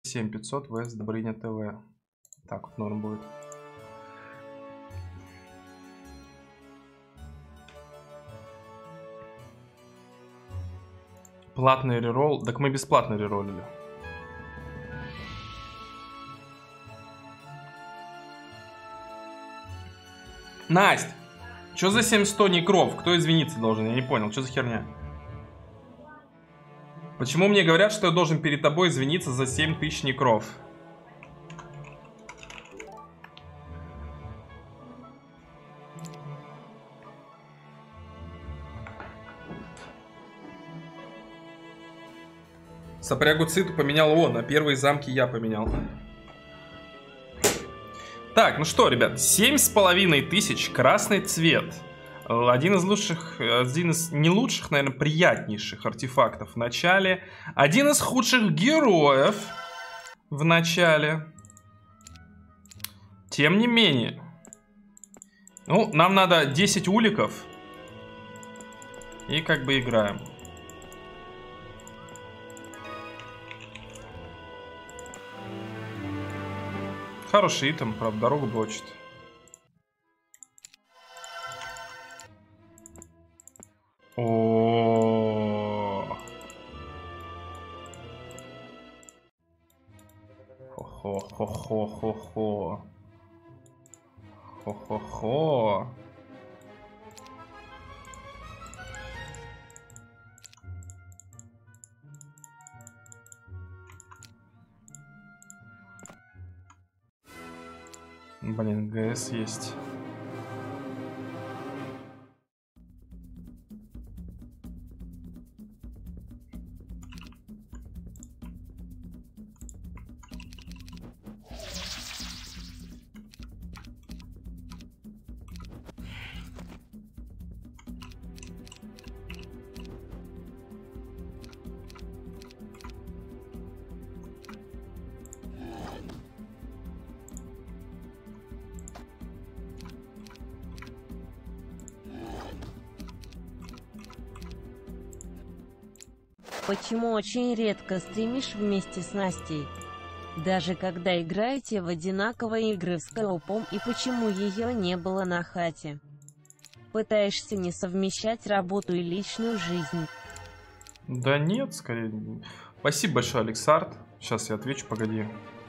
7500 vs Добрыня ТВ. Так вот норм будет. Платный реролл. Так мы бесплатно рероллили. Настя! Что за 7100 некров? Кто извиниться должен? Я не понял, что за херня? Почему мне говорят, что я должен перед тобой извиниться за 7000 некров? Сопрягу Циту поменял он, а первые замки я поменял. Так, ну что, ребят, 7500, красный цвет. Один из лучших, один из не лучших, наверное, приятнейших артефактов в начале. Один из худших героев в начале. Тем не менее. Ну, нам надо 10 уликов. И как бы играем. Хороший итем, правда, дорогу блочит. О, хо-хо-хо-хо-хо-хо. Хо-хо-хо. Блин, ГС есть. Почему очень редко стримишь вместе с Настей? Даже когда играете в одинаковые игры в скоупом, и почему ее не было на хате? Пытаешься не совмещать работу и личную жизнь? Да нет, скорее. Спасибо большое, Алексард. Сейчас я отвечу, погоди.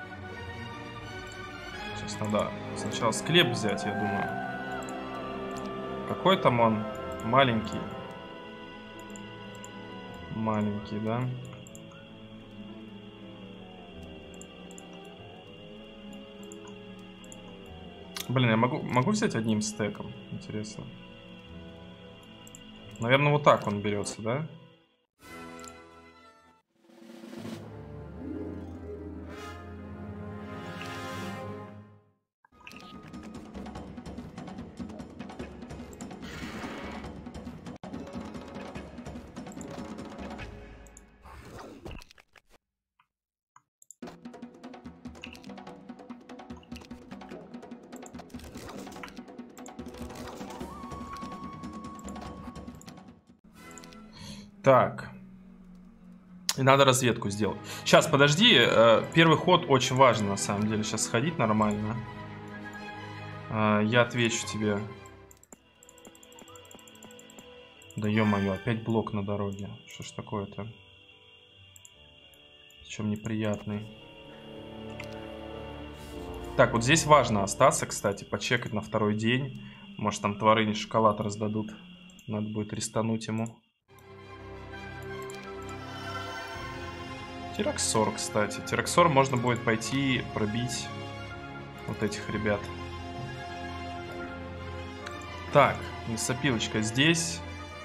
Сейчас надо сначала склеп взять, я думаю. Какой там он? Маленький. Маленький, да? Блин, я могу взять одним стеком? Интересно. Наверное, вот так он берется, да? Так. И надо разведку сделать. Сейчас, подожди. Первый ход очень важно, на самом деле. Сейчас сходить нормально. Я отвечу тебе. Да ё-моё, опять блок на дороге. Что ж такое-то? Причем неприятный. Так, вот здесь важно остаться, кстати. Почекать на второй день. Может, там творыни шоколад раздадут. Надо будет рестануть ему. Тираксор, кстати. Тираксор можно будет пойти пробить вот этих ребят. Так, лесопилочка здесь.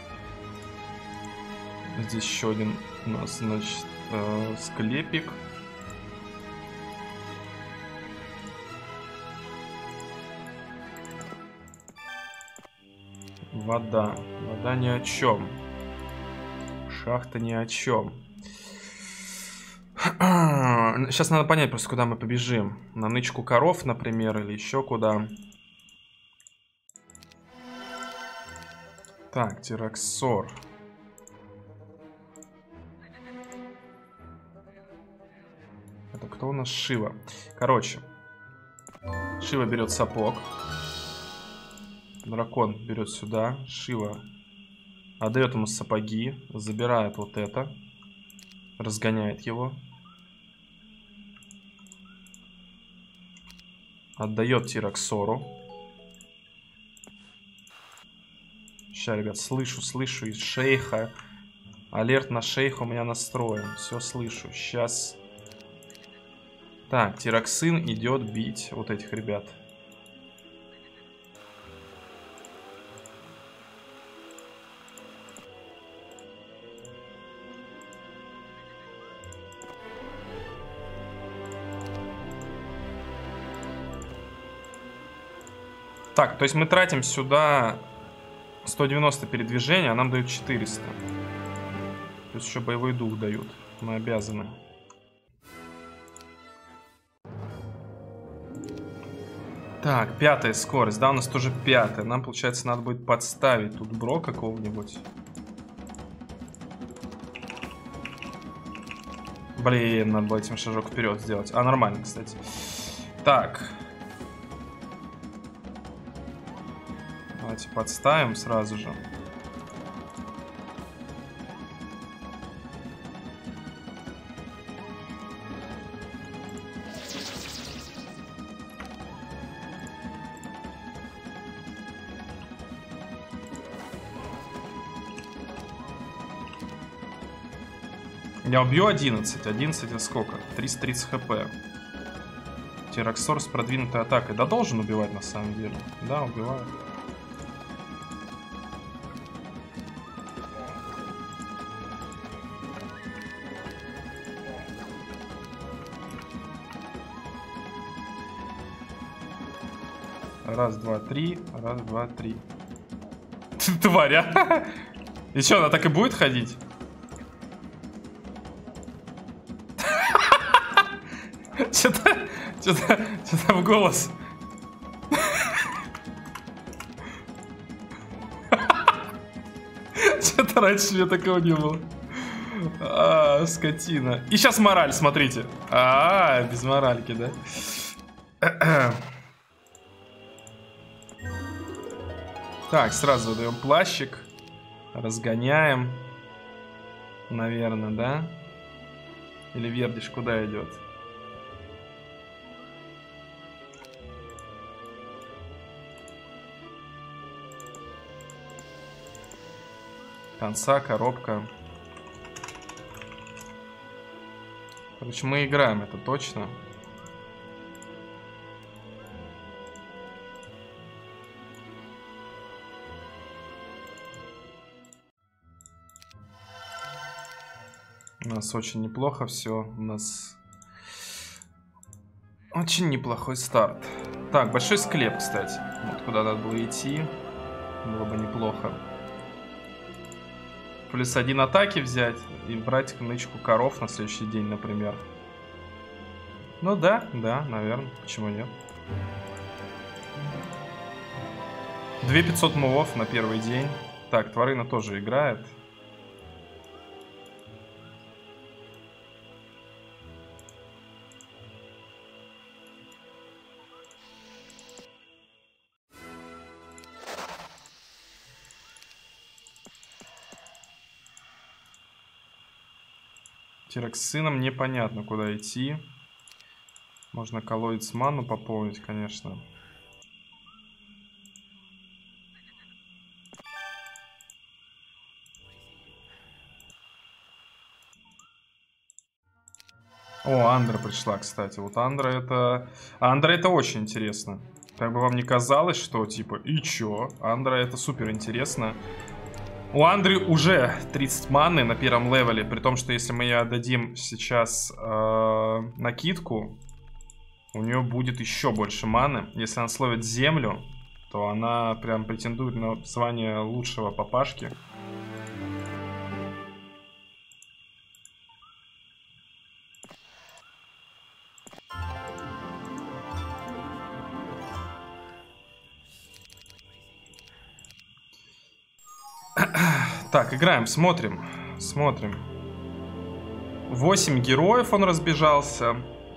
Здесь еще один у нас, значит, склепик. Вода. Вода ни о чем. Шахта ни о чем. Сейчас надо понять просто, куда мы побежим. На нычку коров, например, или еще куда. Так, Тираксор. Это кто у нас? Шива. Короче. Шива берет сапог. Дракон берет сюда. Шива отдает ему сапоги. Забирает вот это. Разгоняет его. Отдает Тираксору. Сейчас, ребят, слышу из шейха. Алерт на шейха у меня настроен. Все слышу. Сейчас. Так, Тираксын идет бить вот этих ребят. Так, то есть мы тратим сюда 190 передвижения, а нам дают 400. То есть еще боевой дух дают. Мы обязаны. Так, 5-я скорость. Да, у нас тоже 5-я. Нам, получается, надо будет подставить тут бро какого-нибудь. Блин, надо было этим шажок вперед сделать. А, нормально, кстати. Так. Давайте подставим сразу же. Я убью 11. 11 это сколько? 330 хп. Тираксор с продвинутой атакой. Да должен убивать на самом деле. Да, убивает. Раз, два, три. Раз, два, три. Тварь, а? И что, она так и будет ходить? Что-то в голос. Что-то раньше мне такого не было. Скотина. И сейчас мораль, смотрите. Без моральки, да? Так, сразу даем плащик. Разгоняем. Наверное, да? Или Вердиш куда идет? Конца, коробка. Короче, мы играем, это точно. У нас очень неплохо все. У нас очень неплохой старт. Так, большой склеп, кстати. Вот куда надо было идти. Было бы неплохо. Плюс 1 атаки взять и брать нычку коров на следующий день, например. Ну да, наверное. Почему нет? 2500 мувов на первый день. Так, Тварына тоже играет. Тираксыном непонятно, куда идти. Можно колодец ману пополнить, конечно. О, Андра пришла, кстати. Вот Андра это очень интересно. Как бы вам не казалось, что типа, и чё? Андра это супер интересно. У Андры уже 30 маны на первом левеле, при том, что если мы ей отдадим сейчас накидку, у нее будет еще больше маны. Если она словит землю, то она прям претендует на звание лучшего папашки. Так, играем, смотрим. 8 героев он разбежался.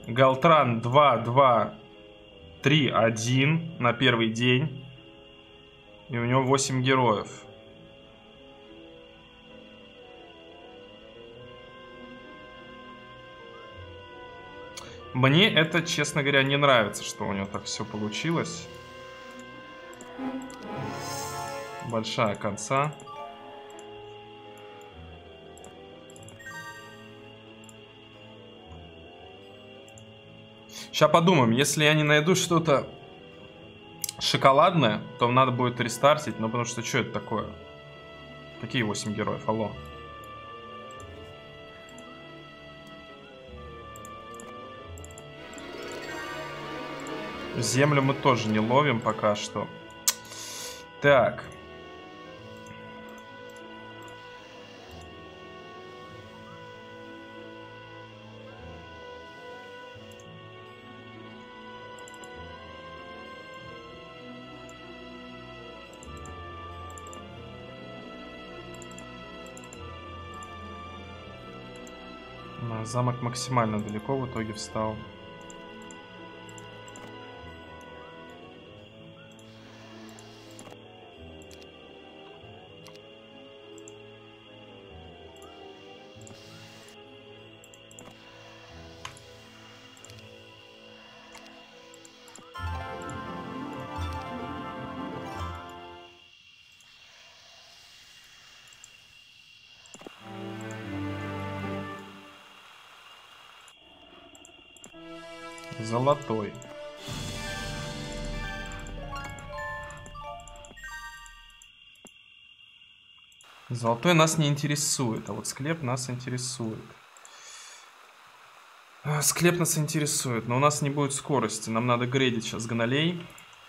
Галтран 2, 2, 3, 1 на первый день. И у него 8 героев. Мне это, честно говоря, не нравится, что у него так все получилось. Большая конца. Сейчас подумаем, если я не найду что-то шоколадное, то надо будет рестартить. Ну, потому что, что это такое? Какие 8 героев? Алло. Землю мы тоже не ловим пока что. Так. Замок максимально далеко в итоге встал. Золотой. Золотой нас не интересует, а вот склеп нас интересует. Склеп нас интересует, но у нас не будет скорости. Нам надо грейдить сейчас гнолей.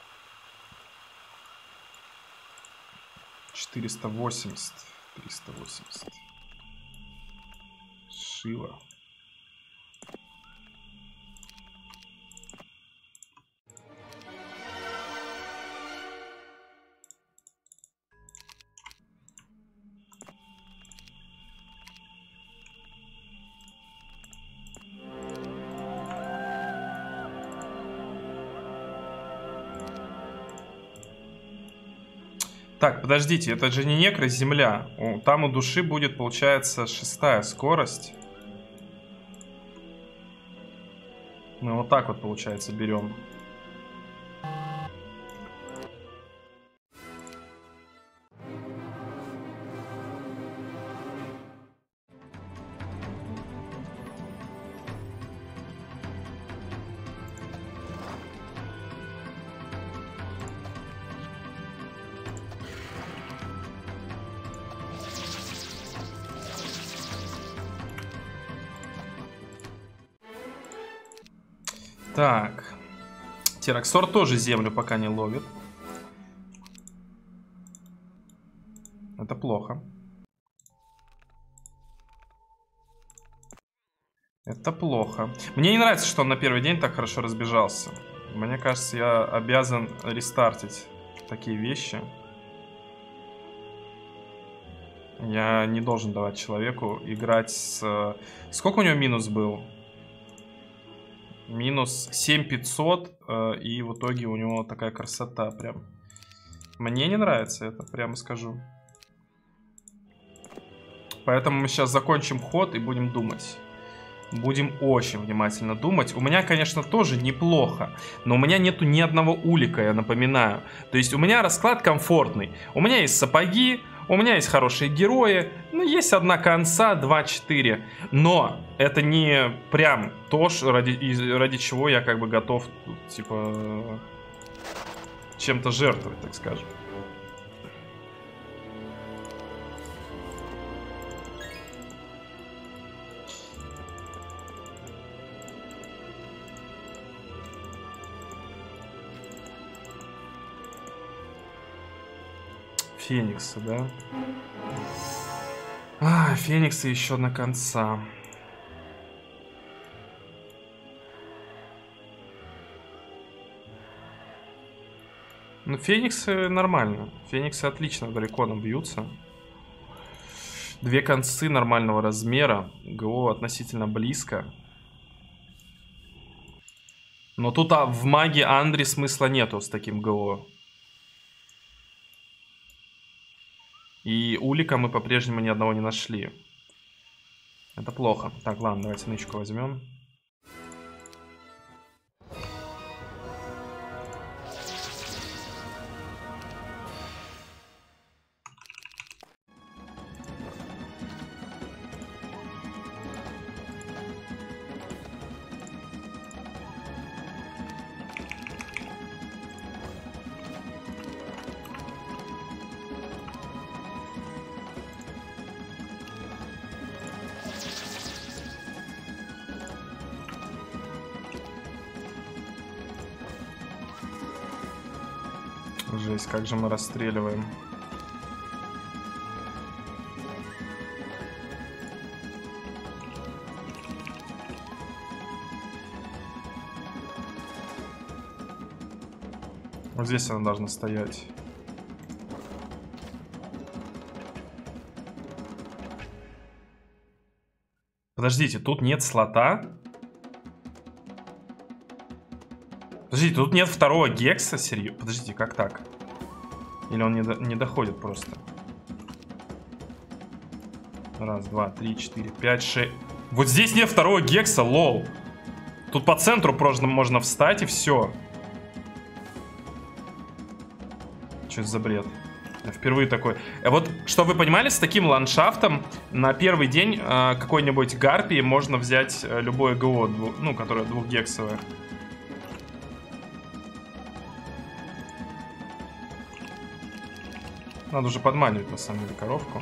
480, 380. Шило. Так, подождите, это же не некро, земля. Там у души будет, получается, 6-я скорость. Мы вот так вот, получается, берем. Так. Тераксор тоже землю пока не ловит. Это плохо. Это плохо. Мне не нравится, что он на первый день так хорошо разбежался. Мне кажется, я обязан рестартить такие вещи. Я не должен давать человеку играть с... Сколько у него минус был? Минус 7500, и в итоге у него такая красота прям. Мне не нравится это, прямо скажу. Поэтому мы сейчас закончим ход и будем думать. Будем очень внимательно думать. У меня, конечно, тоже неплохо, но у меня нету ни одного улика, я напоминаю. То есть у меня расклад комфортный. У меня есть сапоги, у меня есть хорошие герои, ну, есть одна конца, 2-4. Но это не прям то, ради чего я как бы готов, типа, чем-то жертвовать, так скажем. Фениксы, да? Фениксы еще на конца. Ну, фениксы нормально. Фениксы отлично далеко нам бьются. Две концы нормального размера. ГО относительно близко. Но тут в маге Андри смысла нету с таким ГО. И улика мы по-прежнему ни одного не нашли. Это плохо. Так, ладно, давайте нычку возьмем. Жесть, как же мы расстреливаем. Вот здесь она должна стоять. Подождите, тут нет слота? Подождите, тут нет второго гекса? Серьезно? Подождите, как так? Или он не доходит просто? Раз, два, три, четыре, пять, шесть. Вот здесь нет второго гекса, лол. Тут по центру просто можно встать и все. Что это за бред? Я впервые такой. Вот, чтобы вы понимали, с таким ландшафтом на первый день какой-нибудь гарпии можно взять любое ГО, ну, которое двухгексовое. Надо уже подманивать, на самом деле, коровку.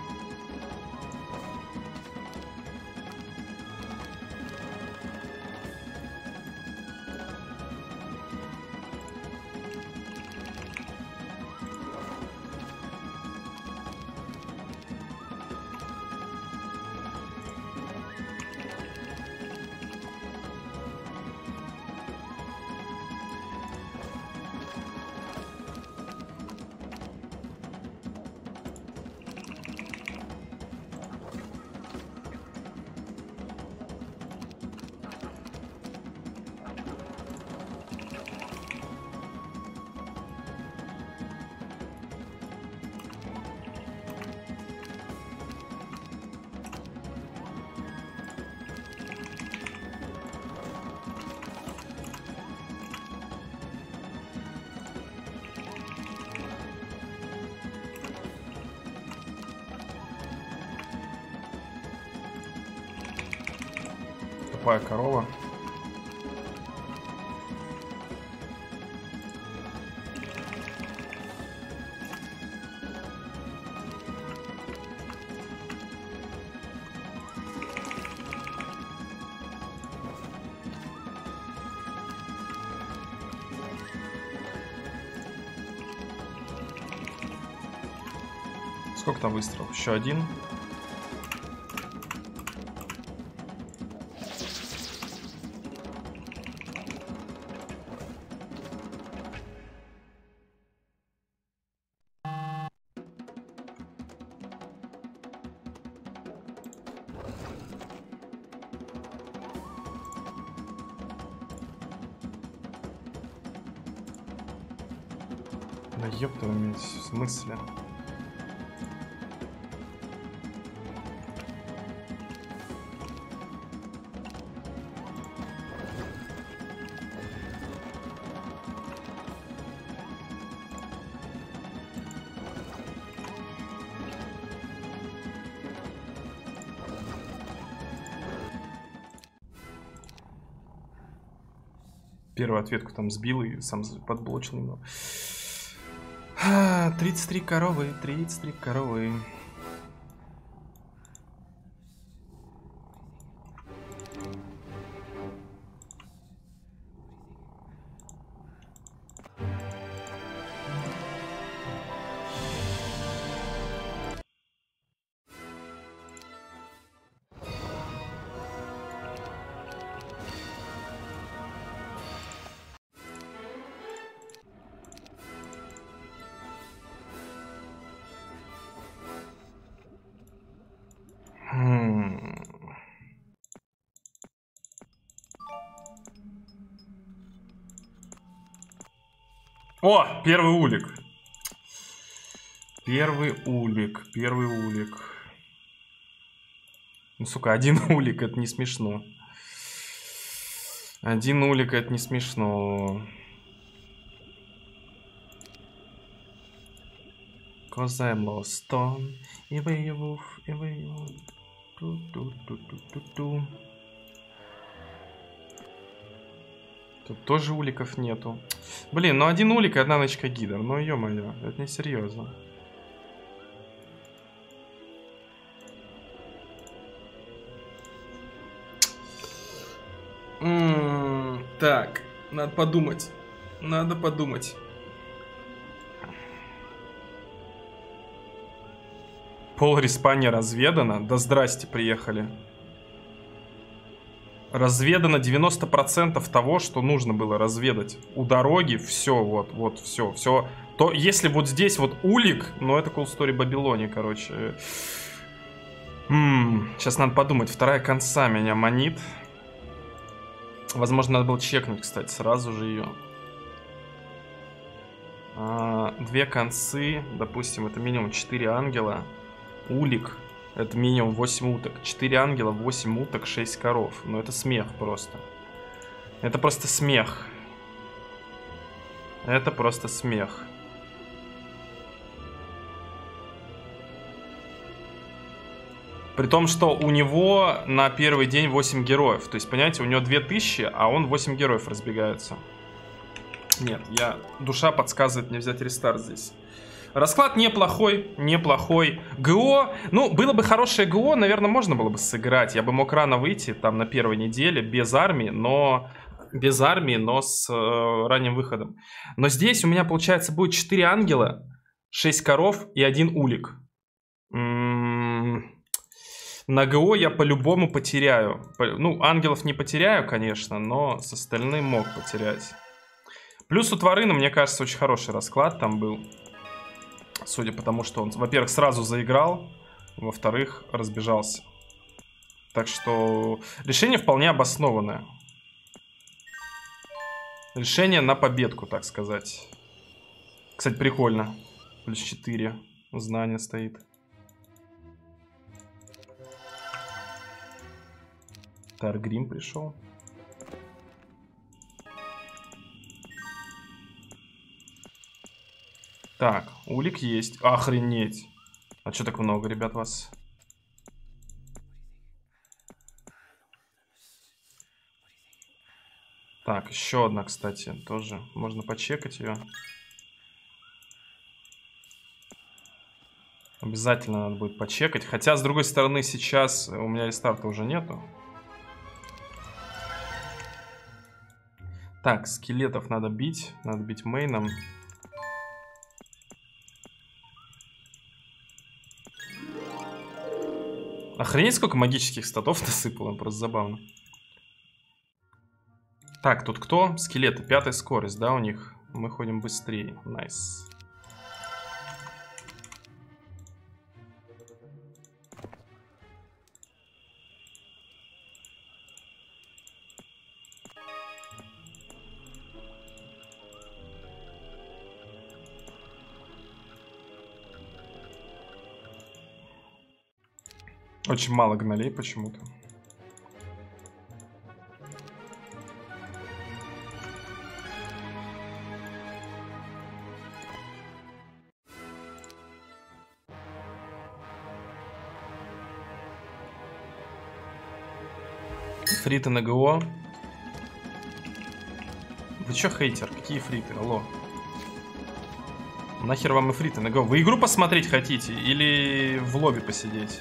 Тупая корова. Сколько там выстрелов? Еще один. Да ёб твою мать, в смысле? Первую ответку там сбил и сам подблочил немного. 33 коровы, 33 коровы. О, первый улик. Первый улик. Ну, сука, один улик, это не смешно. Один улик, это не смешно. Cause I'm lost on и Beowulf. Тут тоже уликов нету. Блин, ну один улик и одна ночка гидр. Ну ё-моё, это не серьезно. Так, надо подумать. Надо подумать. Пол респа не разведано. Да здрасте, приехали. Разведано 90% того, что нужно было разведать. У дороги все, вот, все. То, если вот здесь вот улик, ну это Cool Story Babylon, короче. Сейчас надо подумать. Вторая конца меня манит. Возможно, надо было чекнуть, кстати, сразу же ее. Две концы, допустим, это минимум 4 ангела. Улик, это минимум 8 уток. 4 ангела, 8 уток, 6 коров. Ну это смех просто. Это просто смех. Это просто смех. При том, что у него на первый день 8 героев. То есть, понимаете, у него 2000, а он 8 героев разбегаются. Нет, душа подсказывает мне взять рестарт здесь. Расклад неплохой, неплохой. ГО, ну, было бы хорошее ГО, наверное, можно было бы сыграть. Я бы мог рано выйти, там, на первой неделе, без армии, но с ранним выходом. Но здесь у меня, получается, будет 4 ангела, 6 коров и 1 улик. На ГО я по-любому потеряю. Ну, ангелов не потеряю, конечно, но с остальным мог потерять. Плюс у Тварына, мне кажется, очень хороший расклад там был. Судя по тому, что он, во-первых, сразу заиграл, во-вторых, разбежался. Так что решение вполне обоснованное. Решение на победку, так сказать. Кстати, прикольно. Плюс 4 знания стоит. Таргрим пришел. Так, улик есть. Охренеть. А что так много, ребят, вас? Так, еще одна, кстати, тоже. Можно почекать ее. Обязательно надо будет почекать. Хотя, с другой стороны, сейчас у меня рестарта уже нету. Так, скелетов надо бить. Надо бить мейном. Охренеть, сколько магических статов насыпало. Просто забавно. Так, тут кто? Скелеты. 5-я скорость, да, у них? Мы ходим быстрее. Найс. Очень мало гнолей почему-то. Фриты на ГО. Вы чё, хейтер? Какие фриты? Алло. Нахер вам и фриты на ГО? Вы игру посмотреть хотите? Или в лобби посидеть?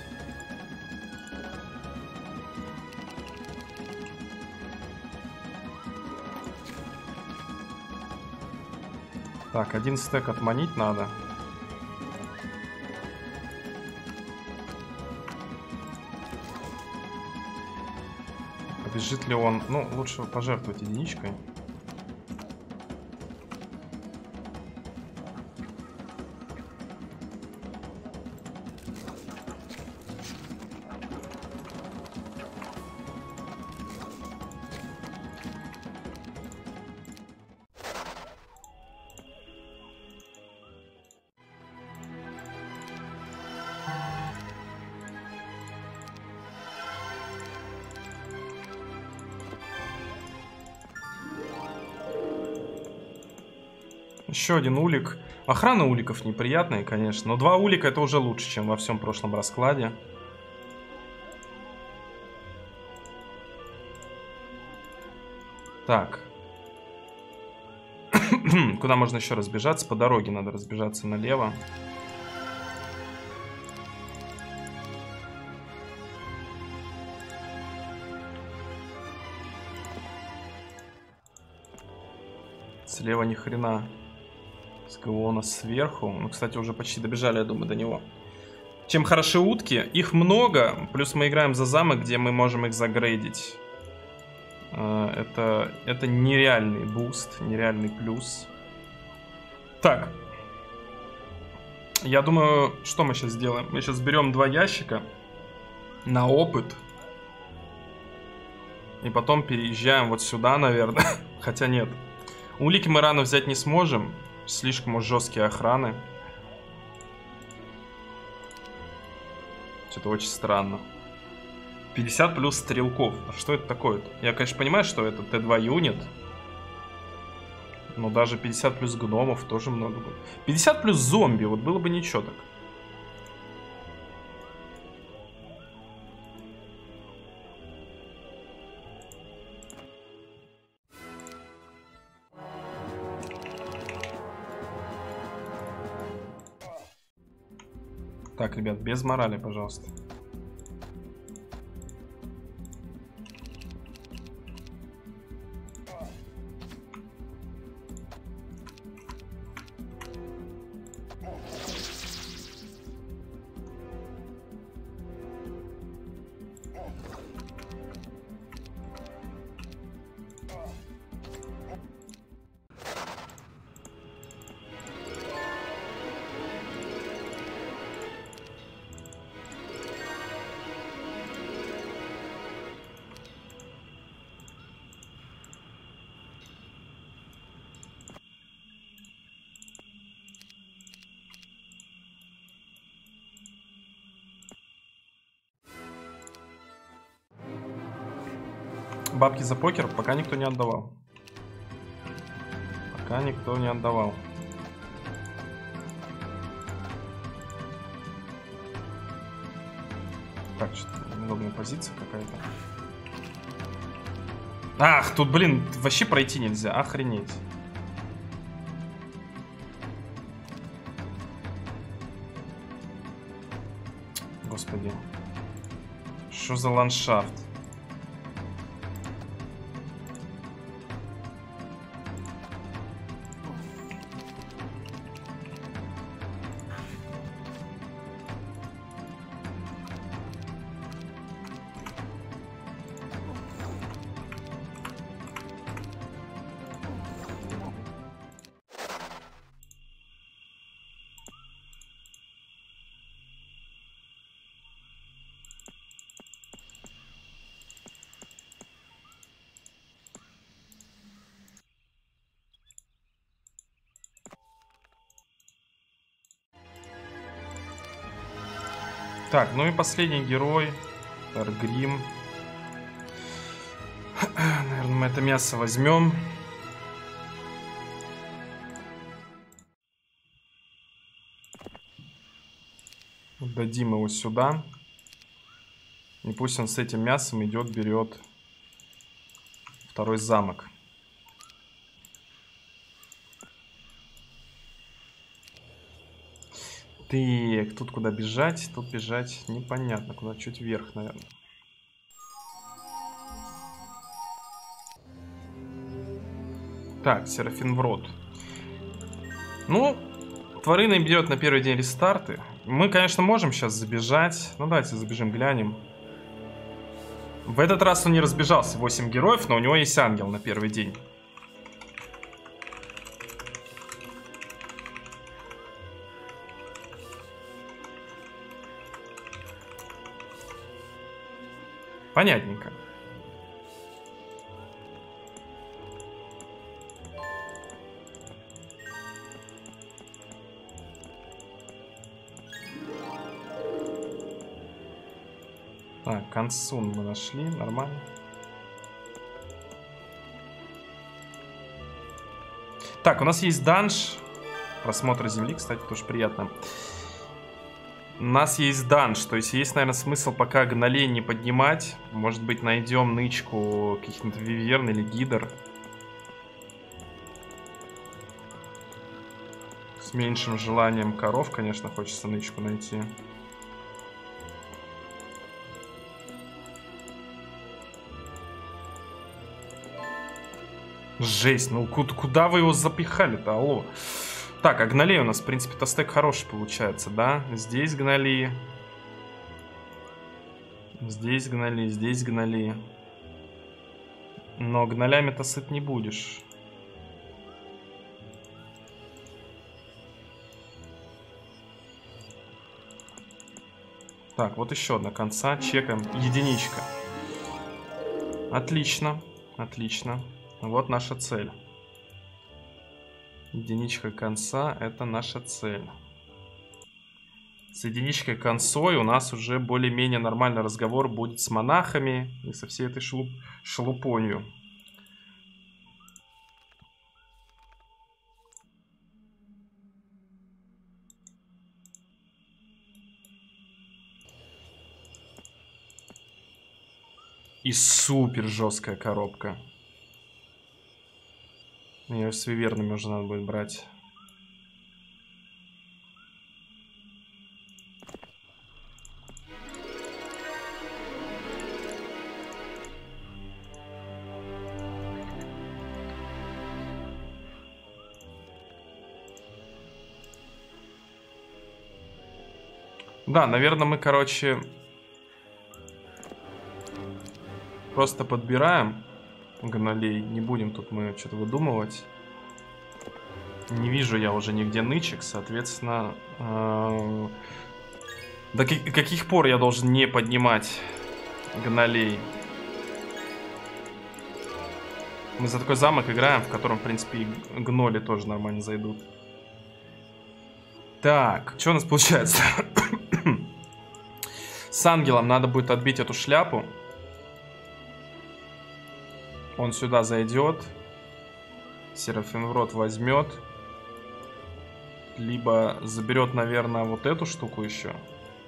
Так, 1 стэк отманить надо. Побежит ли он? Ну, лучше пожертвовать единичкой. Еще один улик. Охрана уликов неприятная, конечно. Но 2 улика это уже лучше, чем во всем прошлом раскладе. Так. Куда можно еще разбежаться? По дороге надо разбежаться налево. Слева ни хрена. СКО у нас сверху. Ну, кстати, уже почти добежали, я думаю, до него. Чем хороши утки? Их много. Плюс мы играем за замок, где мы можем их загрейдить. Это нереальный буст, нереальный плюс. Так. Я думаю, что мы сейчас сделаем? Мы сейчас берем 2 ящика на опыт. И потом переезжаем вот сюда, наверное. Хотя нет. Улики мы рано взять не сможем. Слишком уж жесткие охраны. Что-то очень странно. 50 плюс стрелков. А что это такое? Я, конечно, понимаю, что это Т2 юнит. Но даже 50 плюс гномов тоже много будет. 50 плюс зомби. Вот было бы ничего так. Так, ребят, без морали, пожалуйста. Бабки за покер пока никто не отдавал. Пока никто не отдавал. Так, что-то неудобная позиция какая-то. Ах, тут, блин, вообще пройти нельзя. Охренеть. Господи. Что за ландшафт? Так, ну и последний герой. Таргрим. Наверное, мы это мясо возьмем. Дадим его сюда. И пусть он с этим мясом идет, берет второй замок. Так, тут куда бежать? Тут бежать непонятно. Куда? Чуть вверх, наверное. Так, Серафин в рот. Ну, Тварина берет на первый день рестарты. Мы, конечно, можем сейчас забежать. Ну, давайте забежим, глянем. В этот раз он не разбежался. 8 героев, но у него есть ангел на первый день. Понятненько. Так, Консун мы нашли, нормально. Так, у нас есть данж. просмотра земли, кстати, тоже приятно. У нас есть данж, то есть есть, наверное, смысл пока гнолей не поднимать. Может быть, найдем нычку каких-нибудь виверн или гидр. С меньшим желанием коров, конечно, хочется нычку найти. Жесть, ну куда вы его запихали-то, алло? Так, а гнолей у нас, в принципе-то, стек хороший получается, да? Здесь гноли. Здесь гноли, здесь гноли. Но гнолями-то сыт не будешь. Так, вот еще одна конца. Чекаем. Единичка. Отлично. Отлично. Вот наша цель. Единичка конца — это наша цель. С единичкой концой у нас уже более-менее нормальный разговор будет с монахами и со всей этой шелупонью. И супер жесткая коробка. Ее с вивернами уже надо будет брать. Да, наверное, мы, короче, просто подбираем гнолей. Не будем тут мы что-то выдумывать. Не вижу я уже нигде нычек, соответственно... До каких пор я должен не поднимать гнолей? Мы за такой замок играем, в котором, в принципе, и гноли тоже нормально зайдут. Так, что у нас получается? С ангелом надо будет отбить эту шляпу. Он сюда зайдет. Серафимврот возьмет. Либо заберет, наверное, вот эту штуку еще.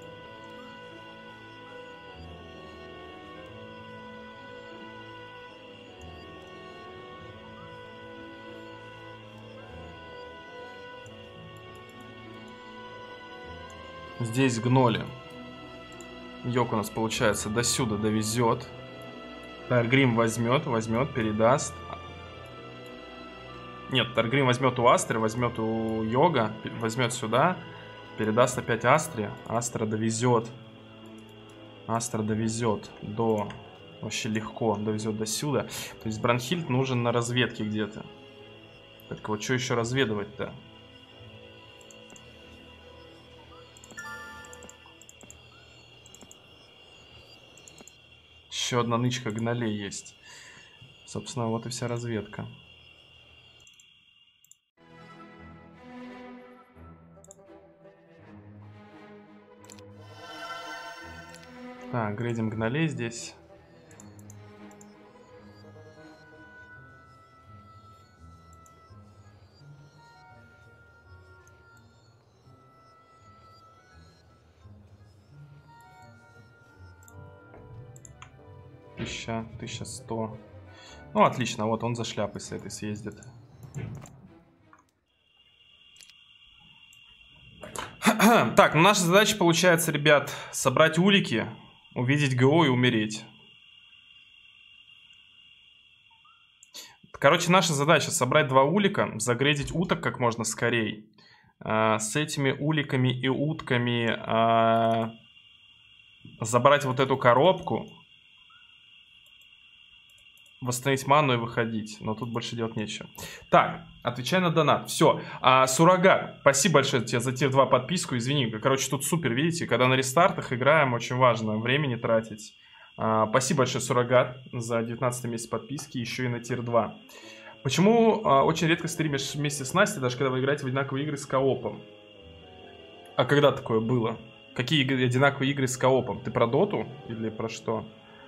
Здесь гноли. Йок у нас, получается, до сюда довезет. Таргрим возьмет, передаст. Нет, Таргрим возьмет у Астры, возьмет у Йога, возьмет сюда, передаст опять Астре. Астра довезет. Астра довезет до... Вообще легко довезет до сюда. То есть Бранхильд нужен на разведке где-то. Так вот, что еще разведывать-то? Еще одна нычка гнолей есть. Собственно, вот и вся разведка. Так, грейдим гнолей здесь. Тысяча, 1100. Ну, отлично, вот он за шляпой с этой съездит. Так, ну наша задача получается, ребят, собрать улики, увидеть ГО и умереть. Короче, наша задача собрать 2 улика, загрейдить уток как можно скорее. С этими уликами и утками забрать вот эту коробку. Восстановить ману и выходить. Но тут больше делать нечего. Так, отвечай на донат. Все. Суррогат, спасибо большое тебе за тир 2 подписку. Извини, короче, тут супер, видите, когда на рестартах играем, очень важно времени тратить. Спасибо большое, Суррогат, за 19 месяц подписки, еще и на тир 2. Почему очень редко стримишь вместе с Настей, даже когда вы играете в одинаковые игры с коопом? А когда такое было? Какие одинаковые игры с коопом? Ты про доту или про что?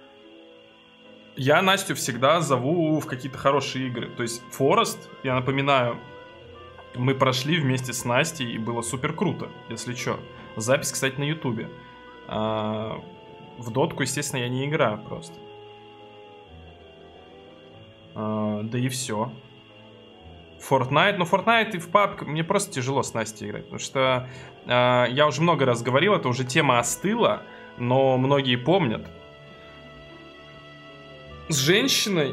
Я Настю всегда зову в какие-то хорошие игры. То есть Форест, я напоминаю, Мы прошли вместе с Настей, и было супер круто, если чё. Запись, кстати, на ютубе. В дотку, естественно, я не играю просто. Да и все. Fortnite, ну Fortnite и в PUBG мне просто тяжело с Настей играть, потому что я уже много раз говорил, это уже тема остыла, но многие помнят. С женщиной,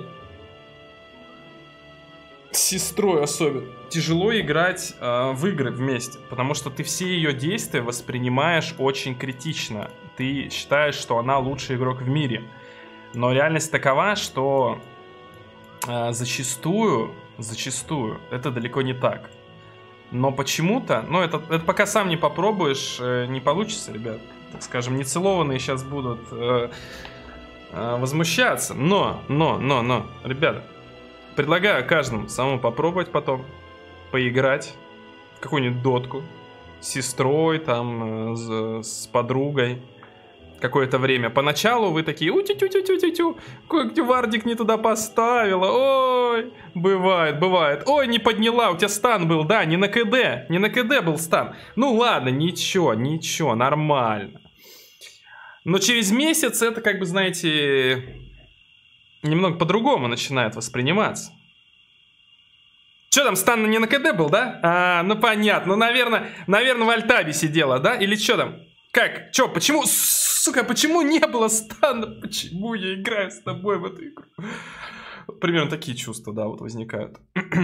с сестрой особенно, тяжело играть в игры вместе, потому что ты все ее действия воспринимаешь очень критично. Ты считаешь, что она лучший игрок в мире, но реальность такова, что зачастую это далеко не так. Но почему-то, ну это пока сам не попробуешь, не получится, ребят. Так скажем, нецелованные сейчас будут возмущаться. Но, ребята, предлагаю каждому самому попробовать потом поиграть в какую-нибудь дотку с сестрой, там, с подругой. Какое-то время. Поначалу вы такие, утю-тю-тю-тю-тю, как Вардик не туда поставила, ой, бывает, ой, не подняла, у тебя стан был, да, не на КД был стан. Ну ладно, ничего, нормально. Но через месяц это, как бы, знаете, немного по-другому начинает восприниматься. Че там, стан не на КД был, да? Ну понятно, ну, наверное, в альтабе сидела, да? Или что там? Как? Че, почему... Сука, почему не было стана? Почему я играю с тобой в эту игру? Примерно такие чувства, да, вот возникают.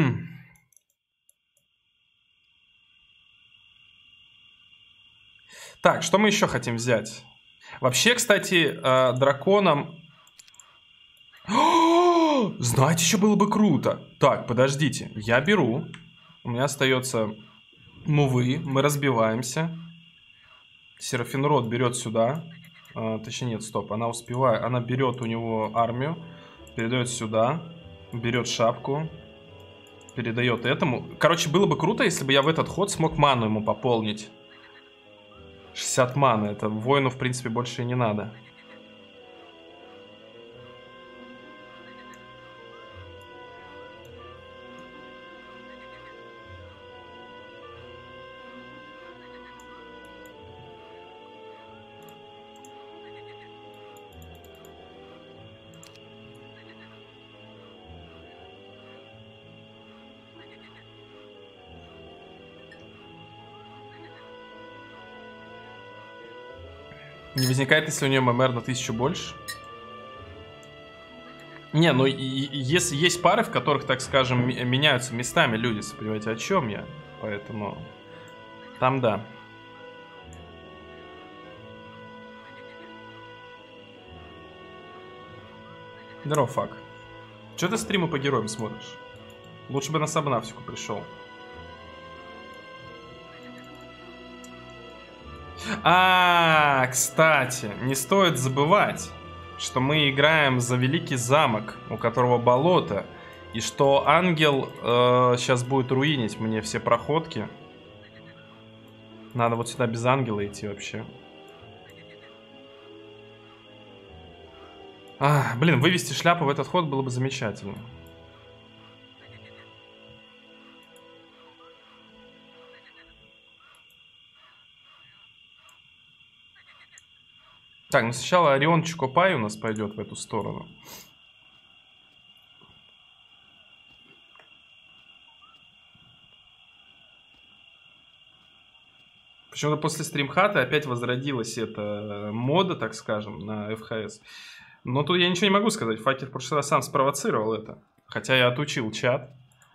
Так, что мы еще хотим взять? Вообще, кстати, драконом... Знаете, еще было бы круто. Так, подождите, я беру. У меня остается мувы, мы разбиваемся. Серафинрод берет сюда. Точнее, нет, стоп, она успевает. Она берет у него армию, передает сюда, берет шапку, передает этому. Короче, было бы круто, если бы я в этот ход смог ману ему пополнить. 60 маны, это воину, в принципе, больше и не надо. Не возникает, если у нее ММР на 1000 больше? Не, ну если есть пары, в которых, так скажем, меняются местами люди, понимаете, о чем я? Поэтому там да. Здорово, фак. Че ты стримы по героям смотришь? Лучше бы на Сабнавтику пришел. Кстати, не стоит забывать, что мы играем за Великий Замок, у которого болото, и что ангел сейчас будет руинить мне все проходки. Надо вот сюда без ангела идти вообще. Блин, вывести шляпу в этот ход было бы замечательно. Так, ну сначала Орион Чукопай у нас пойдет в эту сторону. Почему-то после стримхата опять возродилась эта мода, так скажем, на ФХС. Но тут я ничего не могу сказать. Факер в прошлый раз сам спровоцировал это. Хотя я отучил чат.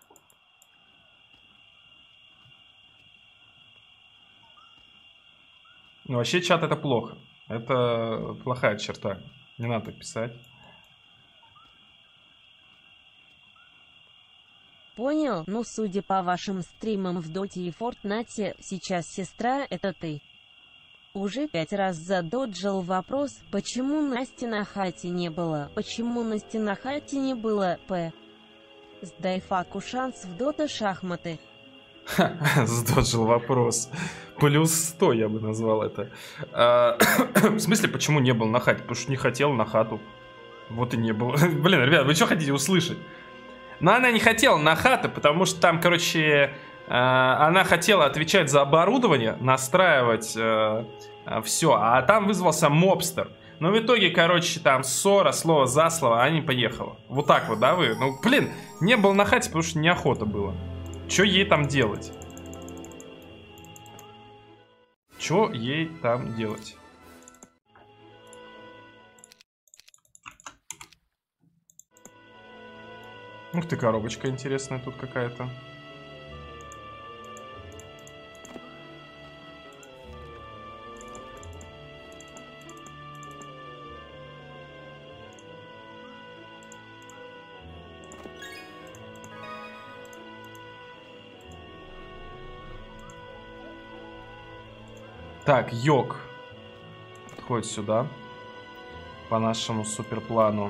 Но вообще чат это плохо. Это плохая черта. Не надо так писать. Понял, ну судя по вашим стримам в Доте и Фортнайте, сейчас сестра это ты. Уже 5 раз задоджил вопрос, почему Насти на хате не было, почему Насти на хате не было, Сдай факу шанс в Дота шахматы. Задоджил вопрос. Плюс 100 я бы назвал это. В смысле, почему не был на хате? Потому что не хотел на хату. Вот и не был. Блин, ребят, вы что хотите услышать? Но она не хотела на хату, потому что там, короче, Она хотела отвечать за оборудование, настраивать все, а там вызвался мобстер. Но в итоге, короче, там ссора, слово за слово, а не поехала. Вот так вот, да, вы? Ну, блин, не было на хате, потому что неохота было. Что ей там делать? Что ей там делать? Ух ты, коробочка интересная тут какая-то. Так, Йог подходит сюда по нашему суперплану.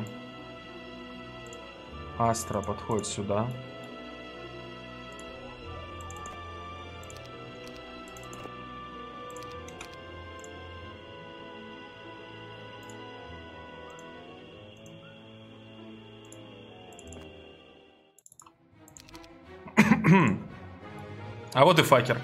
Астра подходит сюда. А вот и факер.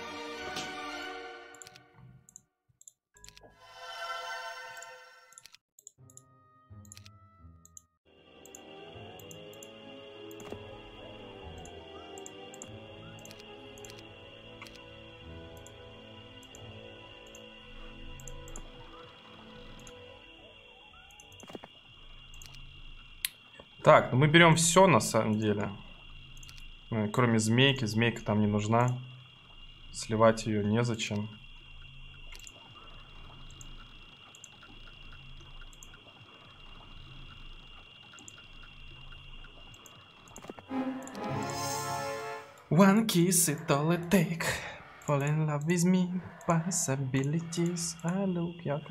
Так, ну мы берем все на самом деле. Кроме змейки. Змейка там не нужна. Сливать ее незачем. One kiss it all it take. Fall in love with me. Possibilities. I look your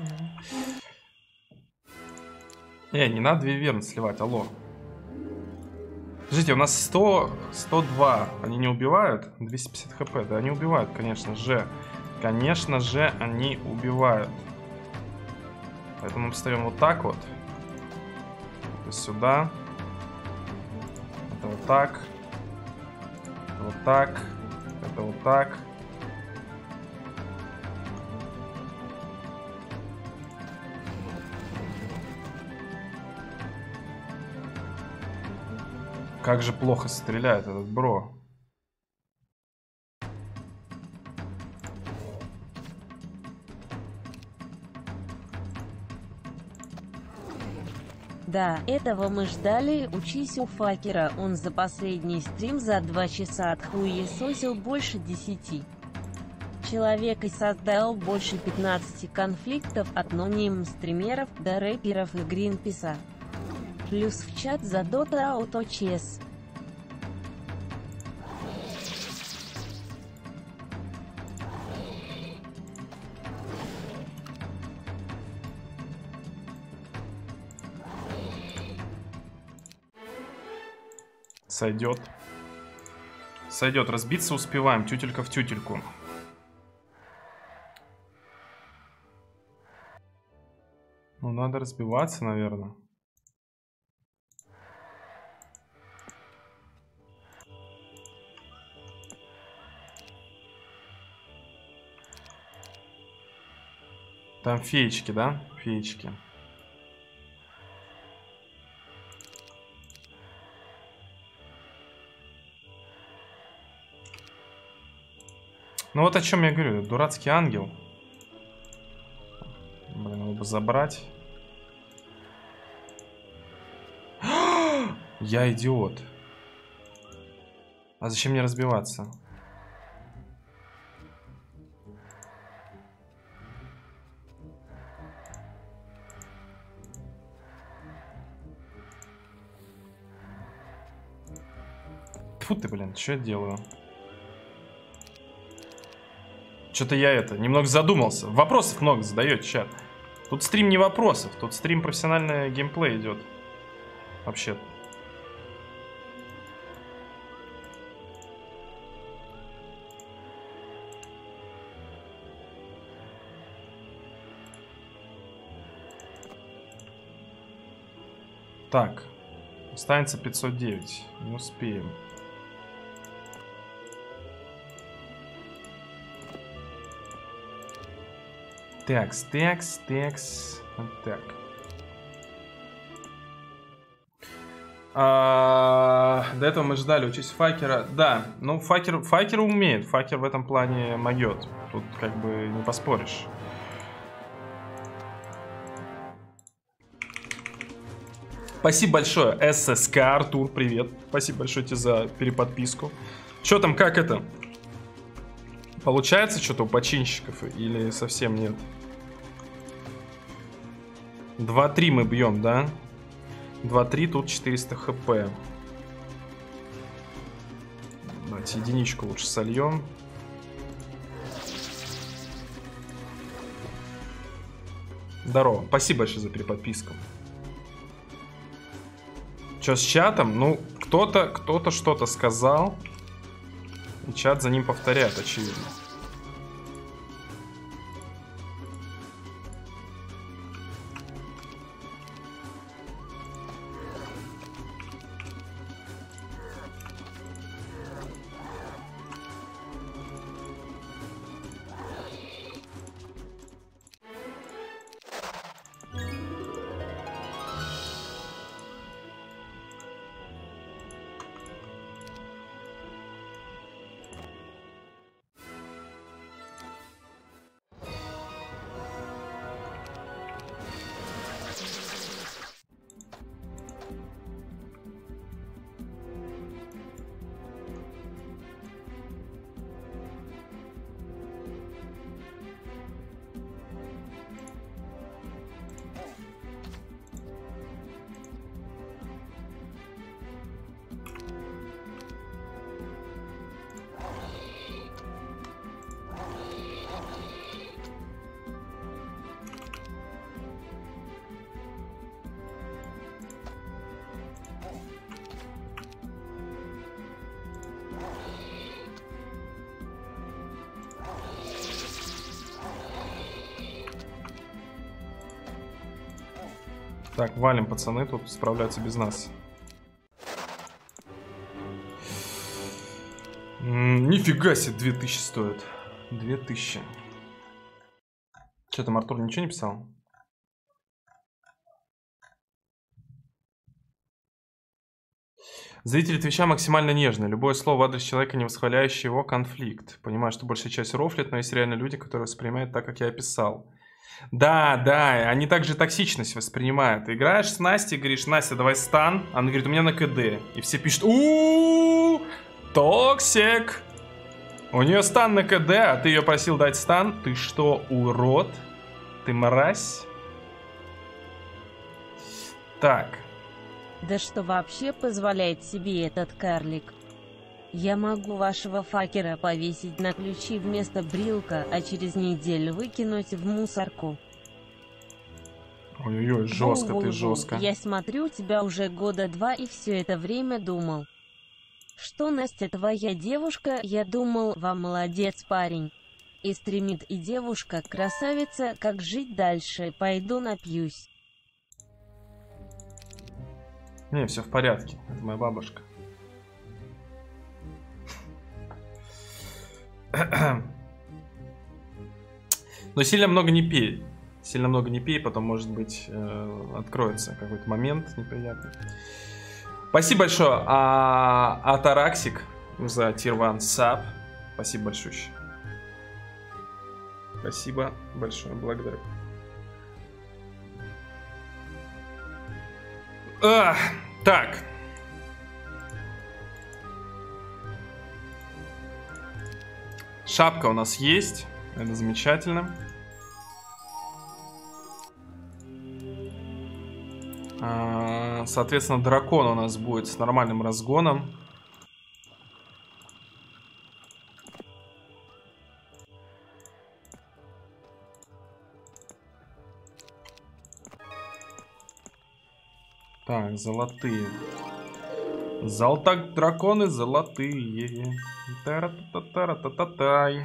не надо Виверн сливать, алло. Подождите, у нас 100, 102. Они не убивают? 250 хп. Да, они убивают, конечно же. Конечно же, они убивают. Поэтому мы встаем вот так вот. Это сюда. Это вот так. Вот так. Это вот так. Как же плохо стреляет этот бро. Да, этого мы ждали, учись у факера, он за последний стрим за 2 часа отхуесосил больше 10. Человек и создал больше 15 конфликтов от нонейм стримеров до рэперов и Гринписа. Плюс в чат за Dota Auto Chess. Сойдет. Сойдет. Разбиться успеваем. Тютелька в тютельку. Ну, надо разбиваться, наверное. Там феечки, да? Феечки. Ну вот о чем я говорю. Дурацкий ангел. Блин, его бы забрать. Я идиот. А зачем мне разбиваться? Тьфу ты, блин, что я делаю? Что-то я немного задумался. Вопросов много задает чат. Тут стрим не вопросов, тут стрим профессиональный геймплей идет. Вообще. Так. Останется 509. Не успеем. Текс. Так. До этого мы ждали учесть Факера. Да, ну Факер умеет. Факер в этом плане могет. Тут как бы не поспоришь. Спасибо большое, ССК, Артур, привет. Спасибо большое тебе за переподписку. Что там, как это? Получается что-то у починщиков или совсем нет? 2-3 мы бьем, да? 2-3, тут 400 хп. Давайте единичку лучше сольем. Здорово, спасибо большое за переподписку. Что с чатом? Ну, кто-то что-то сказал. И чат за ним повторяет, очевидно. Так, валим, пацаны, тут справляются без нас. Нифига себе, 2000 стоит. 2000. Что там, Артур ничего не писал? Зрители Твича максимально нежные. Любое слово в адрес человека, не восхваляющее его, конфликт. Понимаю, что большая часть рофлит, но есть реально люди, которые воспринимают так, как я описал. Да, они также токсичность воспринимают. Ты играешь с Настей, говоришь: Настя, давай стан. Она говорит: у меня на КД. И все пишут: у-у-у, токсик. У нее стан на КД, а ты ее просил дать стан. Ты что, урод? Ты мразь? Так. Да что вообще позволяет себе этот карлик? Я могу вашего факера повесить на ключи вместо брилка, а через неделю выкинуть в мусорку. Ой-ой-ой, жестко ты, жестко. Я смотрю тебя уже года 2 и все это время думал, что Настя твоя девушка, я думал, вам молодец парень. И стримит и девушка, красавица, как жить дальше, пойду напьюсь. Не, все в порядке, это моя бабушка. Но сильно много не пей. Сильно много не пей, потом, может быть, откроется какой-то момент неприятный. Спасибо большое, Атараксик, за Tier 1 саб. Спасибо большое. Спасибо большое, благодарю. Так. Шапка у нас есть. Это замечательно. Соответственно, дракон у нас будет с нормальным разгоном. Так, золотые. Золотак драконы золотые. Тара-та-та-та-та-та-тай.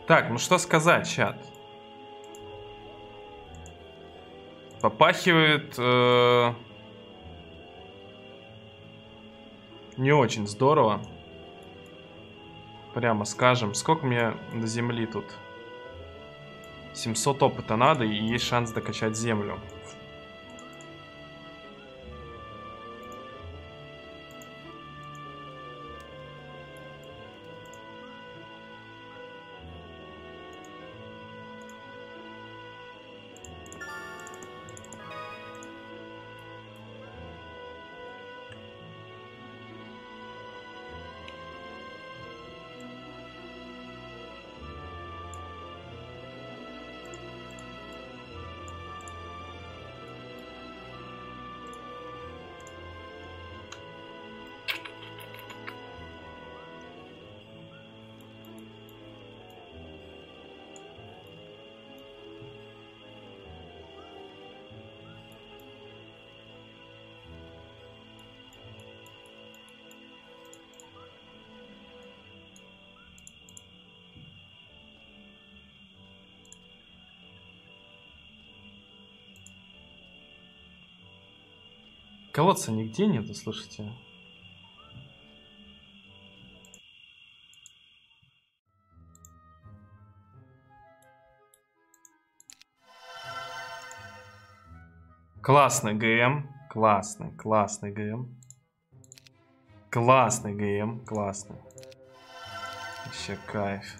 Так, ну что сказать, чат? Попахивает не очень здорово. Прямо скажем. Сколько мне до земли тут? 700 опыта надо, и есть шанс докачать землю. Колодца нигде нету, слушайте. Классный ГМ. Классный ГМ. Классный ГМ. Классный. Вообще кайф.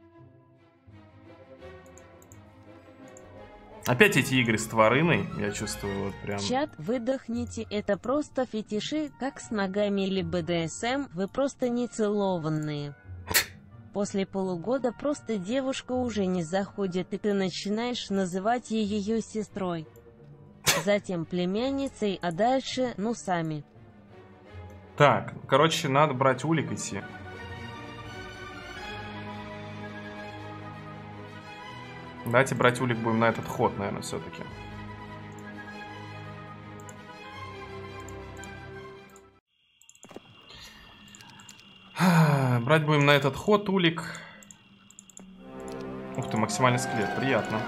Опять эти игры с тварыной, я чувствую, вот прям... Чат, выдохните, это просто фетиши, как с ногами или БДСМ, вы просто не целованные. После полугода просто девушка уже не заходит, и ты начинаешь называть ее сестрой. Затем племянницей, а дальше, ну сами. Так, короче, надо брать улик идти. Давайте брать улик будем на этот ход, наверное, все-таки. Брать будем на этот ход улик. Ух ты, максимальный скелет, приятно.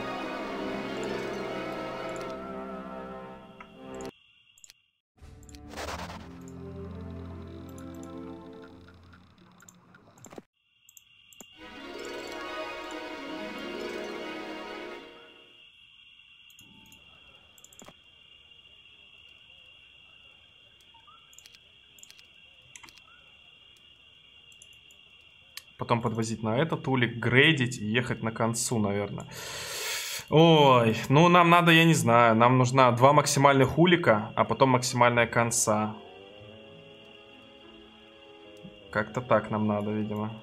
Потом подвозить на этот улик, грейдить и ехать на концу, наверное. Ой, ну нам надо, я не знаю, нам нужна 2 максимальных улика, а потом максимальная конца. Как-то так нам надо, видимо.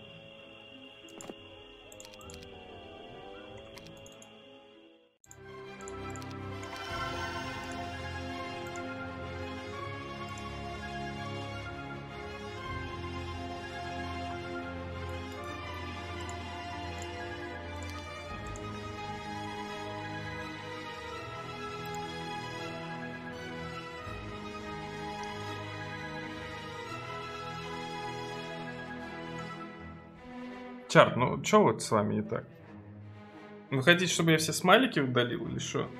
Чарт, ну что вот с вами не так? Вы хотите, чтобы я все смайлики удалил или что?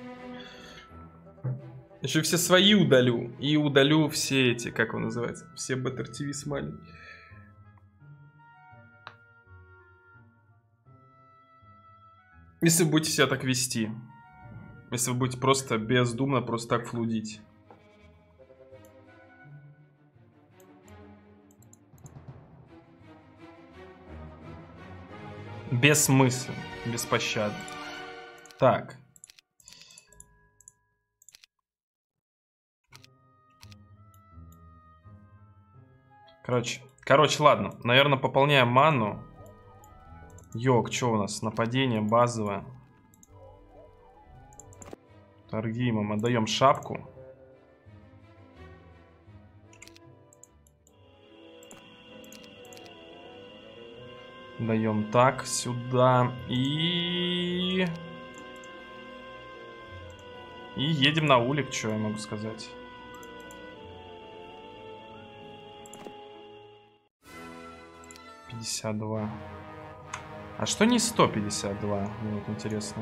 Еще все свои удалю. И удалю все эти, как он называется, все Better TV смайлики. Если вы будете себя так вести. Если вы будете просто бездумно просто так флудить. Бессмысленно, беспощадно. Так. Короче, ладно. Наверное, пополняем ману. Йог, что у нас? Нападение базовое. Таргимом отдаем шапку. Даем так, сюда. И едем на улик, что я могу сказать. $52. А что не 152? Мне вот интересно.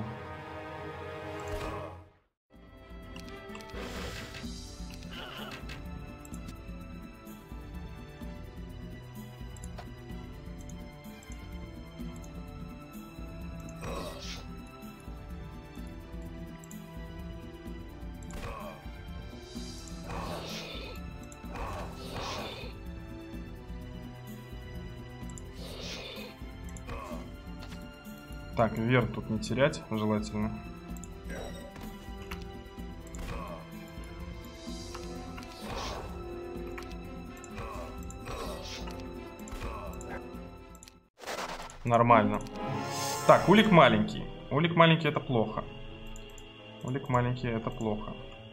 Так, вверх тут не терять, желательно. Нормально. Так, улик маленький. Улик маленький — это плохо. Улик маленький — это плохо.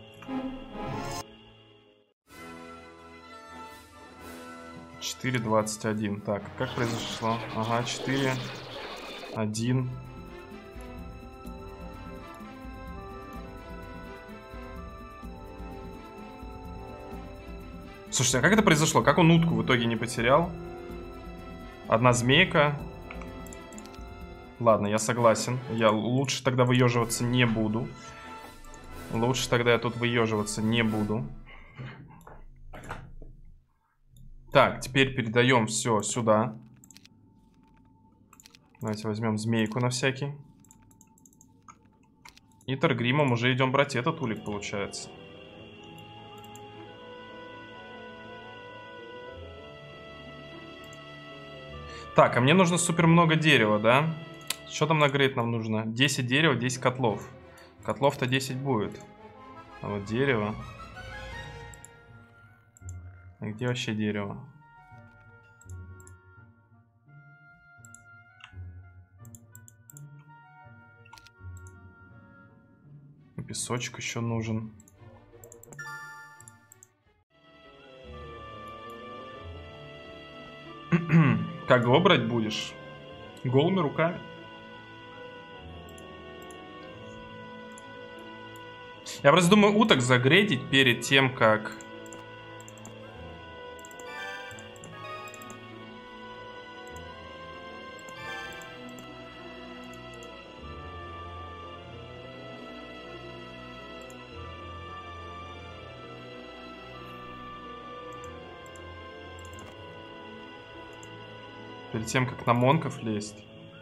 Четыре 21. Так, как произошло? Ага, 4, 1. Слушайте, а как это произошло? Как он утку в итоге не потерял? Одна змейка. Ладно, я согласен. Я лучше тогда выеживаться не буду. Лучше тогда я тут выеживаться не буду. Так, теперь передаем все сюда. Давайте возьмем змейку на всякий. И Таргримом уже идем брать этот улик, получается. Так, а мне нужно супер много дерева, да? Что там на грейд нам нужно? 10 дерева, 10 котлов. Котлов-то 10 будет. А вот дерево. А где вообще дерево? Песочек еще нужен. Как его брать будешь? Голыми руками. Я просто думаю уток загрейдить перед тем, как... Перед тем, как на монков лезть.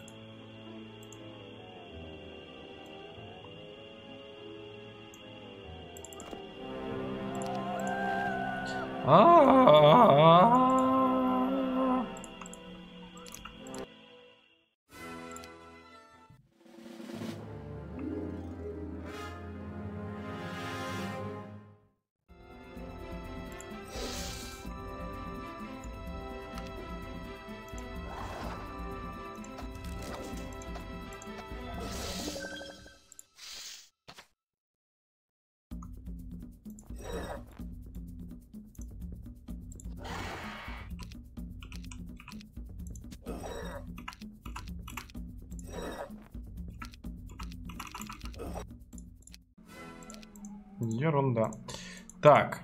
Ерунда. Так.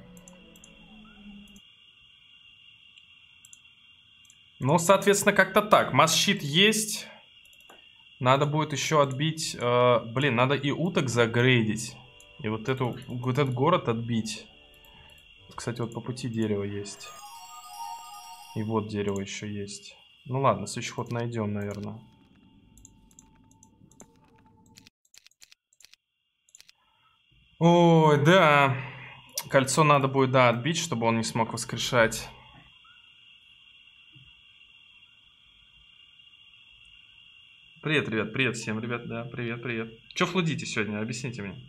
Ну, соответственно, как-то так. Масс-щит есть. Надо будет еще отбить... блин, надо и уток загрейдить. И вот этот город отбить. Кстати, вот по пути дерево есть. И вот дерево еще есть. Ну ладно, следующий ход найдем, наверное. Ой, да. Кольцо надо будет, да, отбить, чтобы он не смог воскрешать. Привет, ребят, привет всем, ребят, да, привет, привет. Че флудите сегодня, объясните мне.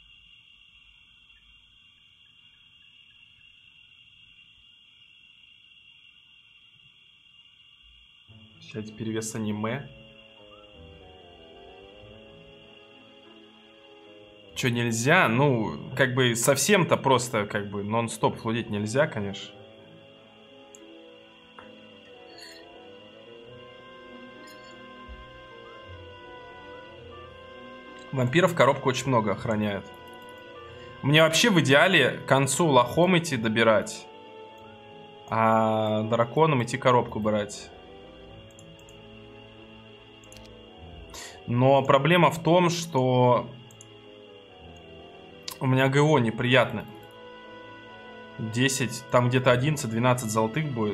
Сейчас перевес аниме. Че, нельзя? Ну, как бы совсем-то просто, как бы, нон-стоп флудить нельзя, конечно. Вампиров коробку очень много охраняет. Мне вообще в идеале к концу лохом идти добирать. А драконом идти коробку брать. Но проблема в том, что у меня ГО неприятно. 10, там где-то 11-12 золотых будет.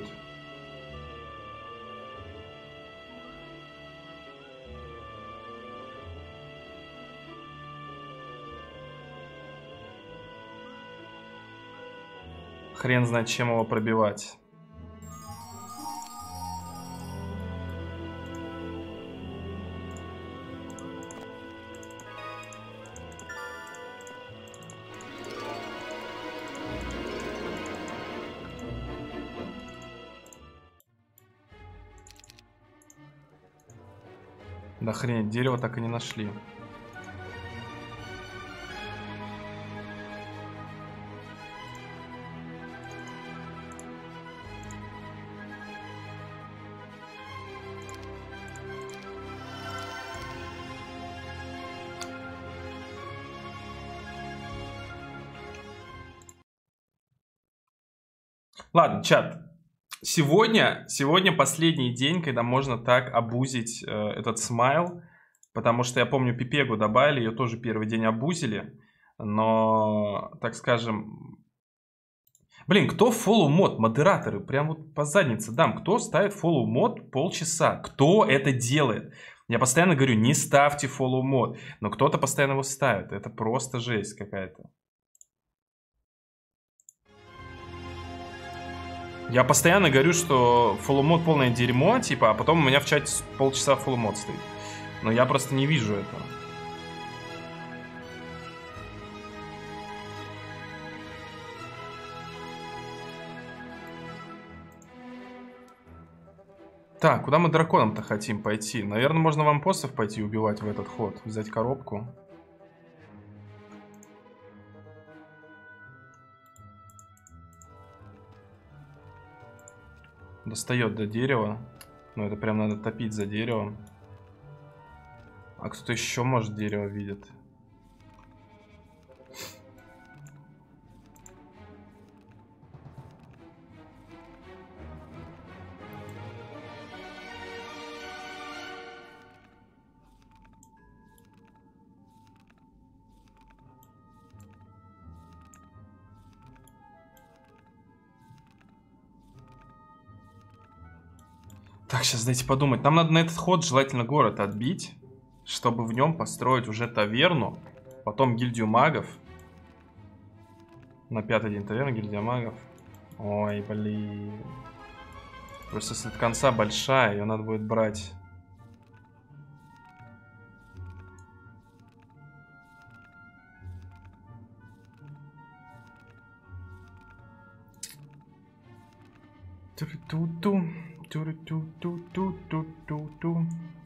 Хрен знает, чем его пробивать. Да хрень, дерево так и не нашли. Ладно, чат. Сегодня последний день, когда можно так абузить этот смайл. Потому что я помню, Пипегу добавили, ее тоже первый день абузили. Но, так скажем... Блин, кто follow мод? Модераторы, прям вот по заднице дам. Кто ставит follow мод полчаса? Кто это делает? Я постоянно говорю, не ставьте follow мод. Но кто-то постоянно его ставит. Это просто жесть какая-то. Я постоянно говорю, что follow мод полное дерьмо, типа, а потом у меня в чате полчаса follow мод стоит. Но я просто не вижу этого. Так, куда мы драконом-то хотим пойти? Наверное, можно вампосов пойти убивать в этот ход. Взять коробку. Достает до дерева. Ну, это прям надо топить за деревом. А кто-то еще, может, дерево видит. Так, сейчас дайте подумать. Нам надо на этот ход желательно город отбить, чтобы в нем построить уже таверну, потом гильдию магов. На 5-й день таверна, гильдия магов. Ой, блин. Просто если от конца большая, ее надо будет брать. Ту-ту-ту. Ту-ту-ту-ту-ту-ту-ту.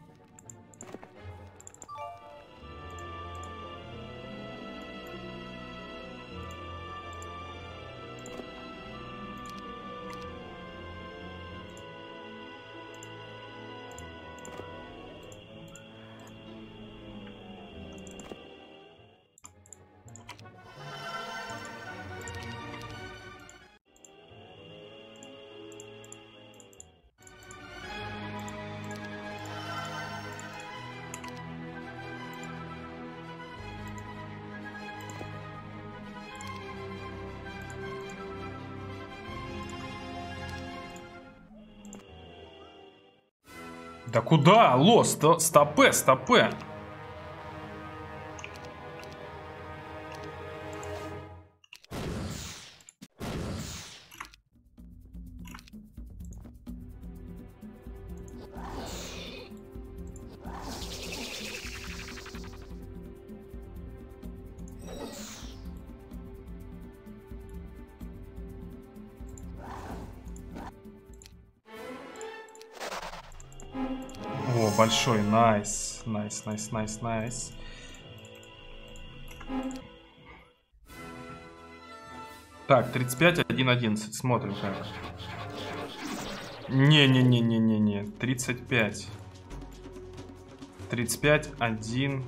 Да куда? Алло, стопе, стопе. О, большой, найс. Найс, найс, найс, найс. Так, 35, 1, 11. Смотрим как. Не-не-не-не-не-не. 35. 35, 1.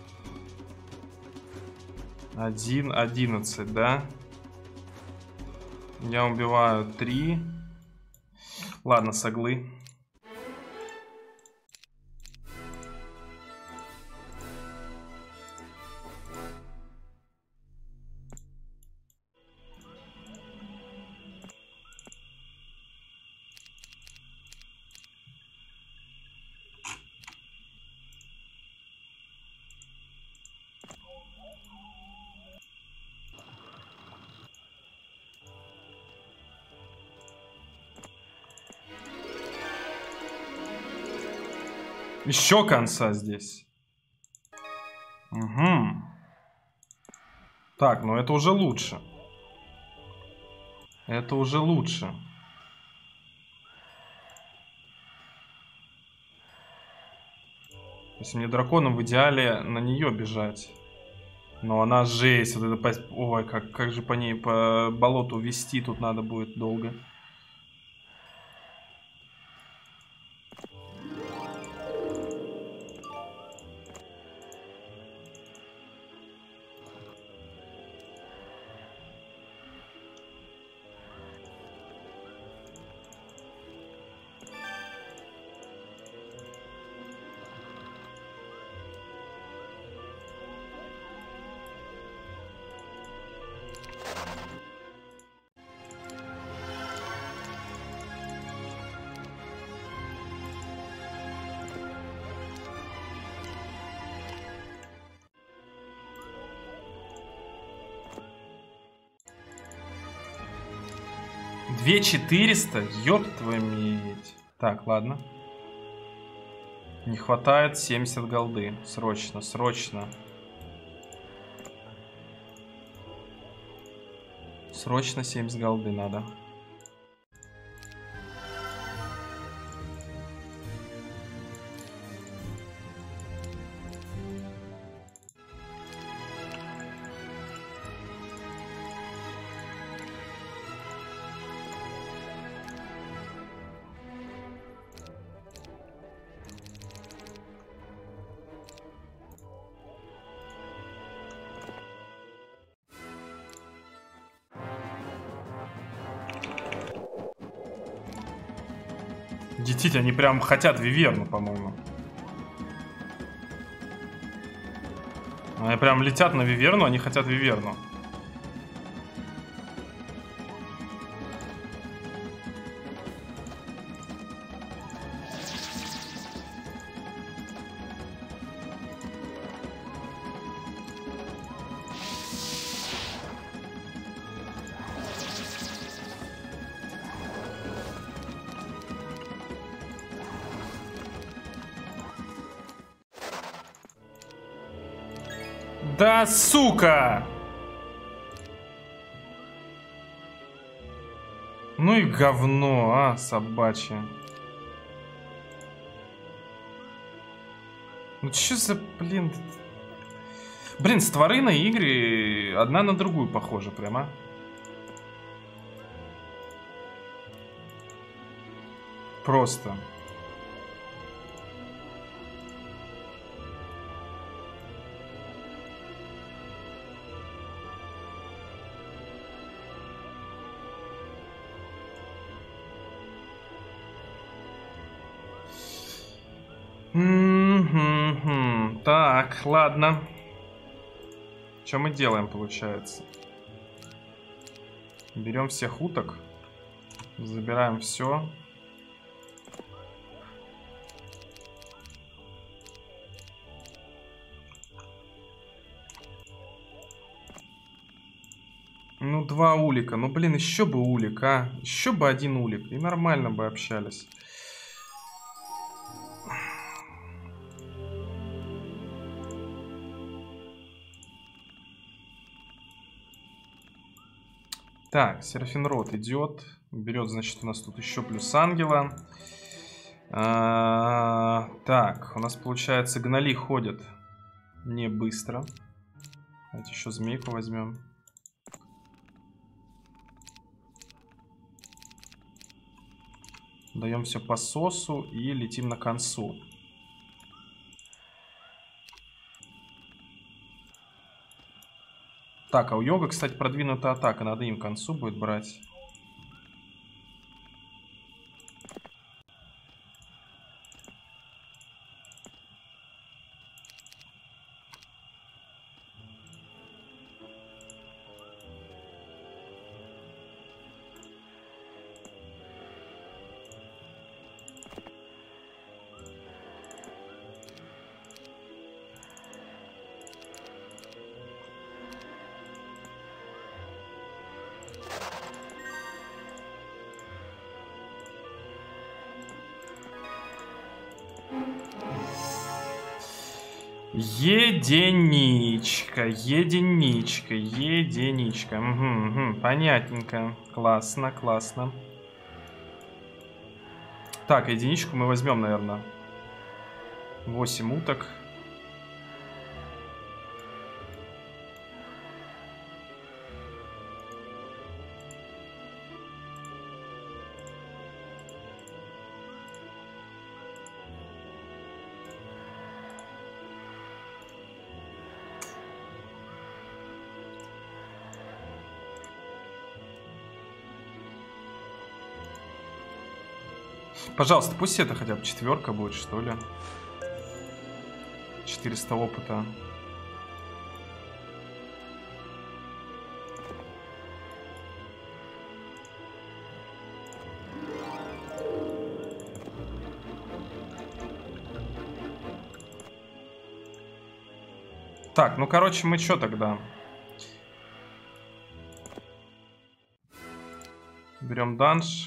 1, 11, да? Я убиваю 3. Ладно, соглы. Еще конца здесь. Угу. Так, ну это уже лучше. Это уже лучше. Если мне драконом в идеале на нее бежать. Но она жесть. Вот это ой, как же по ней по болоту вести тут надо будет долго. Две 400? Ёб твою медь. Так, ладно. Не хватает 70 голды. Срочно, срочно. Срочно 70 голды надо. Детить, они прям хотят Виверну, по-моему. Они прям летят на Виверну, они хотят Виверну. Да, сука! Ну и говно, а, собачье. Ну чё за, блин... Блин, створы на игры одна на другую похожа прямо. Просто. Так, ладно. Что мы делаем, получается? Берем всех уток. Забираем все. Ну, 2 улика. Ну, блин, еще бы улик, а. Еще бы 1 улик. И нормально бы общались. Так, Серафинрод идет. Берет, значит, у нас тут еще плюс ангела. Так, у нас, получается, гноли ходят не быстро. Давайте еще змейку возьмем. Даем все по сосу и летим на концу. Так, а у Йога, кстати, продвинутая атака. Надо им к концу будет брать. Единичка, единичка, единичка. Угу, понятненько. Классно, классно. Так, единичку мы возьмем, наверное. 8 уток. Пожалуйста, пусть это хотя бы 4 будет, что ли. 400 опыта. Так, ну короче, мы что тогда? Берем данж.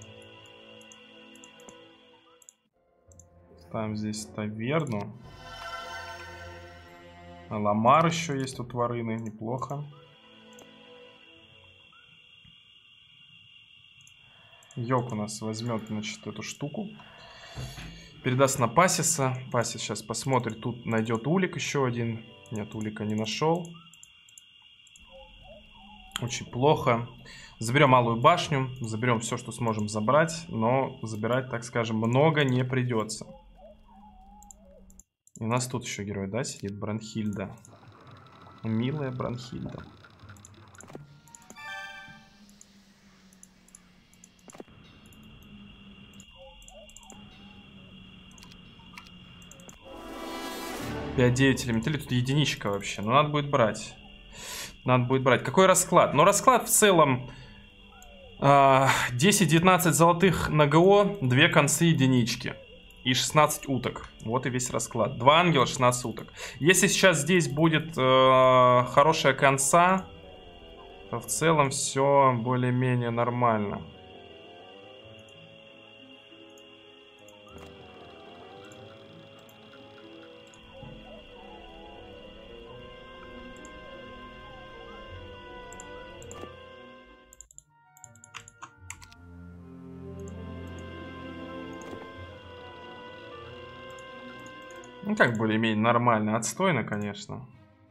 Ставим здесь таверну. Ламар еще есть у Тварины, неплохо. Йок у нас возьмет, значит, эту штуку. Передаст на Пасиса. Пасис сейчас посмотрит, тут найдет улик еще один. Нет, улика не нашел. Очень плохо. Заберем малую башню, заберем все, что сможем забрать, но забирать, так скажем, много не придется. И у нас тут еще герой, да, сидит? Бранхильда. Милая Бранхильда. Пять-9 элементали, тут единичка вообще. Но надо будет брать. Надо будет брать. Какой расклад? Ну, расклад в целом 10-19 золотых на ГО, 2 концы единички. И 16 уток. Вот и весь расклад. 2 ангела, 16 уток. Если сейчас здесь будет хорошая конца, то в целом все более-менее нормально. Ну, как более-менее нормально. Отстойно, конечно.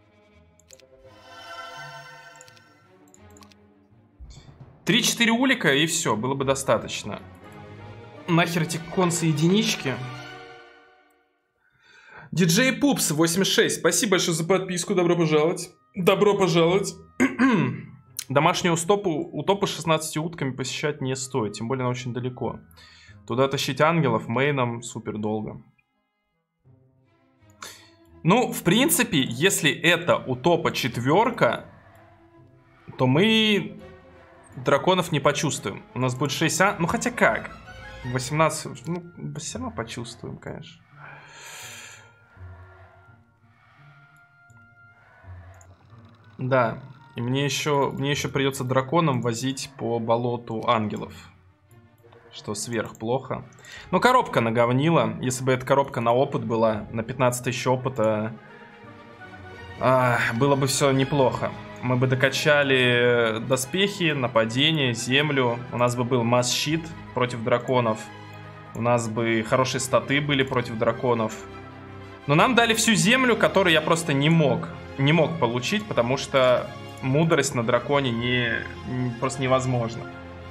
Три-4 улика и все, было бы достаточно. Нахер эти концы единички. Диджей Пупс 86. Спасибо большое за подписку. Добро пожаловать. Добро пожаловать. Домашнюю утопу с 16 утками посещать не стоит. Тем более она очень далеко. Туда тащить ангелов мейном супер долго. Ну, в принципе, если это утопа 4, то мы драконов не почувствуем. У нас будет 6 Ну, хотя как? 18... Ну, все равно почувствуем, конечно. Да. И мне еще придется драконом возить по болоту ангелов. Что сверх плохо. Ну, коробка наговнила. Если бы эта коробка на опыт была, на 15 тысяч опыта, было бы все неплохо. Мы бы докачали доспехи, нападение, землю. У нас бы был масс-щит против драконов. У нас бы хорошие статы были против драконов. Но нам дали всю землю, которую я просто не мог получить, потому что мудрость на драконе просто невозможно.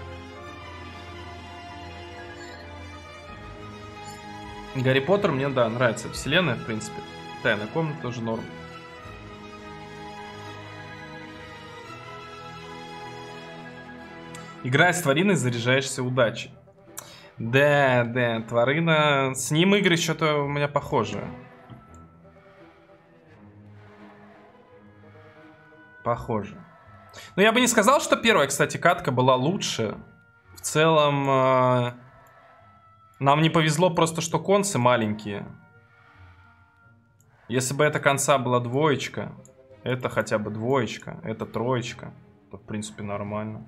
Гарри Поттер мне, да, нравится. Вселенная, в принципе. Тайная комната тоже норм. Играя с Твариной, заряжаешься удачей. Да, Тварина... С ним игры что-то у меня похожие. Похоже. Но я бы не сказал, что первая, кстати, катка была лучше. В целом... Нам не повезло просто, что концы маленькие. Если бы эта конца была 2, это хотя бы 2, это 3, то в принципе нормально.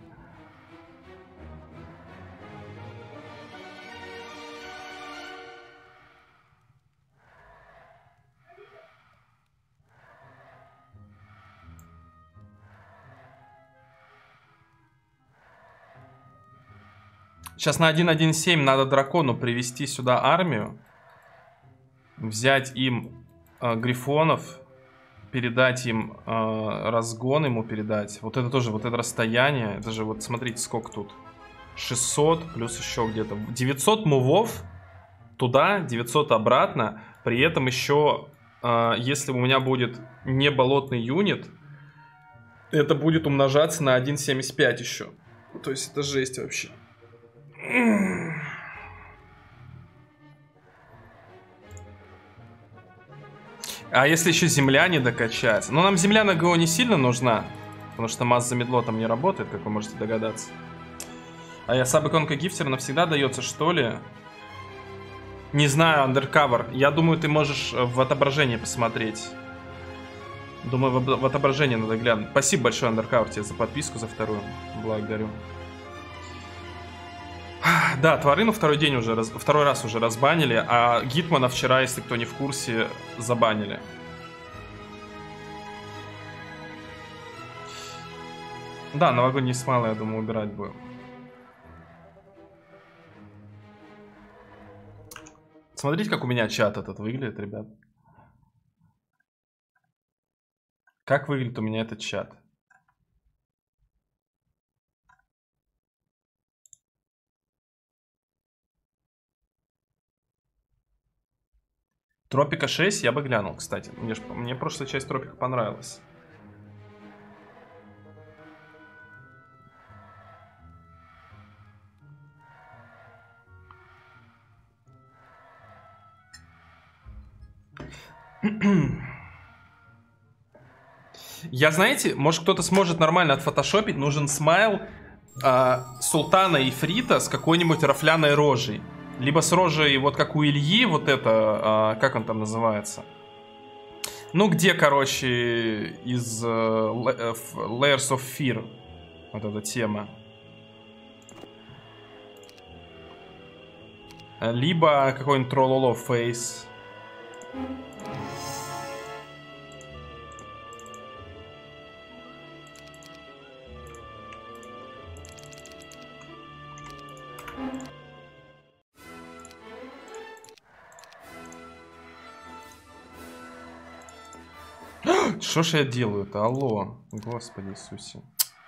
Сейчас на 1.1.7 надо дракону привести сюда армию. Взять им грифонов. Передать им разгон, ему передать. Вот это тоже, вот это расстояние. Это же, вот смотрите, сколько тут. 600 плюс еще где-то 900 мувов туда, 900 обратно. При этом еще, если у меня будет не болотный юнит, это будет умножаться на 1.75 еще. То есть это жесть вообще. А если еще земля не докачать? Ну, нам земля на ГО не сильно нужна. Потому что масс замедло там не работает, как вы можете догадаться. А я саб-иконка гифтера навсегда дается, что ли? Не знаю, Undercover. Я думаю, ты можешь в отображении посмотреть. Думаю, в отображении надо глянуть. Спасибо большое, Undercover, тебе за подписку, за вторую. Благодарю. Да, Тварину второй раз уже разбанили, а Гитмана вчера, если кто не в курсе, забанили. Да, новогодние смайлы, я думаю, убирать будем. Смотрите, как у меня чат этот выглядит, ребят. Как выглядит у меня этот чат? Тропика 6 я бы глянул, кстати. Мне прошлая часть Тропика понравилась. Я, знаете, может кто-то сможет нормально отфотошопить. Нужен смайл Султана Ифрита с какой-нибудь рафляной рожей. Либо с рожей, вот как у Ильи, вот это, как он там называется? Ну, где, короче, из Layers of Fear вот эта тема. Либо какой-нибудь Трололо Фейс. Что ж я делаю-то? Алло. Господи Иисусе.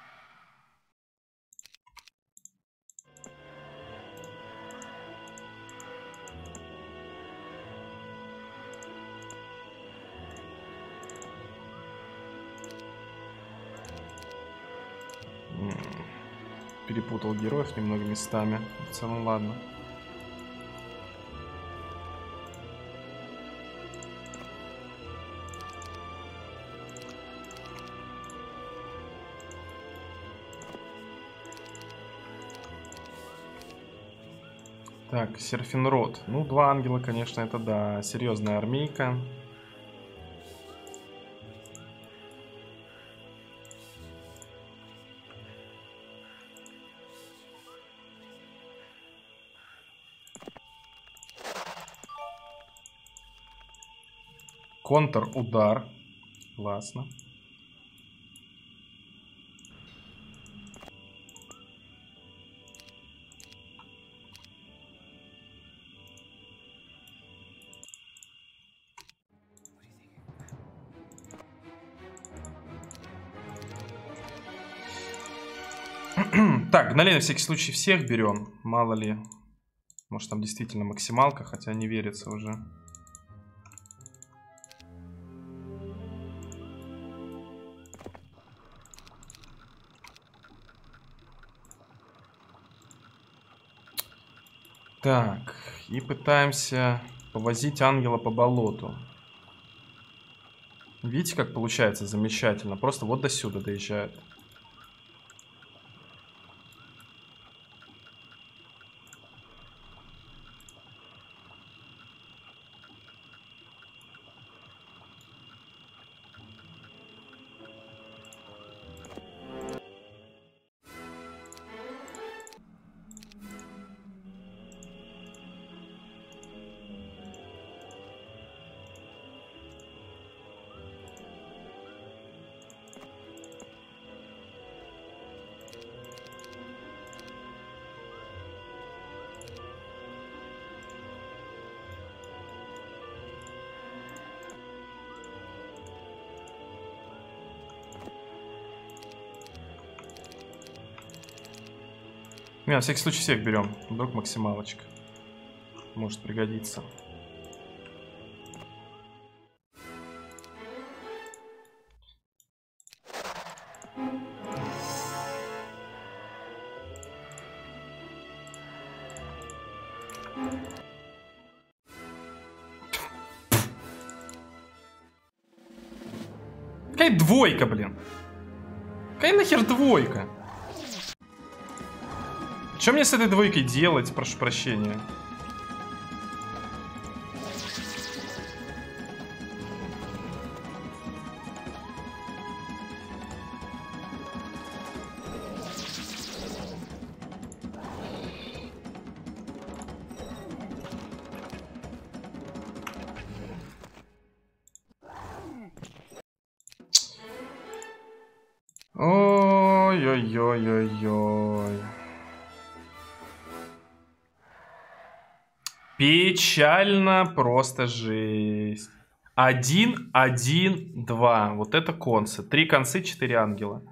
Перепутал героев немного местами. В целом, ладно. Так, Серфинрод. Ну, 2 ангела, конечно, это да. Серьезная армейка. Контр-удар. Классно. Так, гналей на всякий случай всех берем. Мало ли. Может там действительно максималка, хотя не верится уже. Так, и пытаемся повозить ангела по болоту. Видите, как получается замечательно? Просто вот до сюда доезжает. Не, на всякий случай всех берем. Вдруг максималочка. Может пригодиться. Какая двойка, блин? Какая нахер двойка? Что мне с этой двойкой делать, прошу прощения? Ой-ой-ой-ой-ой. Печально, просто жесть. 1, 1, 2. Вот это концы. 3 концы, 4 ангела.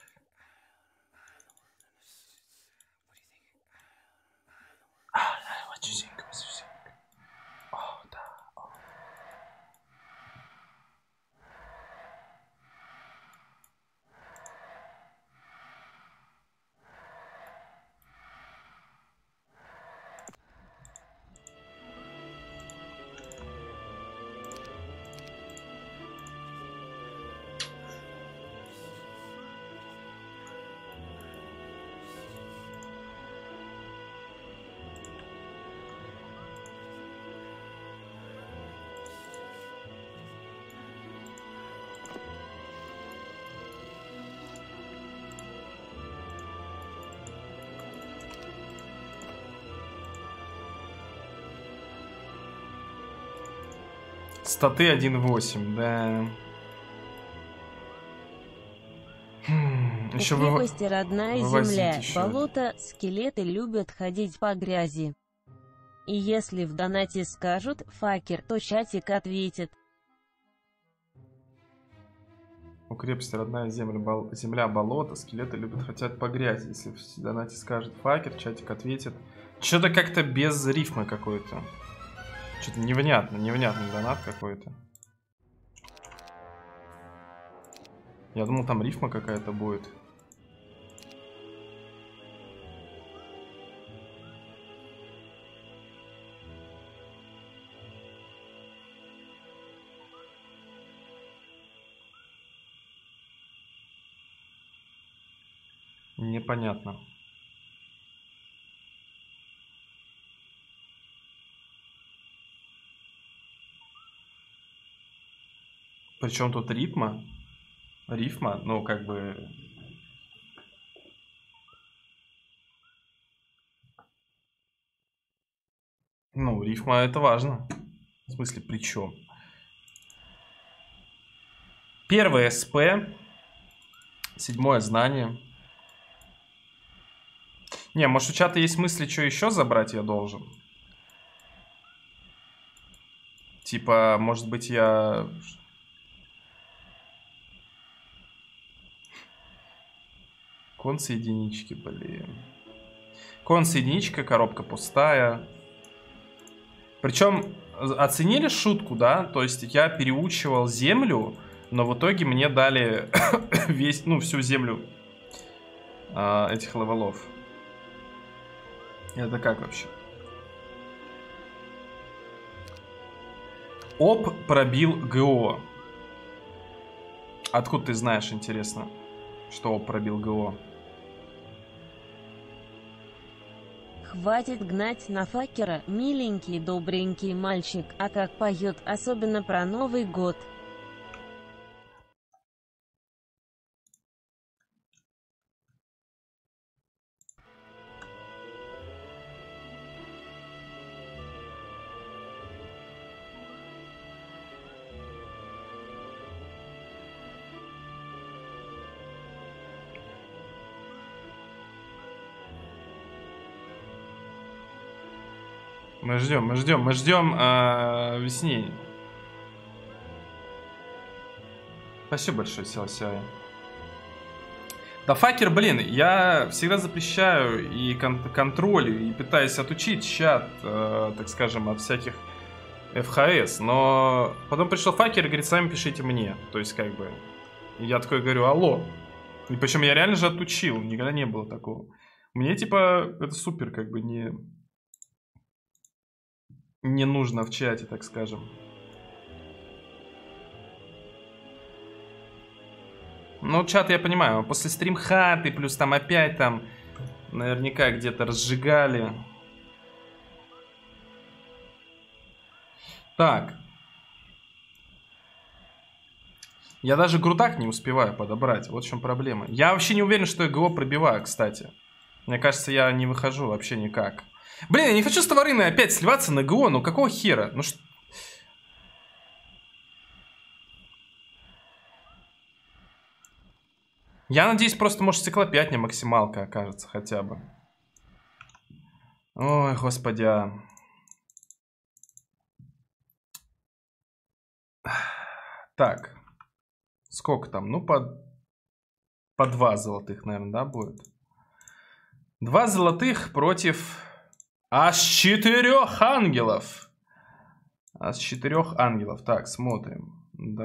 Статы 1.8, да. Еще в крепости родная земля, еще. болото, скелеты любят ходить по грязи. И если в донате скажут «факер», то чатик ответит. У крепости родная земля, болото, скелеты любят хотят по грязи. Если в донате скажет «факер», чатик ответит. Что-то как-то без рифмы какой-то. Что-то невнятный донат какой-то. Я думал, там рифма какая-то будет. Непонятно. Причем тут рифма? Рифма, ну как бы... Ну, рифма это важно. В смысле, при чем? Первое СП. 7-е знание. Не, может у чата есть мысли, что еще забрать я должен? Типа, может быть я... Концы единички, блин. Концы единичка, коробка пустая. Причем, оценили шутку, да? То есть я переучивал землю, но в итоге мне дали весь, ну, всю землю этих левелов. Это как вообще? Оп пробил ГО. Откуда ты знаешь, интересно, что Оп пробил ГО? Хватит гнать на факера, миленький, добренький мальчик, а как поет, особенно про Новый год. Мы ждем весне. Спасибо большое, Силасяя. Да факер, блин, я всегда запрещаю и контролю, и пытаюсь отучить чат, так скажем, от всяких ФХС, но потом пришел факер и говорит, сами пишите мне. То есть, как бы, я такой говорю, алло. И причем я реально же отучил, никогда не было такого. Мне, типа, это супер, как бы, не нужно в чате, так скажем. Ну, чат я понимаю, после стримхаты, плюс там опять там наверняка где-то разжигали. Так. Я даже грудак не успеваю подобрать, вот в чем проблема. Я вообще не уверен, что я ГО пробиваю, кстати. Мне кажется, я не выхожу вообще никак. Блин, я не хочу с Товарыной опять сливаться на ГО, ну какого хера? Ну что... Я надеюсь, просто, может, стеклопятня максималка окажется хотя бы. Ой, господи. Так. Сколько там? Ну, по 2 золотых, наверное, да, будет? 2 золотых против аж 4 ангелов. Аж 4 ангелов. Так, смотрим.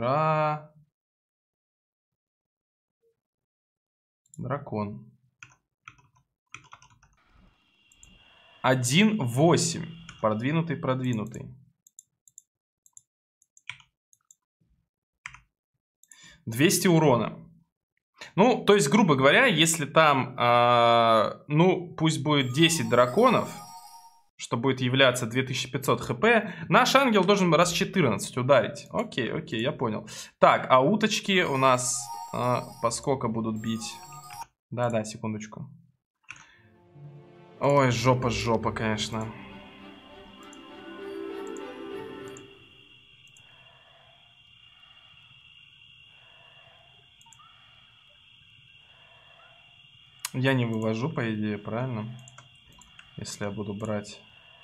Дракон. 1-8. Продвинутый. 200 урона. Ну, то есть, грубо говоря, если там, ну, пусть будет 10 драконов, что будет являться 2500 хп, наш ангел должен раз 14 ударить. Окей, я понял. Так, а уточки у нас по сколько будут бить? Да, секундочку. Ой, жопа, конечно. Я не вывожу, по идее, правильно? Если я буду брать...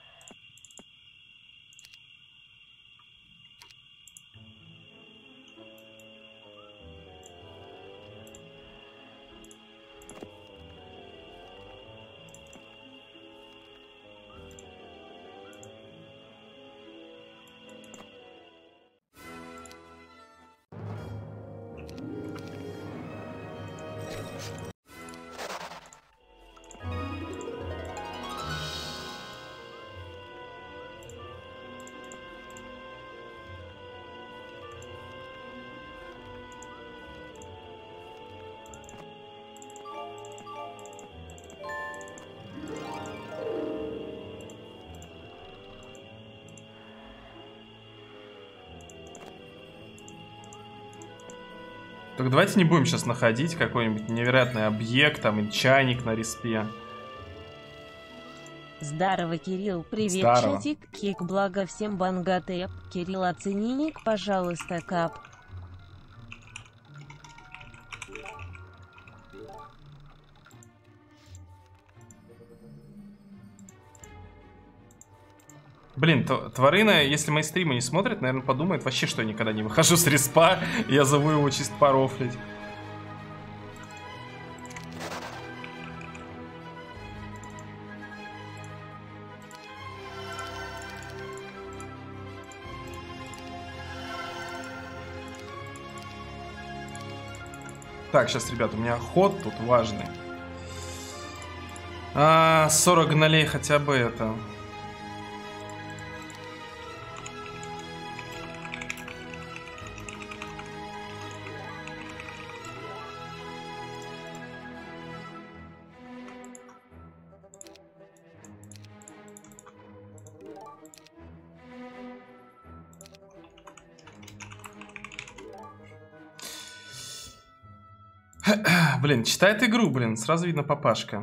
Так давайте не будем сейчас находить какой-нибудь невероятный объект, там, и чайник на респе. Здорово, Кирилл, привет, Здорово. чатик, кик, благо всем бангатэп. Кирилл, оцени ник, пожалуйста, кап. Блин, Тварына, если мои стримы не смотрят, наверное, подумает вообще, что я никогда не выхожу с респа. Я зову его чисто порофлить. Так, сейчас, ребят, у меня ход тут важный. 40 гнолей хотя бы это... Блин, читает игру, блин, сразу видно папашка.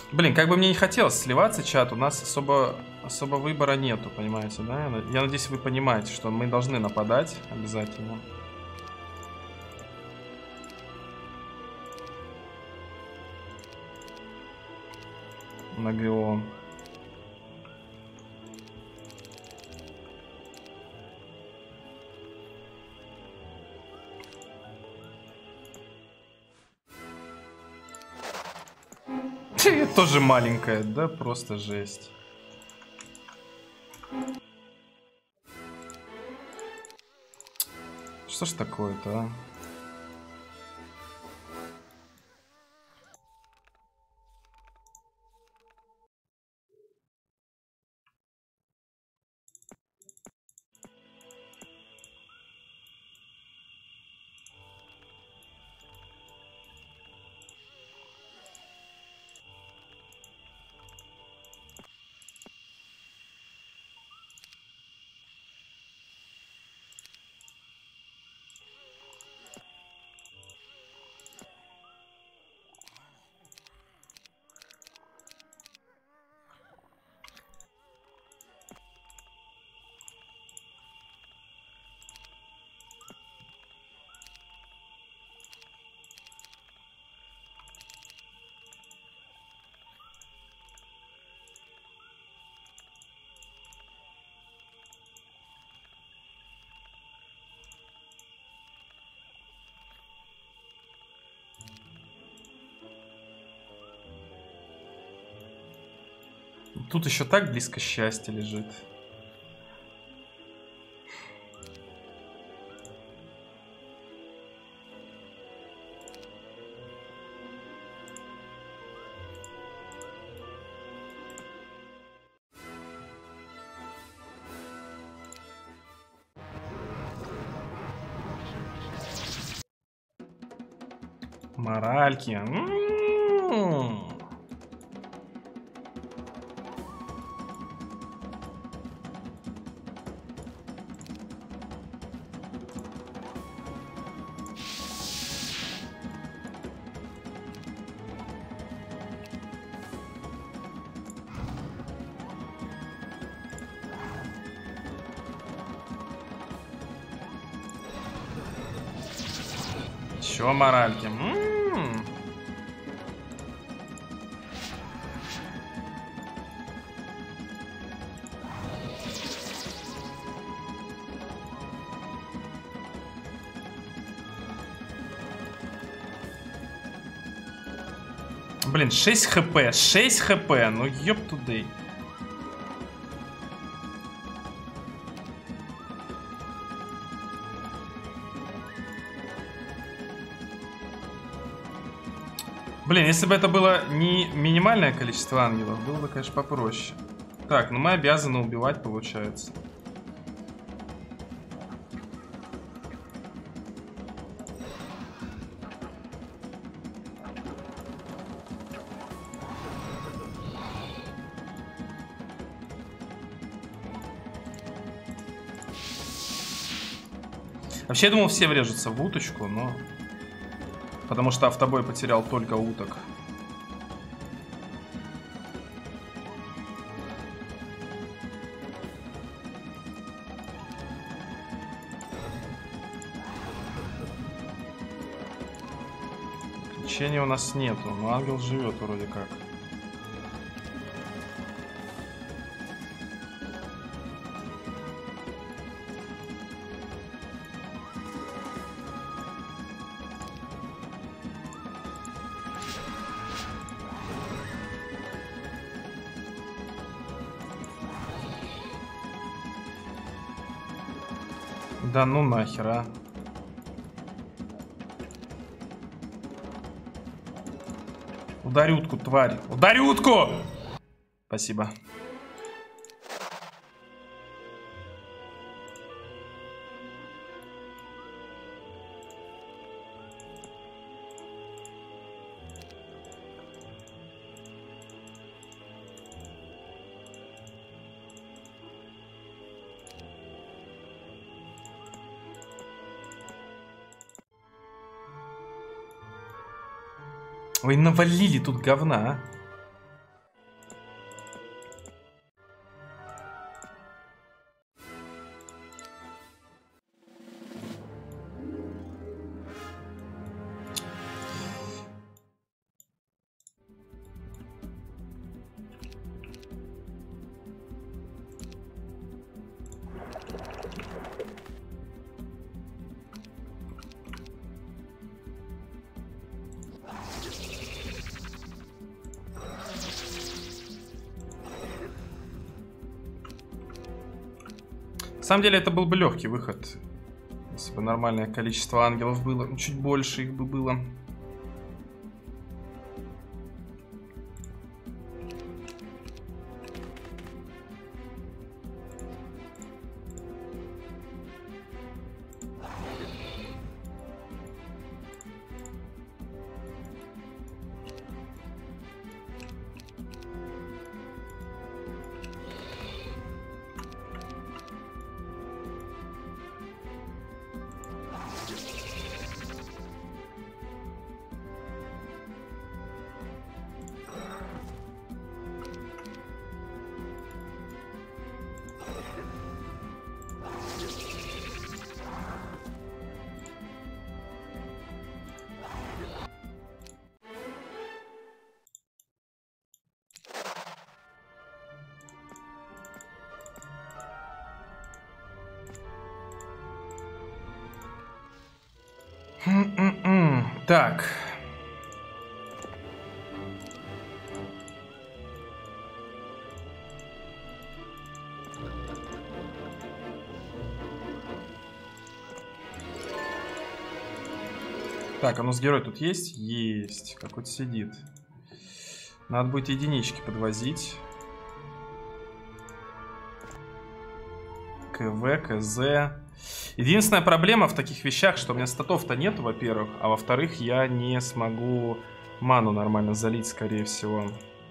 Блин, как бы мне не хотелось сливаться, чат, у нас особо выбора нету, понимаете, да? Я надеюсь, вы понимаете, что мы должны нападать обязательно. На ГО. Тоже маленькая, да, просто жесть. Что ж такое-то, а? Тут еще так близко счастье лежит. Моральки. Еще моральки. Блин, 6 хп, 6 хп, ну ёб тудей. Блин, если бы это было не минимальное количество ангелов, было бы, конечно, попроще. Так, ну мы обязаны убивать, получается. Вообще, я думал, все врежутся в уточку, но... Потому что автобой потерял только уток. Лечения у нас нету, но ангел живет вроде как. Да ну нахер, а. Ударь утку, тварь. Ударь утку! Спасибо. Ой, навалили тут говна, а. самом деле это был бы легкий выход. Если бы нормальное количество ангелов было. Чуть больше их бы было. Так. Так, а у нас герой тут есть? Есть. Какой-то сидит. Надо будет единички подвозить. КВ, КЗ. Единственная проблема в таких вещах, что у меня статов-то нету, во-первых. А во-вторых, я не смогу ману нормально залить, скорее всего.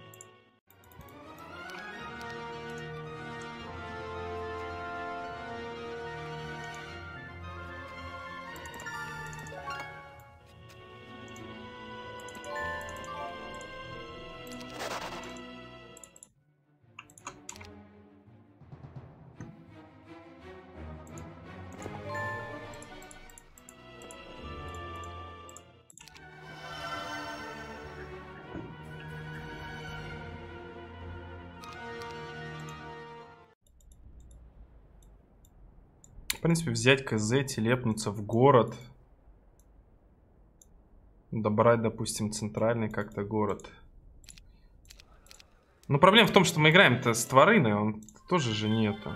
В принципе, взять КЗ, телепнуться в город. Добрать, допустим, центральный как-то город. Но проблема в том, что мы играем-то с Тварыной, он тоже же нету.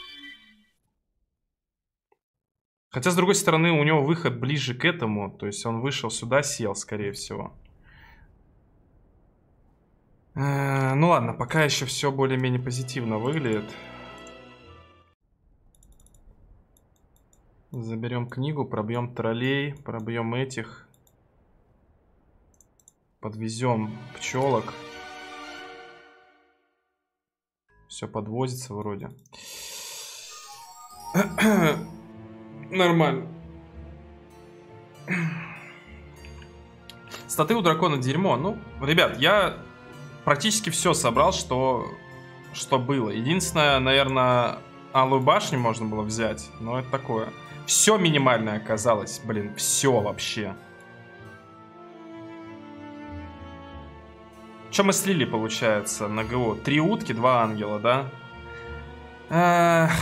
Хотя, с другой стороны, у него выход ближе к этому. То есть он вышел сюда, сел, скорее всего. Ну ладно, пока еще все более-менее позитивно выглядит. Заберем книгу, пробьем троллей, пробьем этих. Подвезем пчелок. Все подвозится вроде. Нормально. Статы у дракона дерьмо. Ну, ребят, я практически все собрал, что было. Единственное, наверное, Алую башню можно было взять. Но это такое. Все минимальное оказалось. Блин, все вообще. Что мы слили, получается, на ГО? 3 утки, 2 ангела, да?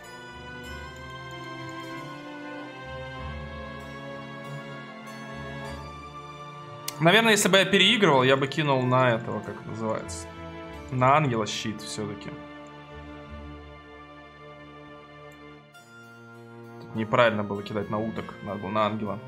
Наверное, если бы я переигрывал, я бы кинул на этого, как это называется. На ангела щит все-таки. Тут неправильно было кидать на уток, надо было на ангела.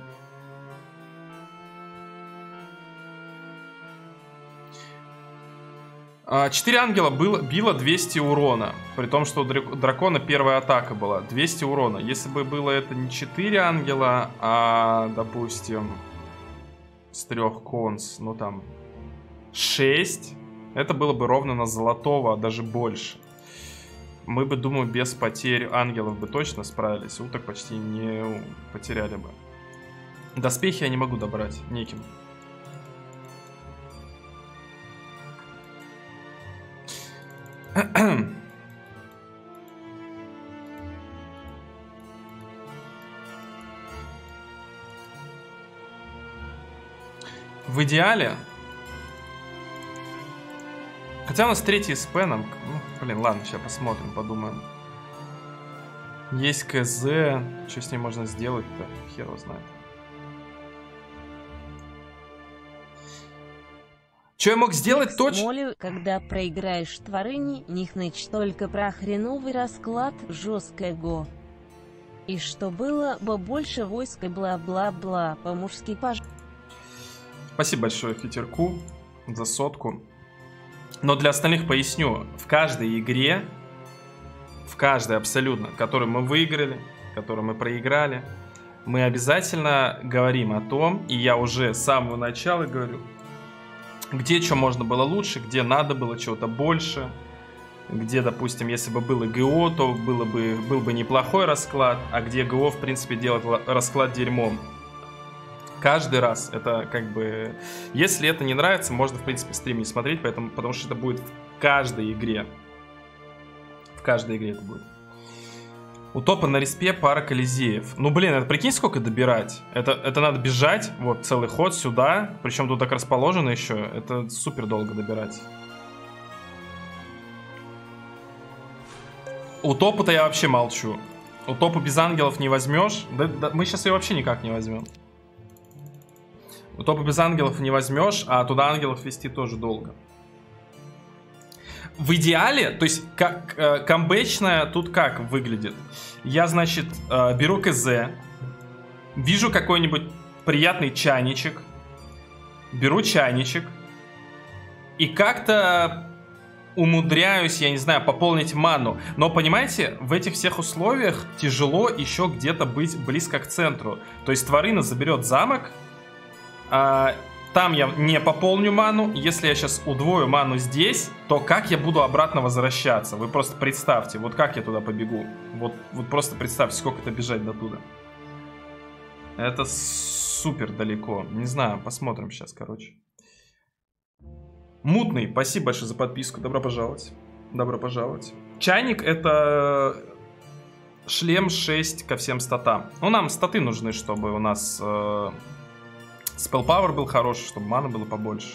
Четыре ангела било 200 урона. При том, что у дракона первая атака была. 200 урона. Если бы было это не 4 ангела, а, допустим, с 3 конс, ну там, 6, это было бы ровно на золотого, а даже больше. Мы бы, думаю, без потерь ангелов бы точно справились. Уток почти не потеряли бы. Доспехи я не могу добрать неким. В идеале. Хотя у нас 3 СП нам. Ну, блин, ладно, сейчас посмотрим, подумаем. Есть КЗ. Что с ней можно сделать-то? Хер его знает. Что я мог сделать точно? Молю, когда проиграешь тварыни, не хнычь только про хреновый расклад, жесткое го. И что было бы больше войска, бла-бла-бла, по-мужски Спасибо большое Фитерку за сотку. Но для остальных поясню, в каждой игре, в каждой абсолютно, которую мы выиграли, которую мы проиграли, мы обязательно говорим о том, и я уже с самого начала говорю, где что можно было лучше, где надо было чего-то больше, где, допустим, если бы было ГО, то был бы неплохой расклад, а где ГО, в принципе, делает расклад дерьмом. Каждый раз это как бы... Если это не нравится, можно, в принципе, стрим не смотреть, потому что это будет в каждой игре. В каждой игре это будет. У топа на респе пара колизеев. Ну, блин, это прикинь, сколько добирать. Это надо бежать, вот, целый ход сюда. Причем тут так расположено еще. Это супер долго добирать. У топа-то я вообще молчу. У топа без ангелов не возьмешь. Да, мы сейчас ее вообще никак не возьмем. У топа без ангелов не возьмешь, а туда ангелов вести тоже долго. В идеале, то есть как камбэчная тут как выглядит? Я, значит, беру КЗ, вижу какой-нибудь приятный чайничек, беру чайничек и как-то умудряюсь, я не знаю, пополнить ману. Но, понимаете, в этих всех условиях тяжело еще где-то быть близко к центру. То есть тварина заберет замок, там я не пополню ману. Если я сейчас удвою ману здесь, то как я буду обратно возвращаться? Вы просто представьте, вот как я туда побегу. Вот просто представьте, сколько это бежать до туда. Это супер далеко. Не знаю, посмотрим сейчас, короче. Мутный, спасибо большое за подписку. Добро пожаловать. Добро пожаловать. Чайник — это шлем 6 ко всем статам. Ну, нам статы нужны, чтобы у нас... Spell Power был хороший, чтобы маны было побольше.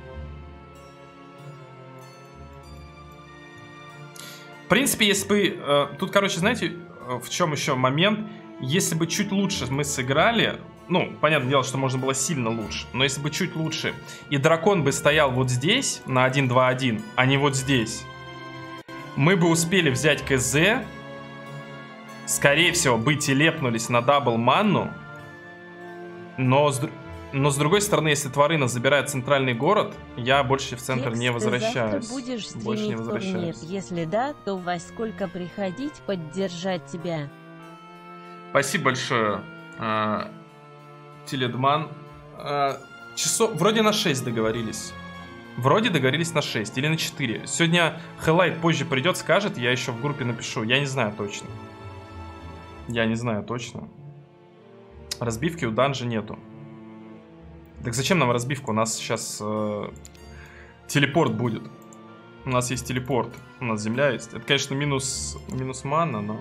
В принципе, если бы... Тут, короче, знаете, в чем еще момент? Если бы чуть лучше мы сыграли... Ну, понятное дело, что можно было сильно лучше. Но если бы чуть лучше... И дракон бы стоял вот здесь, на 1-2-1, а не вот здесь. Мы бы успели взять КЗ. Скорее всего, бы телепнулись на дабл манну. Но с другой стороны, если тварина забирает центральный город, я больше в центр не возвращаюсь. Будешь больше не возвращаюсь. Если да, то во сколько приходить поддержать тебя? Спасибо большое, Теледман. Часов... Вроде на 6 договорились. Вроде договорились на 6 или на 4. Сегодня Хэлайт позже придет, скажет, я еще в группе напишу. Я не знаю точно. Я не знаю точно. Разбивки у данжа нету. Так зачем нам разбивка? У нас сейчас телепорт будет. У нас есть телепорт. У нас земля есть. Это, конечно, минус мана, но...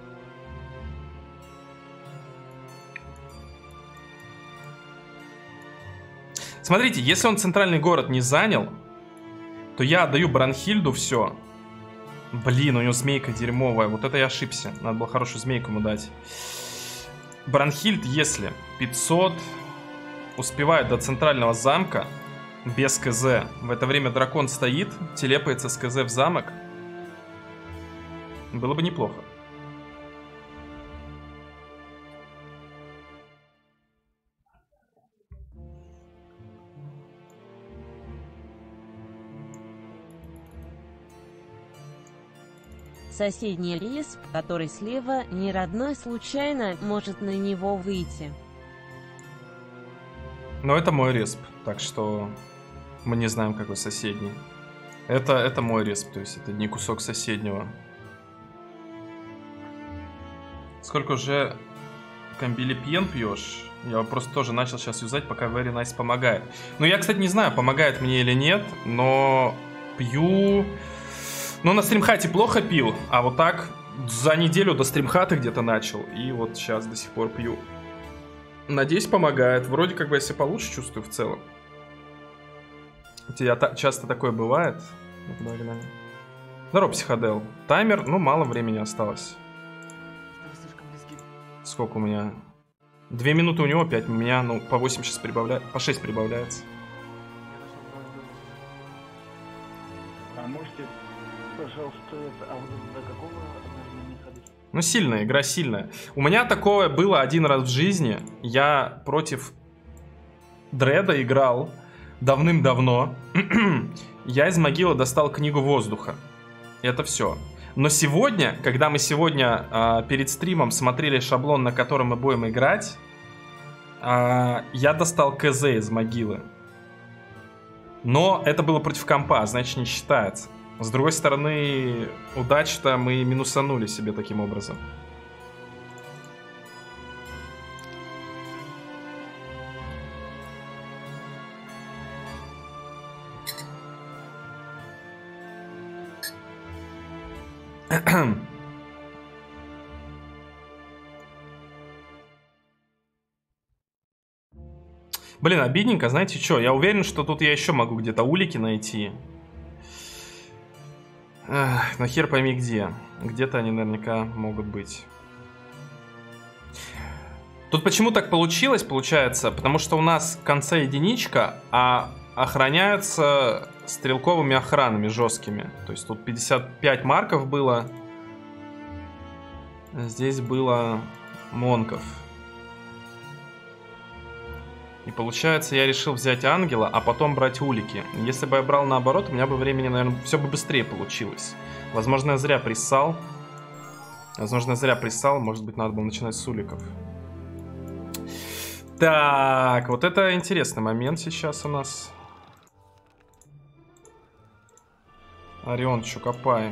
Смотрите, если он центральный город не занял, то я отдаю Бранхильду все. Блин, у него змейка дерьмовая. Вот это я ошибся. Надо было хорошую змейку ему дать. Бранхильд, если 500... успевает до центрального замка без КЗ. В это время дракон стоит, телепается с КЗ в замок. Было бы неплохо. Соседний респ, который слева, не родной случайно, может на него выйти. Но это мой респ, так что мы не знаем, какой соседний. Это мой респ, то есть это не кусок соседнего. Сколько уже Камбили пьен пьешь? Я просто тоже начал сейчас юзать, пока Very Nice помогает. Ну, я, кстати, не знаю, помогает мне или нет, но пью... Ну, на стримхате плохо пил, а вот так за неделю до стримхата где-то начал. И вот сейчас до сих пор пью. Надеюсь, помогает. Вроде как бы я себя получше чувствую в целом. У тебя часто такое бывает? Здорово, Психодел. Таймер, ну, мало времени осталось. Сколько у меня? 2 минуты у него, 5 у меня, ну, по 8 сейчас прибавляется, по 6 прибавляется. можете, пожалуйста, это, вот до какого времени ходить? Ну, сильная, игра сильная. У меня такое было один раз в жизни. Я против Дреда играл давным-давно. Я из могилы достал книгу воздуха. Это все. Но сегодня, когда мы сегодня перед стримом смотрели шаблон, на котором мы будем играть, я достал КЗ из могилы. Но это было против компа, значит не считается. С другой стороны, удачно мы минусанули себе таким образом. Блин, обидненько, знаете что? Я уверен, что тут я еще могу где-то улики найти. Эх, но хер пойми где. Где-то они наверняка могут быть. Тут почему так получилось, получается? Потому что у нас в конце единичка, а охраняются стрелковыми охранами жесткими. То есть тут 55 марков было. Здесь было монков. И получается, я решил взять ангела, а потом брать улики. Если бы я брал наоборот, у меня бы времени, наверное, все бы быстрее получилось. Возможно, я зря приссал. Может быть, надо было начинать с уликов. Так, вот это интересный момент сейчас у нас. Орион Чукопай.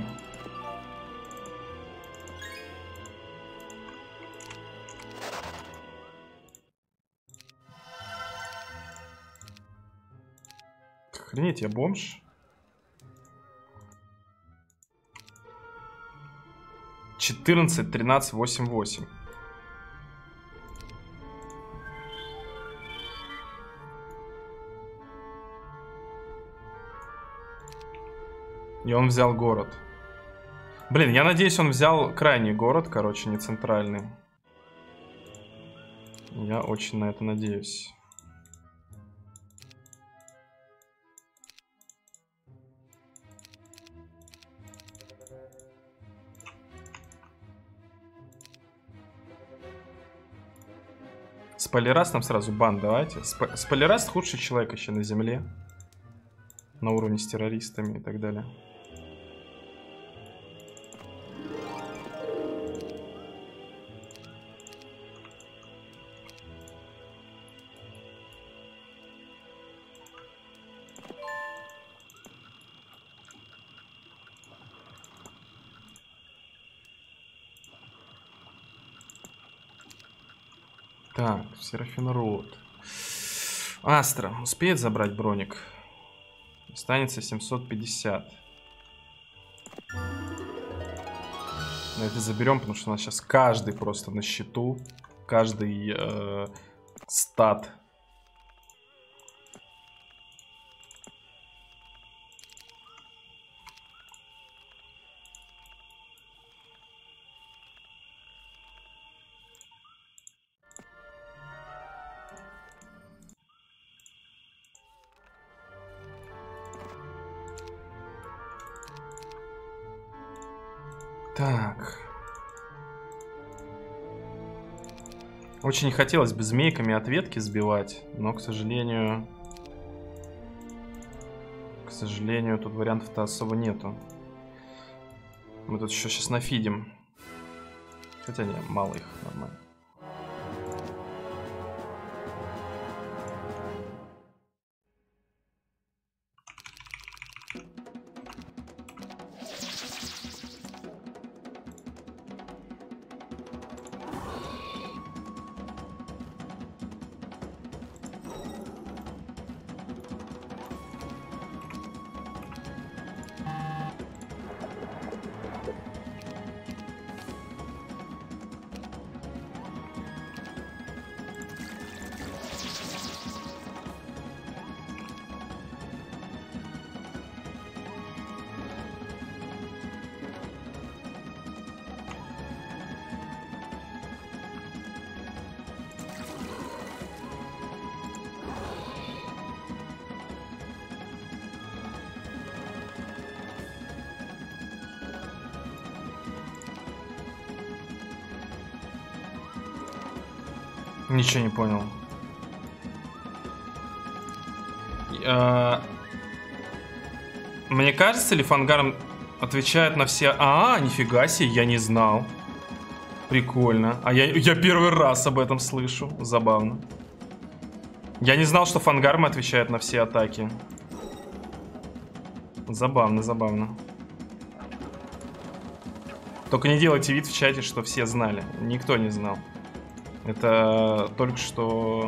Охренеть, я бомж. 14, 13, 8, 8. И он взял город. Блин, я надеюсь, он взял крайний город, короче, не центральный. Я очень на это надеюсь. Спойлераст нам сразу бан давайте. Спойлераст худший человек еще на земле. На уровне с террористами и так далее. Так, Серафин Роуд. Астра успеет забрать броник? Останется 750. Но это заберем, потому что у нас сейчас каждый просто на счету. Каждый стат. Так. Очень не хотелось бы змейками ответки сбивать, но, к сожалению, тут вариантов-то особо нету. Мы тут еще сейчас нафидим. Хотя не, мало их, нормально. Ничего не понял. Мне кажется, ли Фангарм отвечает на все... нифига себе, я не знал. Прикольно. А я первый раз об этом слышу. Забавно. Я не знал, что Фангарм отвечает на все атаки. Забавно, забавно. Только не делайте вид в чате, что все знали. Никто не знал. Это только что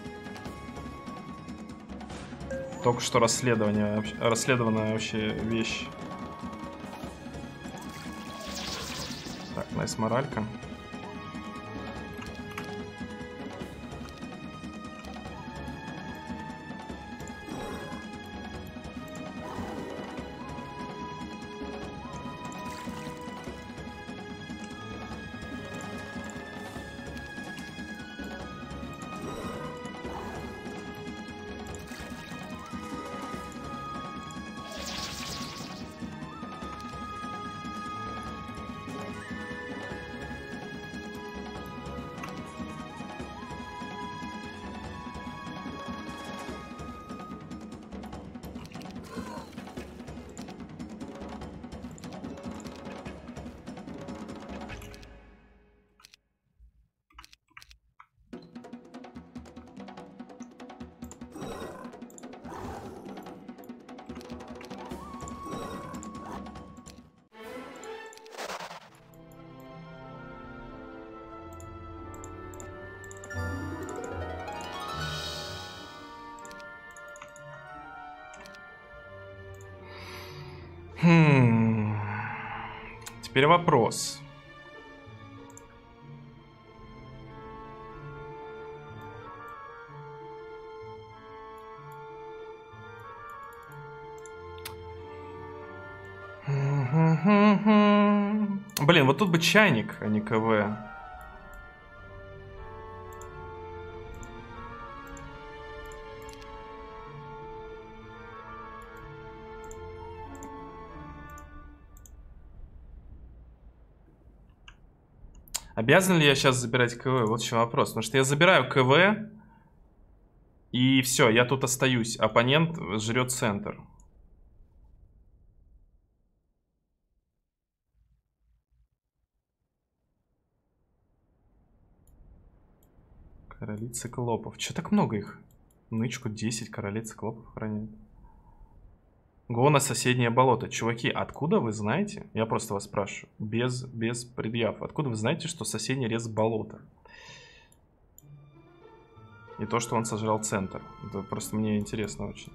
расследованная вообще вещь. Так, найс моралька. Теперь вопрос. Блин, вот тут бы чайник, а не КВ. Обязан ли я сейчас забирать КВ? Вот еще вопрос. Потому что я забираю КВ, и все, я тут остаюсь. Оппонент жрет центр. Короли циклопов. Че так много их? Нычку 10 королей циклопов хранят. Го на соседнее болото. Чуваки, откуда вы знаете? Я просто вас спрашиваю. Без предъяв. Откуда вы знаете, что соседний рез болото? И то, что он сожрал центр. Это просто мне интересно очень.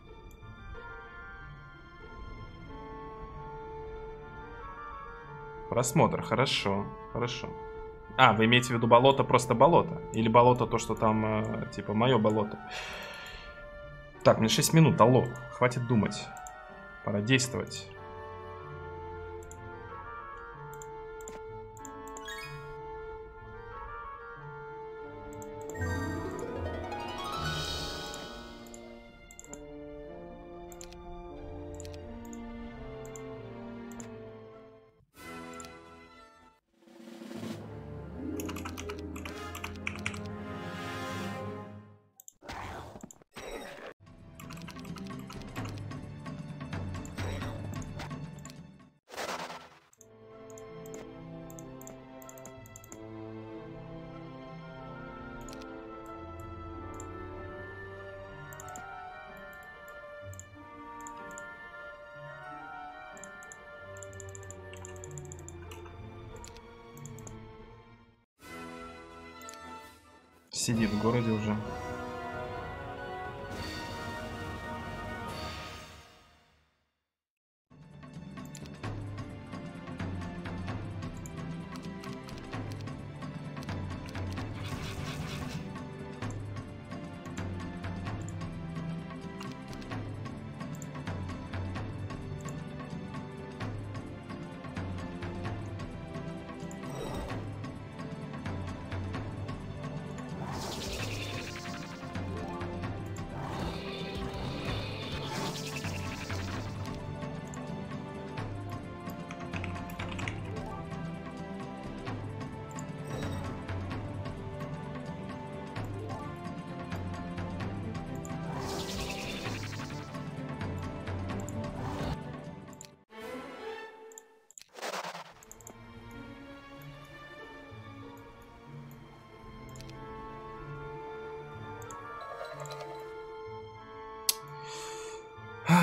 Просмотр. Хорошо. Хорошо. А, вы имеете в виду болото, просто болото? Или болото то, что там, типа, мое болото? Так, мне 6 минут, алло. Хватит думать. Пора действовать. Сидит в городе уже.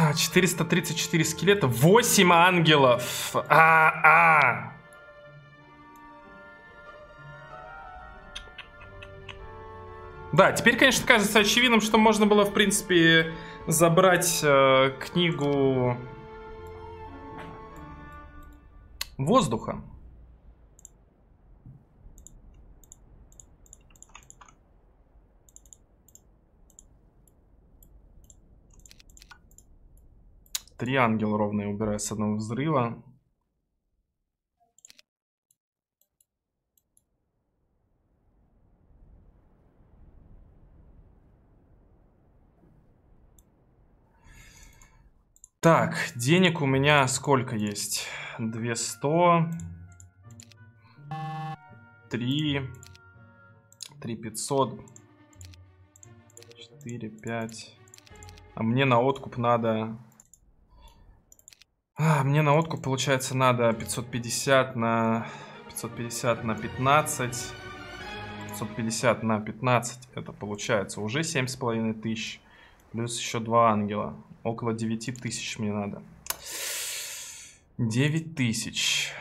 434 скелета, 8 ангелов. Да, теперь, конечно, кажется очевидным, что можно было, в принципе, забрать книгу воздуха. Три ангела ровно я убираю с одного взрыва. Так, денег у меня сколько есть? 200. 3. 3500. 4, 5. А мне на откуп надо... мне на откуп, получается, надо 550 на 15. 550 на 15. Это получается уже 7500. Плюс еще 2 ангела. Около 9000 мне надо. 9000.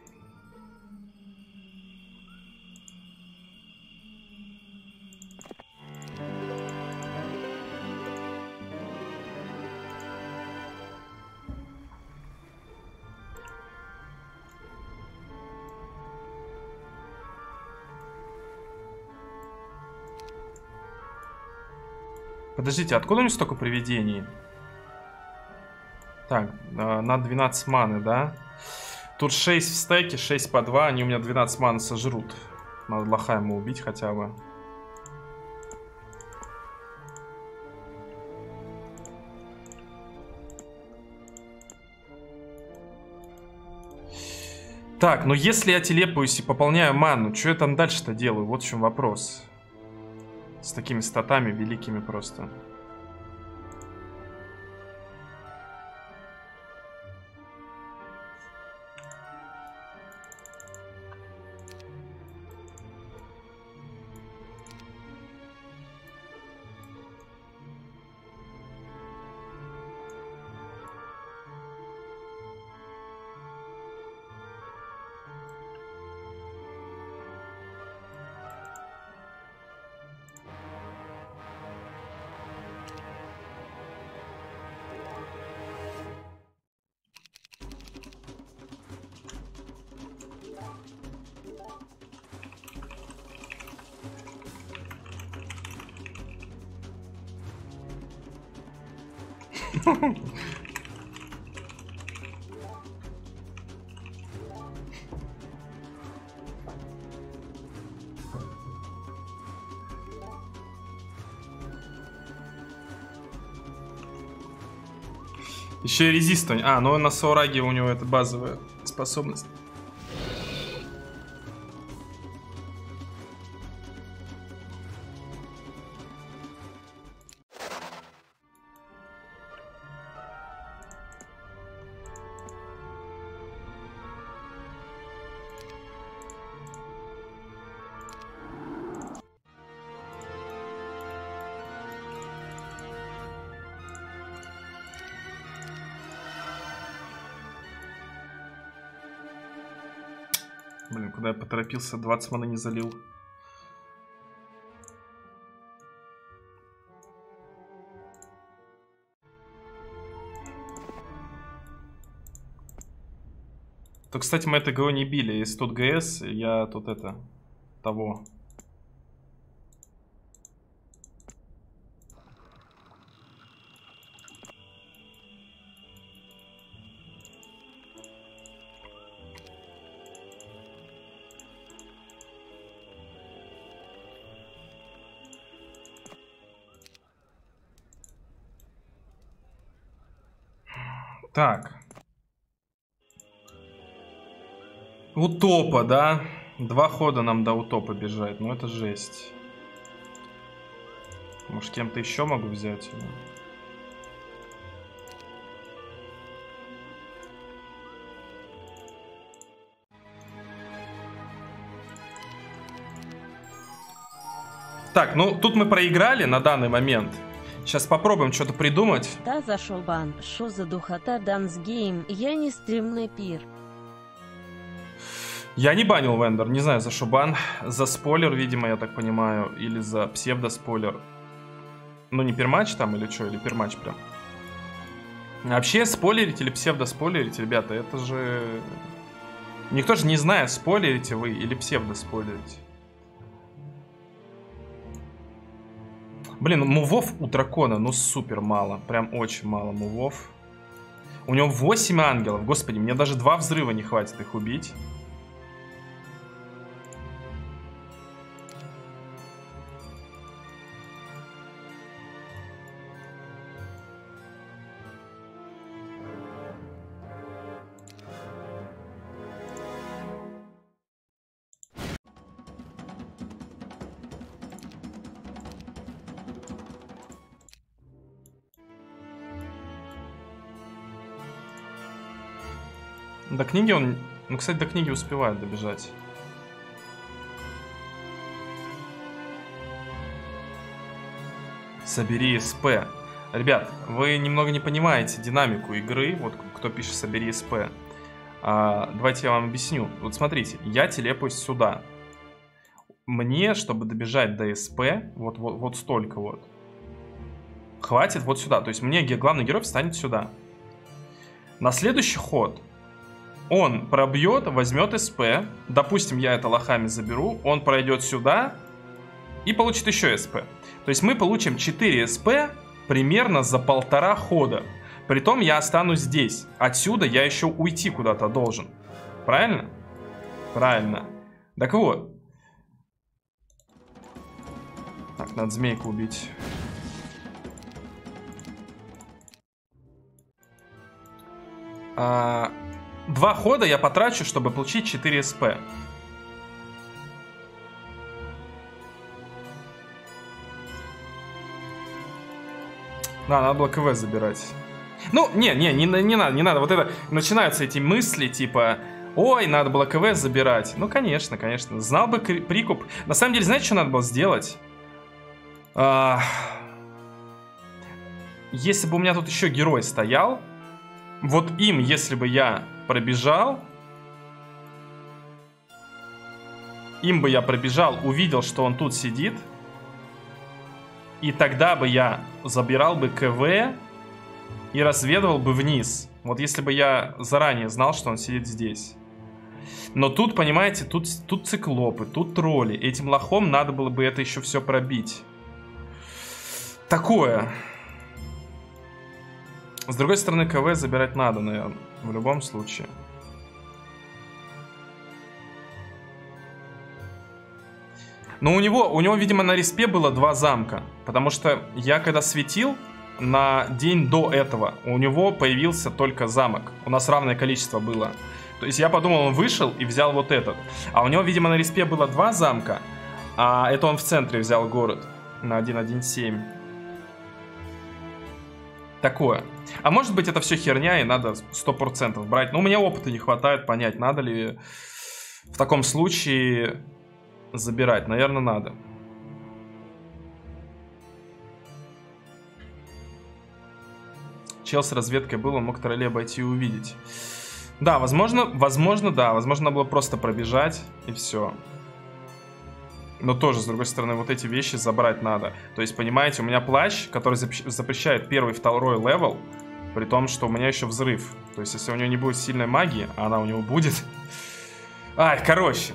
Подождите, откуда у них столько привидений? Так, на 12 маны, да? Тут 6 в стеке, 6 по 2. Они у меня 12 маны сожрут. Надо Лохайма убить хотя бы. Так, но если я телепаюсь и пополняю ману, что я там дальше-то делаю? Вот в чем вопрос. С такими статами великими просто. Еще и резист. Ну на Саураге у него это базовая способность. Блин, куда я поторопился, 20 маны не залил. То, кстати, мы это ГО не били. Если тут ГС, я тут это... того. Так. Утопа, да? 2 хода нам до утопа бежать. Ну это жесть. Может, кем-то еще могу взять его? Так, ну тут мы проиграли на данный момент. Сейчас попробуем что-то придумать. Да, зашел бан. Шо за духота дансгейм? Я не стримный пир. Я не банил Вендор, не знаю за что бан. За спойлер, видимо, я так понимаю. Или за псевдоспойлер. Ну не перматч там или что, или перматч прям. Вообще спойлерить или псевдоспойлерить, ребята, это же... Никто же не знает, спойлерите вы или псевдоспойлерите. Блин, мувов у дракона, ну супер мало. Прям очень мало мувов. У него 8 ангелов. Господи, мне даже 2 взрыва не хватит их убить. До книги он... Ну, кстати, до книги успевает добежать. Собери СП. Ребят, вы немного не понимаете динамику игры. Вот кто пишет «собери СП». Давайте я вам объясню. Вот смотрите, я телепаюсь сюда. Мне, чтобы добежать до СП, вот столько вот, хватит вот сюда. То есть мне главный герой встанет сюда. На следующий ход он пробьет, возьмет СП. Допустим, я это лохами заберу. Он пройдет сюда и получит еще СП. То есть мы получим 4 СП примерно за 1,5 хода. Притом я останусь здесь. Отсюда я еще уйти куда-то должен. Правильно? Правильно. Так вот. Так, надо змейку убить. Два хода я потрачу, чтобы получить 4 СП. Да, надо было КВ забирать. Ну, не надо. Вот это, начинаются эти мысли, типа, ой, надо было КВ забирать. Ну, конечно. Знал бы прикуп. На самом деле, знаете, что надо было сделать? Если бы у меня тут еще герой стоял, вот им, если бы я пробежал, увидел, что он тут сидит, и тогда бы я забирал бы КВ и разведывал бы вниз. Вот если бы я заранее знал, что он сидит здесь. Но тут, понимаете, тут циклопы, тут тролли. Этим лохом надо было бы это еще все пробить. Такое. С другой стороны, КВ забирать надо, наверное. В любом случае. Но у него, видимо, на респе было 2 замка. Потому что я когда светил, на день до этого у него появился только замок. У нас равное количество было. То есть я подумал, он вышел и взял вот этот. А у него, видимо, на респе было 2 замка. А это он в центре взял город. На 1.1.7. Такое. А может быть, это все херня и надо 100% брать. Но у меня опыта не хватает понять, надо ли в таком случае забирать. Наверное, надо. Чел с разведкой был, он мог троллей обойти и увидеть. Да, возможно, да. Возможно, надо было просто пробежать и все. Но тоже, с другой стороны, вот эти вещи забрать надо. То есть, понимаете, у меня плащ, который запрещает 1-й, 2-й левел, при том, что у меня еще взрыв. То есть, если у него не будет сильной магии, а она у него будет... Ай, короче.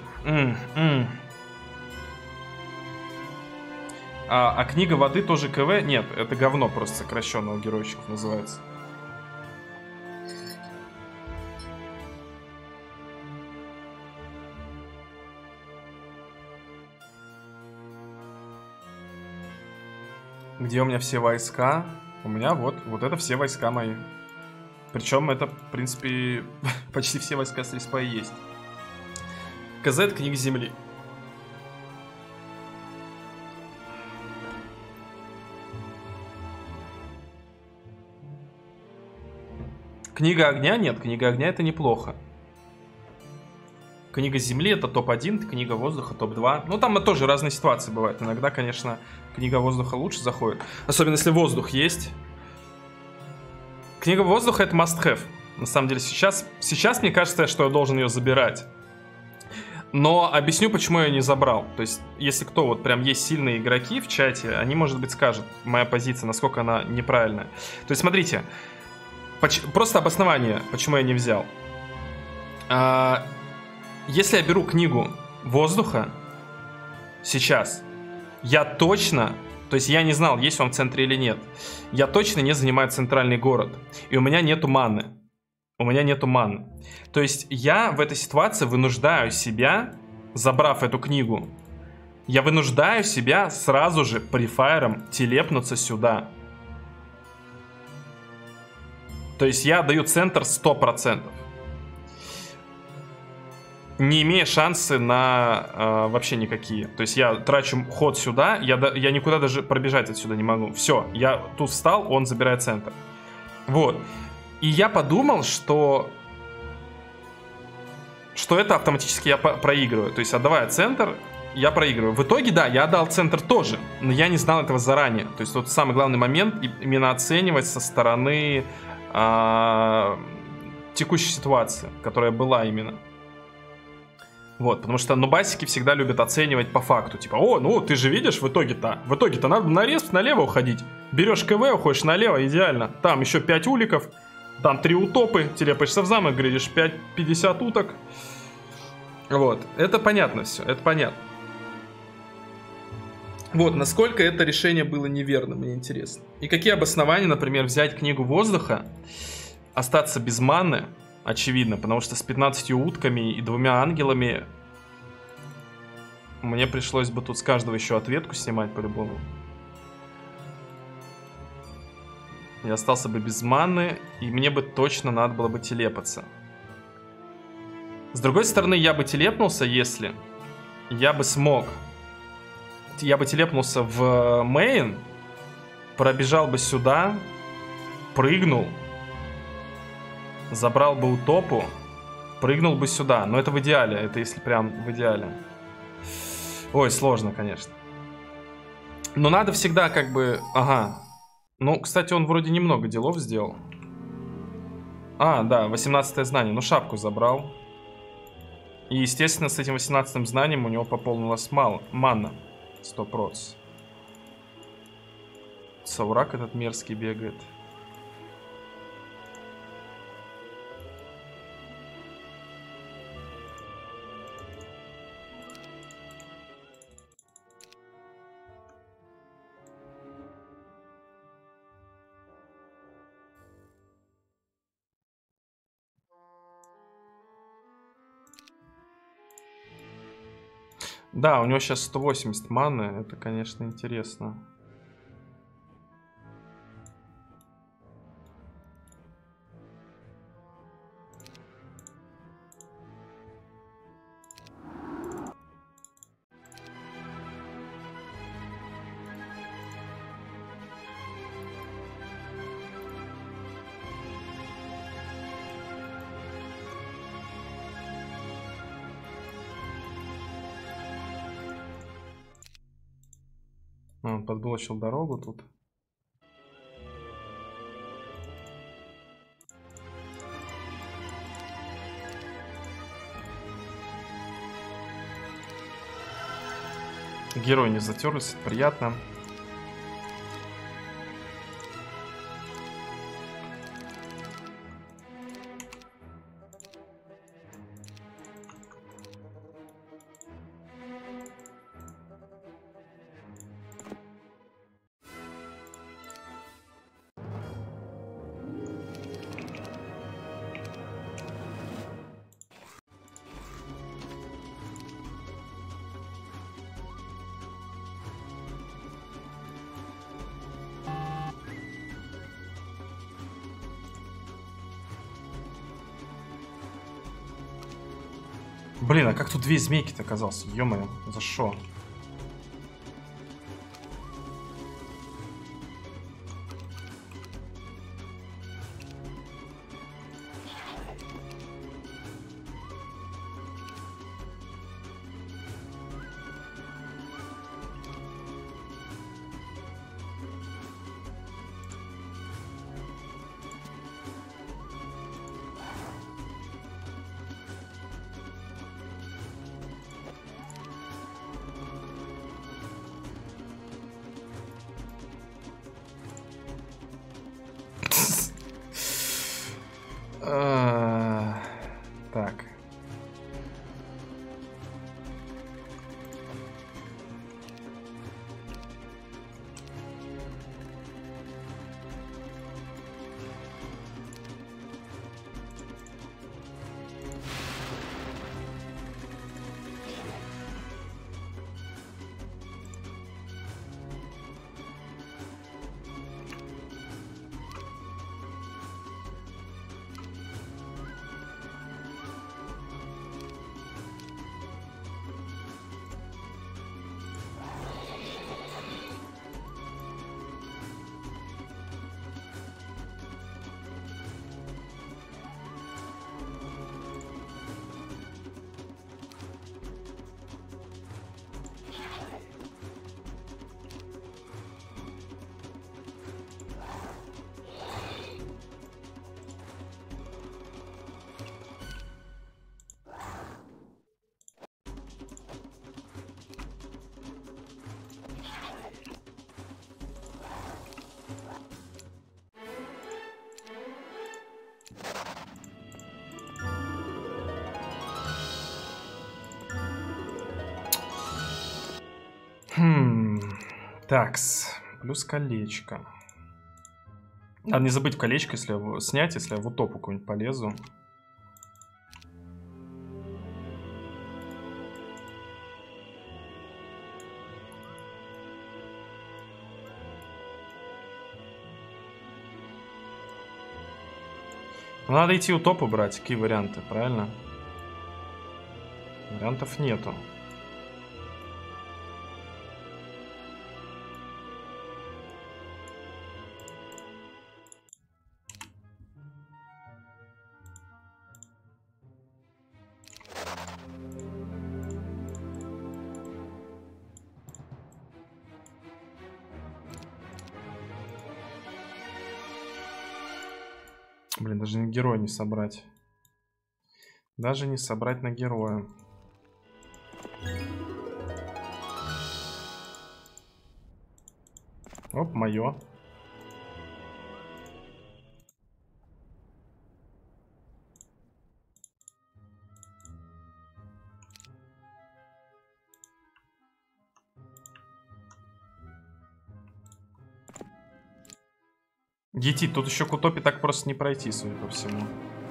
А книга воды тоже КВ? Нет, это говно просто сокращенно у геройщиков называется. Где у меня все войска? У меня вот это все войска мои. Причем это, в принципе, почти все войска с респа и есть. КЗ — книга земли. Книга огня? Нет, книга огня — это неплохо. Книга Земли это топ-1, книга воздуха топ-2. Ну, там тоже разные ситуации бывают. Иногда, конечно, книга воздуха лучше заходит. Особенно, если воздух есть. Книга воздуха это must-have. На самом деле, сейчас мне кажется, что я должен ее забирать. Но объясню, почему я не забрал. То есть, если кто вот прям есть сильные игроки в чате, они, может быть, скажут, моя позиция, насколько она неправильная. То есть, смотрите, просто обоснование, почему я не взял. Если я беру книгу воздуха сейчас, я точно, то есть я не знал, есть он в центре или нет, я точно не занимаю центральный город. И у меня нету маны. У меня нету маны. То есть я в этой ситуации вынуждаю себя, забрав эту книгу, я вынуждаю себя сразу же префайром телепнуться сюда. То есть я даю центр 100%. Не имея шансы на вообще никакие. То есть я трачу ход сюда, я никуда даже пробежать отсюда не могу. Все, я тут встал, он забирает центр. Вот. И я подумал, что это автоматически я проигрываю. То есть, отдавая центр, я проигрываю. В итоге, да, я отдал центр тоже, но я не знал этого заранее. То есть, вот самый главный момент именно оценивать со стороны текущей ситуации, которая была именно. Вот, потому что нубасики всегда любят оценивать по факту. Типа, о, ну ты же видишь, в итоге-то надо на респ налево уходить. Берешь КВ, уходишь налево, идеально. Там еще 5 уликов. Там 3 утопы, телепаешься в замок, грядешь 50 уток. Вот, это понятно все, это понятно. Вот, насколько это решение было неверным, мне интересно. И какие обоснования, например, взять книгу воздуха, остаться без маны, очевидно, потому что с 15 утками и 2 ангелами мне пришлось бы тут с каждого еще ответку снимать по-любому. Я остался бы без маны, и мне бы точно надо было бы телепаться. С другой стороны, я бы телепнулся, если я бы смог. Я бы телепнулся в мейн, пробежал бы сюда, прыгнул, забрал бы утопу, прыгнул бы сюда. Но это в идеале, это если прям в идеале. Ой, сложно, конечно. Но надо всегда как бы... Ага. Ну, кстати, он вроде немного делов сделал. А, да, 18-е знание. Ну, шапку забрал. И, естественно, с этим 18-м знанием у него пополнилась мана. 100%. Саурак этот мерзкий бегает. Да, у него сейчас 180 маны, это, конечно, интересно. Он подблочил дорогу тут. Герой не затерлся, приятно. Блин, а как тут 2 змейки-то оказался? Ё-моё, за шо? Так. Такс. Плюс колечко. Надо не забыть колечко, если его снять, если я в утопу какую-нибудь полезу. Надо идти утопу брать. Какие варианты, правильно? Вариантов нету. Блин, даже на героя не собрать. Даже не собрать на героя. Оп, моё. Ети, тут еще к утопе так просто не пройти, судя по всему.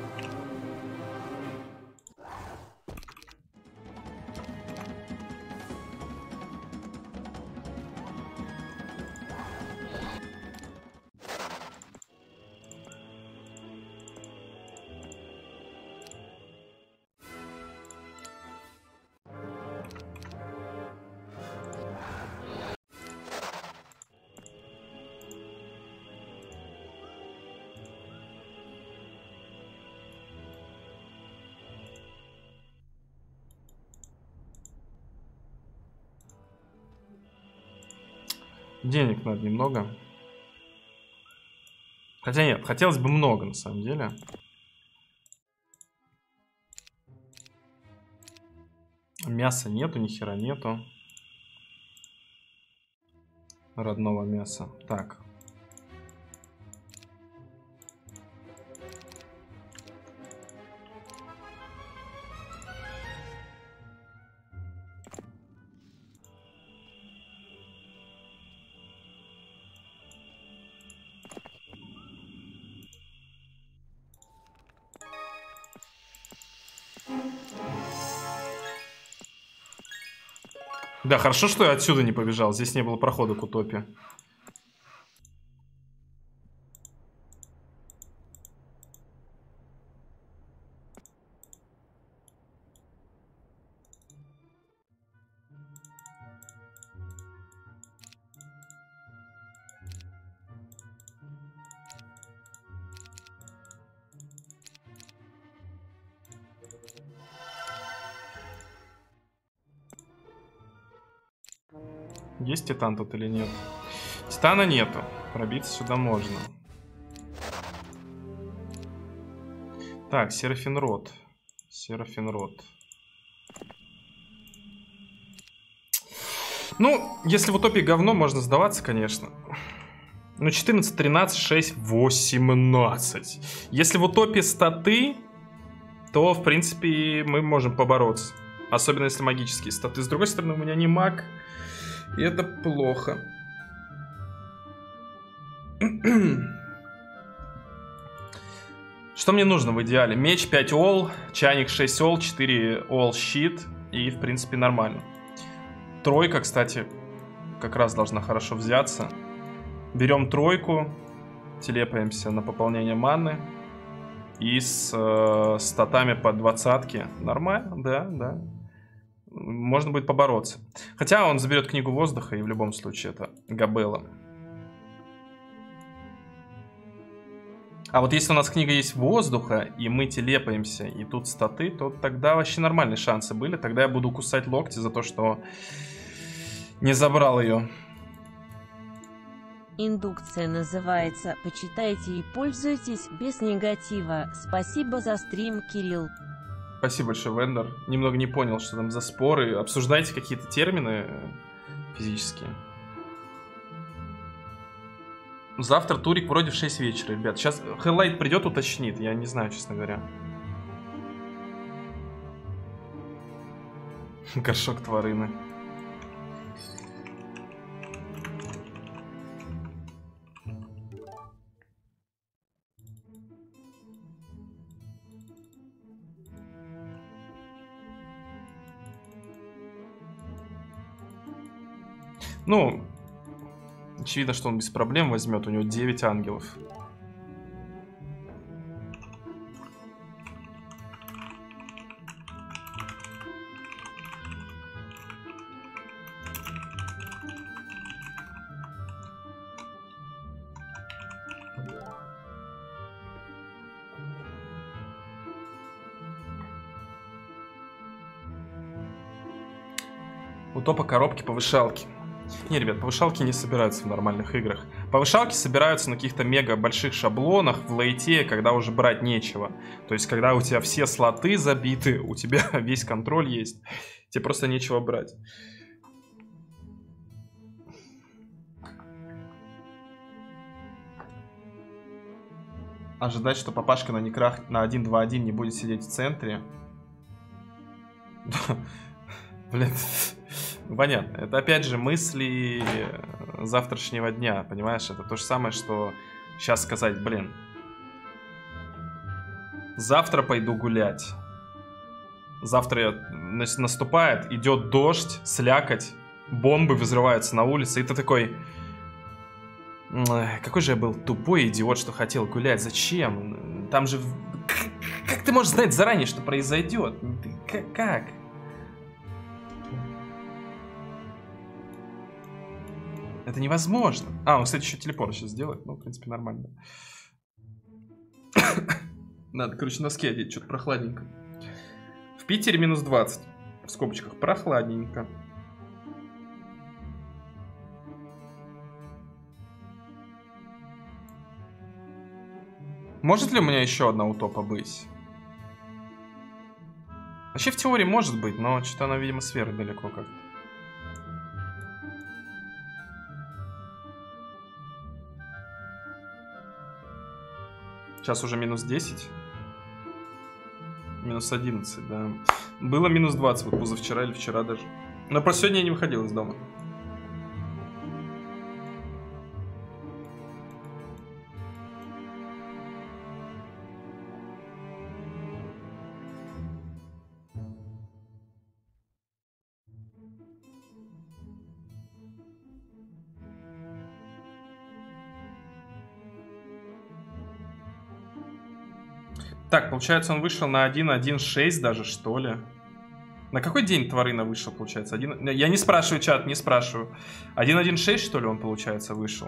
Денег надо немного. Хотя нет, хотелось бы много на самом деле. Мяса нету, ни хера нету. Родного мяса. Так. Да, хорошо, что я отсюда не побежал. Здесь не было прохода к утопе. Есть титан тут или нет? Титана нету. Пробиться сюда можно. Так, Серафинрод. Серафинрод. Ну, если в утопии говно, можно сдаваться, конечно. Ну, 14, 13, 6, 18. Если в утопе статы, то, в принципе, мы можем побороться. Особенно, если магические статы. С другой стороны, у меня не маг. И это плохо. Что мне нужно в идеале? Меч 5 all, чайник 6 all, 4 all щит. И, в принципе, нормально. Тройка, кстати, как раз должна хорошо взяться. Берем тройку, телепаемся на пополнение маны. И с статами по 20-ке. Нормально, да. Можно будет побороться. Хотя он заберет книгу воздуха, и в любом случае это Габелла. А вот если у нас книга есть воздуха, и мы телепаемся, и тут статы, то тогда вообще нормальные шансы были. Тогда я буду кусать локти за то, что не забрал ее. Индукция называется «Почитайте и пользуйтесь без негатива». Спасибо за стрим, Кирилл. Спасибо большое, Вендор. Немного не понял, что там за споры. Обсуждайте какие-то термины физические. Завтра турик вроде в 6 вечера, ребят. Сейчас Хеллайт придет, уточнит. Я не знаю, честно говоря. Горшок тварины. Ну, очевидно, что он без проблем возьмет. У него 9 ангелов. У топа коробки повышалки. Не, ребят, повышалки не собираются в нормальных играх. Повышалки собираются на каких-то мега больших шаблонах в лейте, когда уже брать нечего. То есть, когда у тебя все слоты забиты, у тебя весь контроль есть, тебе просто нечего брать. Ожидать, что папашка на некрах на 1-2-1 не будет сидеть в центре. Блин, понятно. Это опять же мысли завтрашнего дня, понимаешь? Это то же самое, что сейчас сказать, блин. Завтра пойду гулять. Завтра наступает, идет дождь, слякоть, бомбы взрываются на улице, и ты такой... Какой же я был тупой идиот, что хотел гулять. Зачем? Там же... Как ты можешь знать заранее, что произойдет? Как? Это невозможно. А, он, кстати, еще телепорт сейчас сделает. Ну, в принципе, нормально. Надо, короче, носки одеть. Что-то прохладненько. В Питере минус 20. В скобочках. Прохладненько. Может ли у меня еще одна утопа быть? Вообще, в теории может быть, но что-то она, видимо, сверху далеко как-то. Сейчас уже минус 10. Минус 11, да. Было минус 20 вот позавчера или вчера даже. Но про сегодня я не выходил из дома. Так, получается, он вышел на 1.1.6 даже, что ли? На какой день Тварына вышел, получается? Я не спрашиваю, чат, не спрашиваю. 1.1.6, что ли, он, получается, вышел?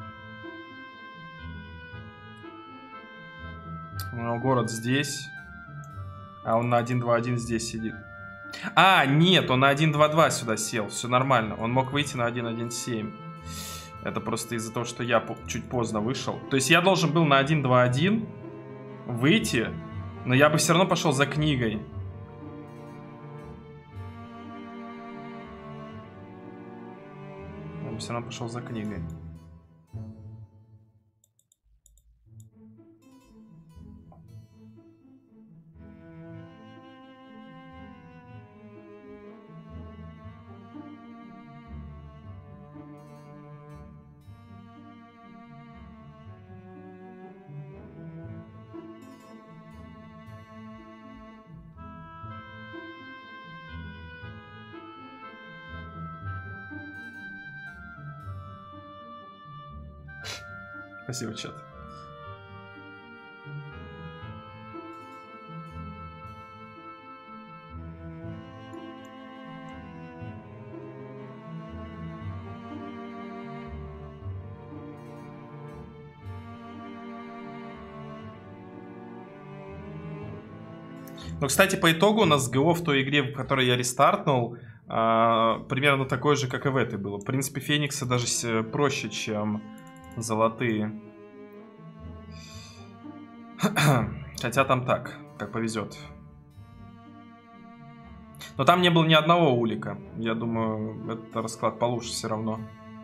У него город здесь. А он на 1.2.1 здесь сидит. А, нет, он на 1.2.2 сюда сел. Все нормально. Он мог выйти на 1.1.7. Это просто из-за того, что я чуть поздно вышел. То есть я должен был на 1.2.1 выйти, но я бы все равно пошел за книгой. Я бы все равно пошел за книгой. Спасибо, чат. Но, кстати, по итогу у нас ГО в той игре, в которой я рестартнул, примерно такое же, как и в этой было. В принципе, фениксы даже проще, чем золотые. Хотя там так, как повезет. Но там не было ни одного улика. Я думаю, этот расклад получше все равно.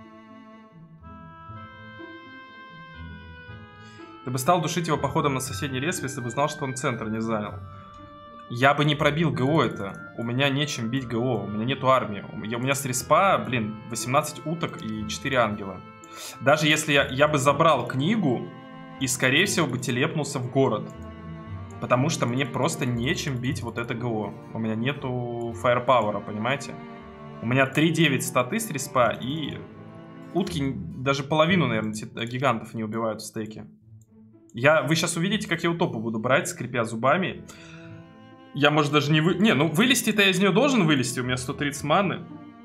Ты бы стал душить его походом на соседний респ, если бы знал, что он центр не занял. Я бы не пробил ГО это. У меня нечем бить ГО. У меня нету армии. У меня с респа, 18 уток и 4 ангела. Даже если я бы забрал книгу и, скорее всего, бы телепнулся в город. Потому что мне просто нечем бить вот это ГО. У меня нету фаерпауэра, понимаете? У меня 3-9 статы с респа, и утки даже половину, наверное, гигантов не убивают в стейке. Вы сейчас увидите, как я утопу буду брать, скрипя зубами. Я, может, даже не ну вылезти-то я из нее должен вылезти, у меня 130 маны.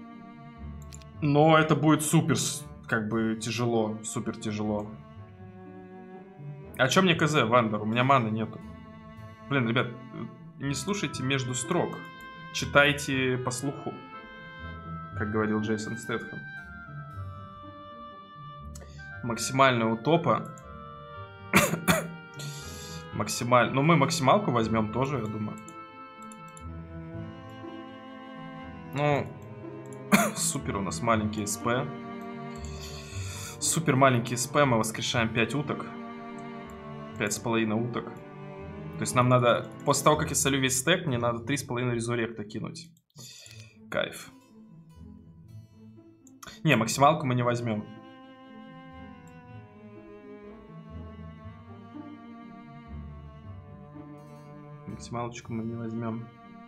Но это будет супер, как бы, тяжело, супер тяжело. А чё мне КЗ, Вандер? У меня маны нету. Блин, ребят, не слушайте между строк. Читайте по слуху, как говорил Джейсон Стэтхэм. Максимальная утопа. Ну, мы максималку возьмем тоже, я думаю. Ну, супер у нас маленький СП. Супер маленький СП, мы воскрешаем 5 уток. 5,5 уток. То есть нам надо, после того, как я солю весь стек, мне надо 3,5 резуректа кинуть. Кайф. Не, максималку мы не возьмем. Максималочку мы не возьмем.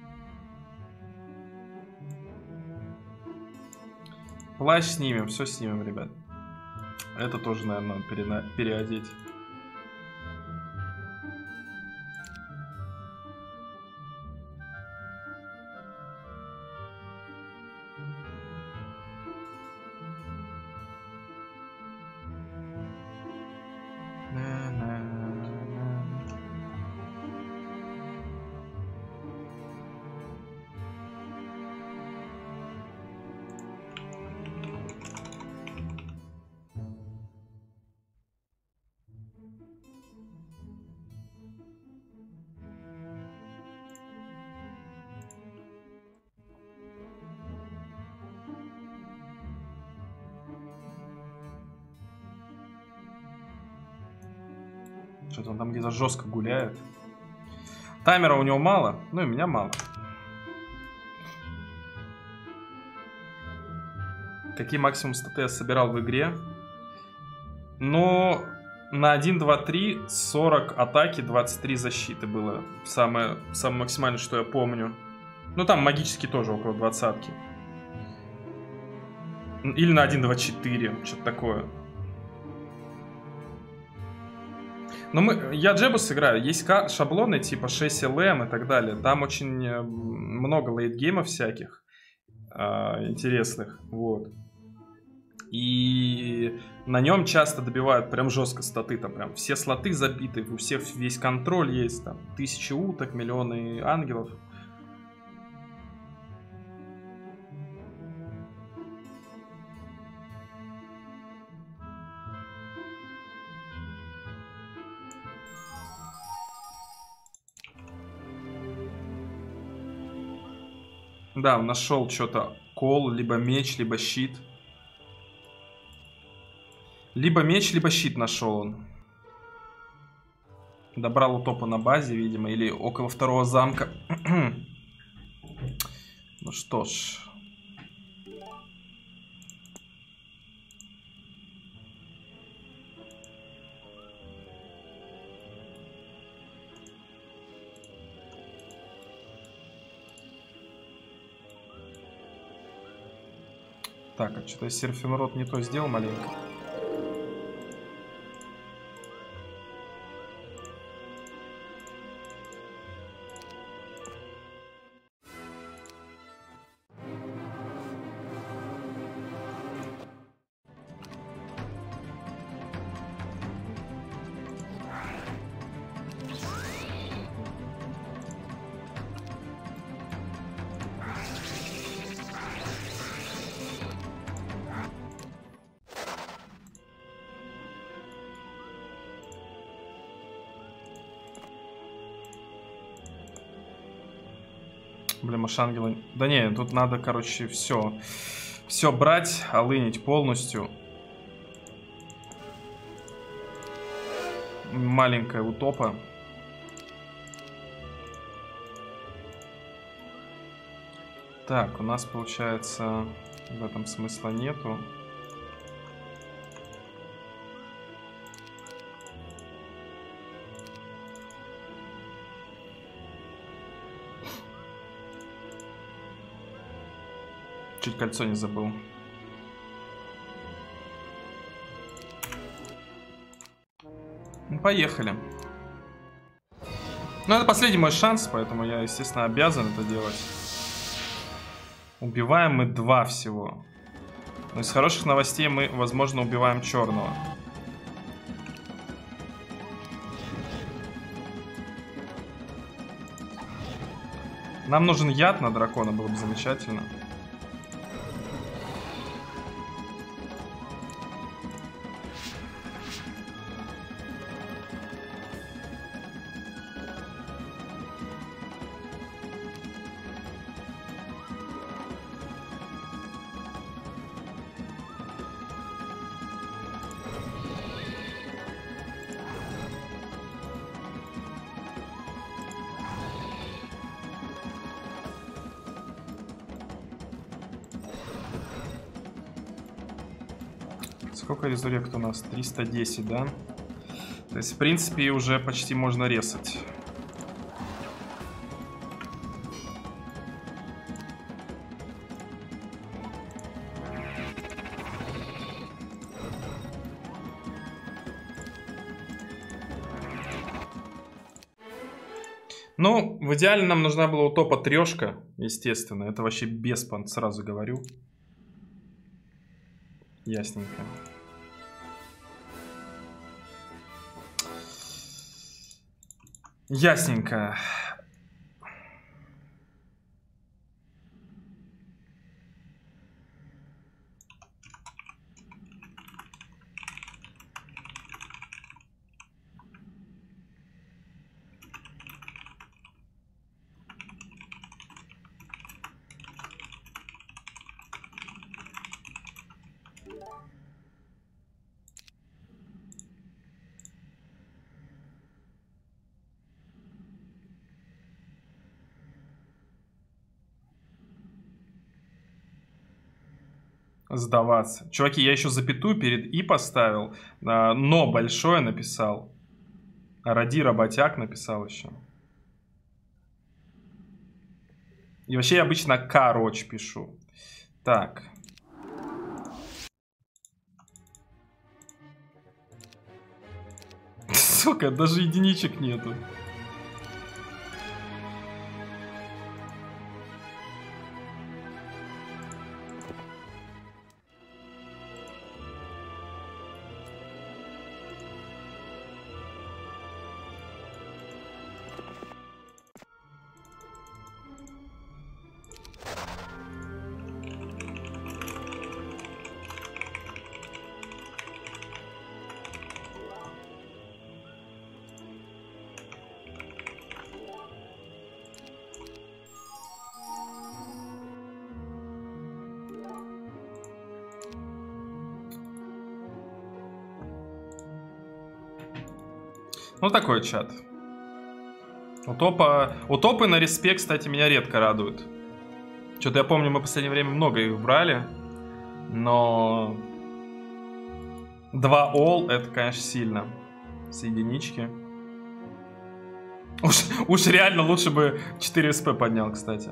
Плащ снимем, все снимем, ребят. Это тоже, наверное, надо переодеть. Что-то он там где-то жестко гуляет. Таймера у него мало, ну и меня мало. Какие максимум статы я собирал в игре? Ну, на 1, 2, 3, 40 атаки, 23 защиты было. Самое максимальное, что я помню. Ну, там магически тоже около 20-ки. Или на 1, 2, 4, что-то такое. Но я Джебус играю, есть шаблоны типа 6 ЛМ и так далее. Там очень много лейтгеймов всяких интересных, вот. И на нем часто добивают прям жестко статы, там прям все слоты забиты, у всех весь контроль есть, там 1000 уток, миллионы ангелов. Да, он нашел что-то. Кол, либо меч, либо щит. Либо меч, либо щит нашел он. Добрал утопа на базе, видимо, или около второго замка. Ну что ж. Так, а что-то Серфенрод не то сделал маленько. Блин, может, ангелы... Да не, тут надо, короче, все. Все брать, олынить полностью. Маленькая утопа. Так, у нас, получается, в этом смысла нету. Чуть кольцо не забыл. Ну, поехали. Ну, это последний мой шанс, поэтому я, естественно, обязан это делать. Убиваем мы 2 всего. Но из хороших новостей мы, возможно, убиваем черного. Нам нужен яд на дракона, было бы замечательно. Сколько резурект у нас? 310, да? То есть, в принципе, уже почти можно резать. Ну, в идеале нам нужна была утопа трешка, естественно. Это вообще беспонт, сразу говорю. Ясненько. Ясненько. Сдаваться. Чуваки, я еще запятую перед «и» поставил. «Но» большое написал. «Ради работяг» написал еще. И вообще я обычно «короче» пишу. Так. Сука, даже единичек нету. Ну, такой чат. Утопы на респе, кстати, меня редко радуют. Что-то я помню, мы в последнее время много их брали. Но 2 all это, конечно, сильно. С единички. Уж реально лучше бы 4 СП поднял, кстати.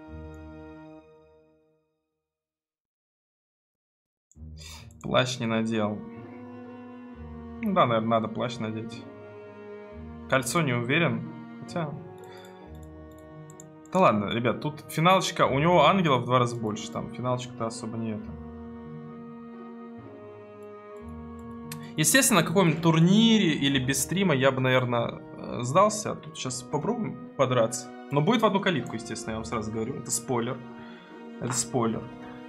Плащ не надел. Ну да, наверное, надо плащ надеть. Кольцо не уверен. Хотя... Да ладно, ребят, тут финалочка. У него ангелов в 2 раза больше. Там финалочка-то особо не это. Естественно, на каком-нибудь турнире или без стрима я бы, наверное, сдался. Тут сейчас попробуем подраться. Но будет в одну калитку, естественно, я вам сразу говорю. Это спойлер. Это спойлер.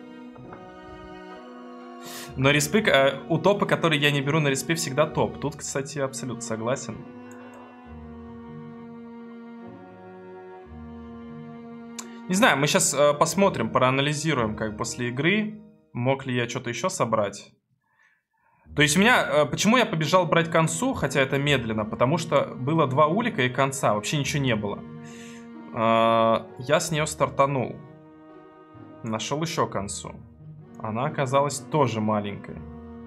Но респы, утопы, которые я не беру на респе, всегда топ. Тут, кстати, абсолютно согласен. Не знаю, мы сейчас посмотрим, проанализируем, как после игры, мог ли я что-то еще собрать. То есть у меня... Почему я побежал брать концу, хотя это медленно? Потому что было 2 улика и конца, вообще ничего не было. Я с нее стартанул. Нашел еще концу. Она оказалась тоже маленькой.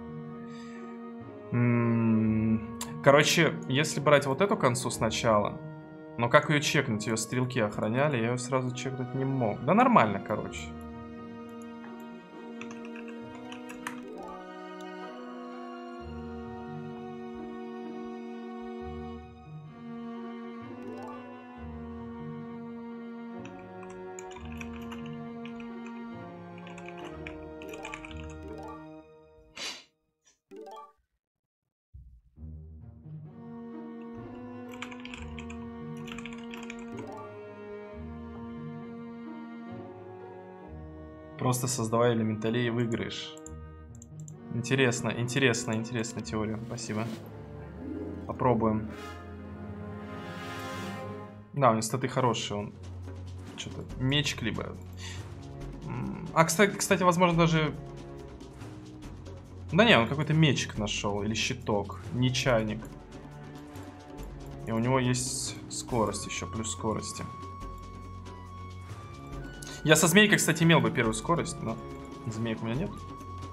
Короче, если брать вот эту концу сначала... Но как ее чекнуть? Ее стрелки охраняли, я ее сразу чекнуть не мог. Да нормально, короче. Просто создавай элементалей и выиграешь. Интересная теория. Спасибо. Попробуем. Да, у него статы хорошие. Он что-то меч либо. А, кстати, возможно, даже... Да не, он какой-то мечик нашел. Или щиток. Не чайник. И у него есть скорость еще. Плюс скорости. Я со змейкой, кстати, имел бы первую скорость, но змеек у меня нет.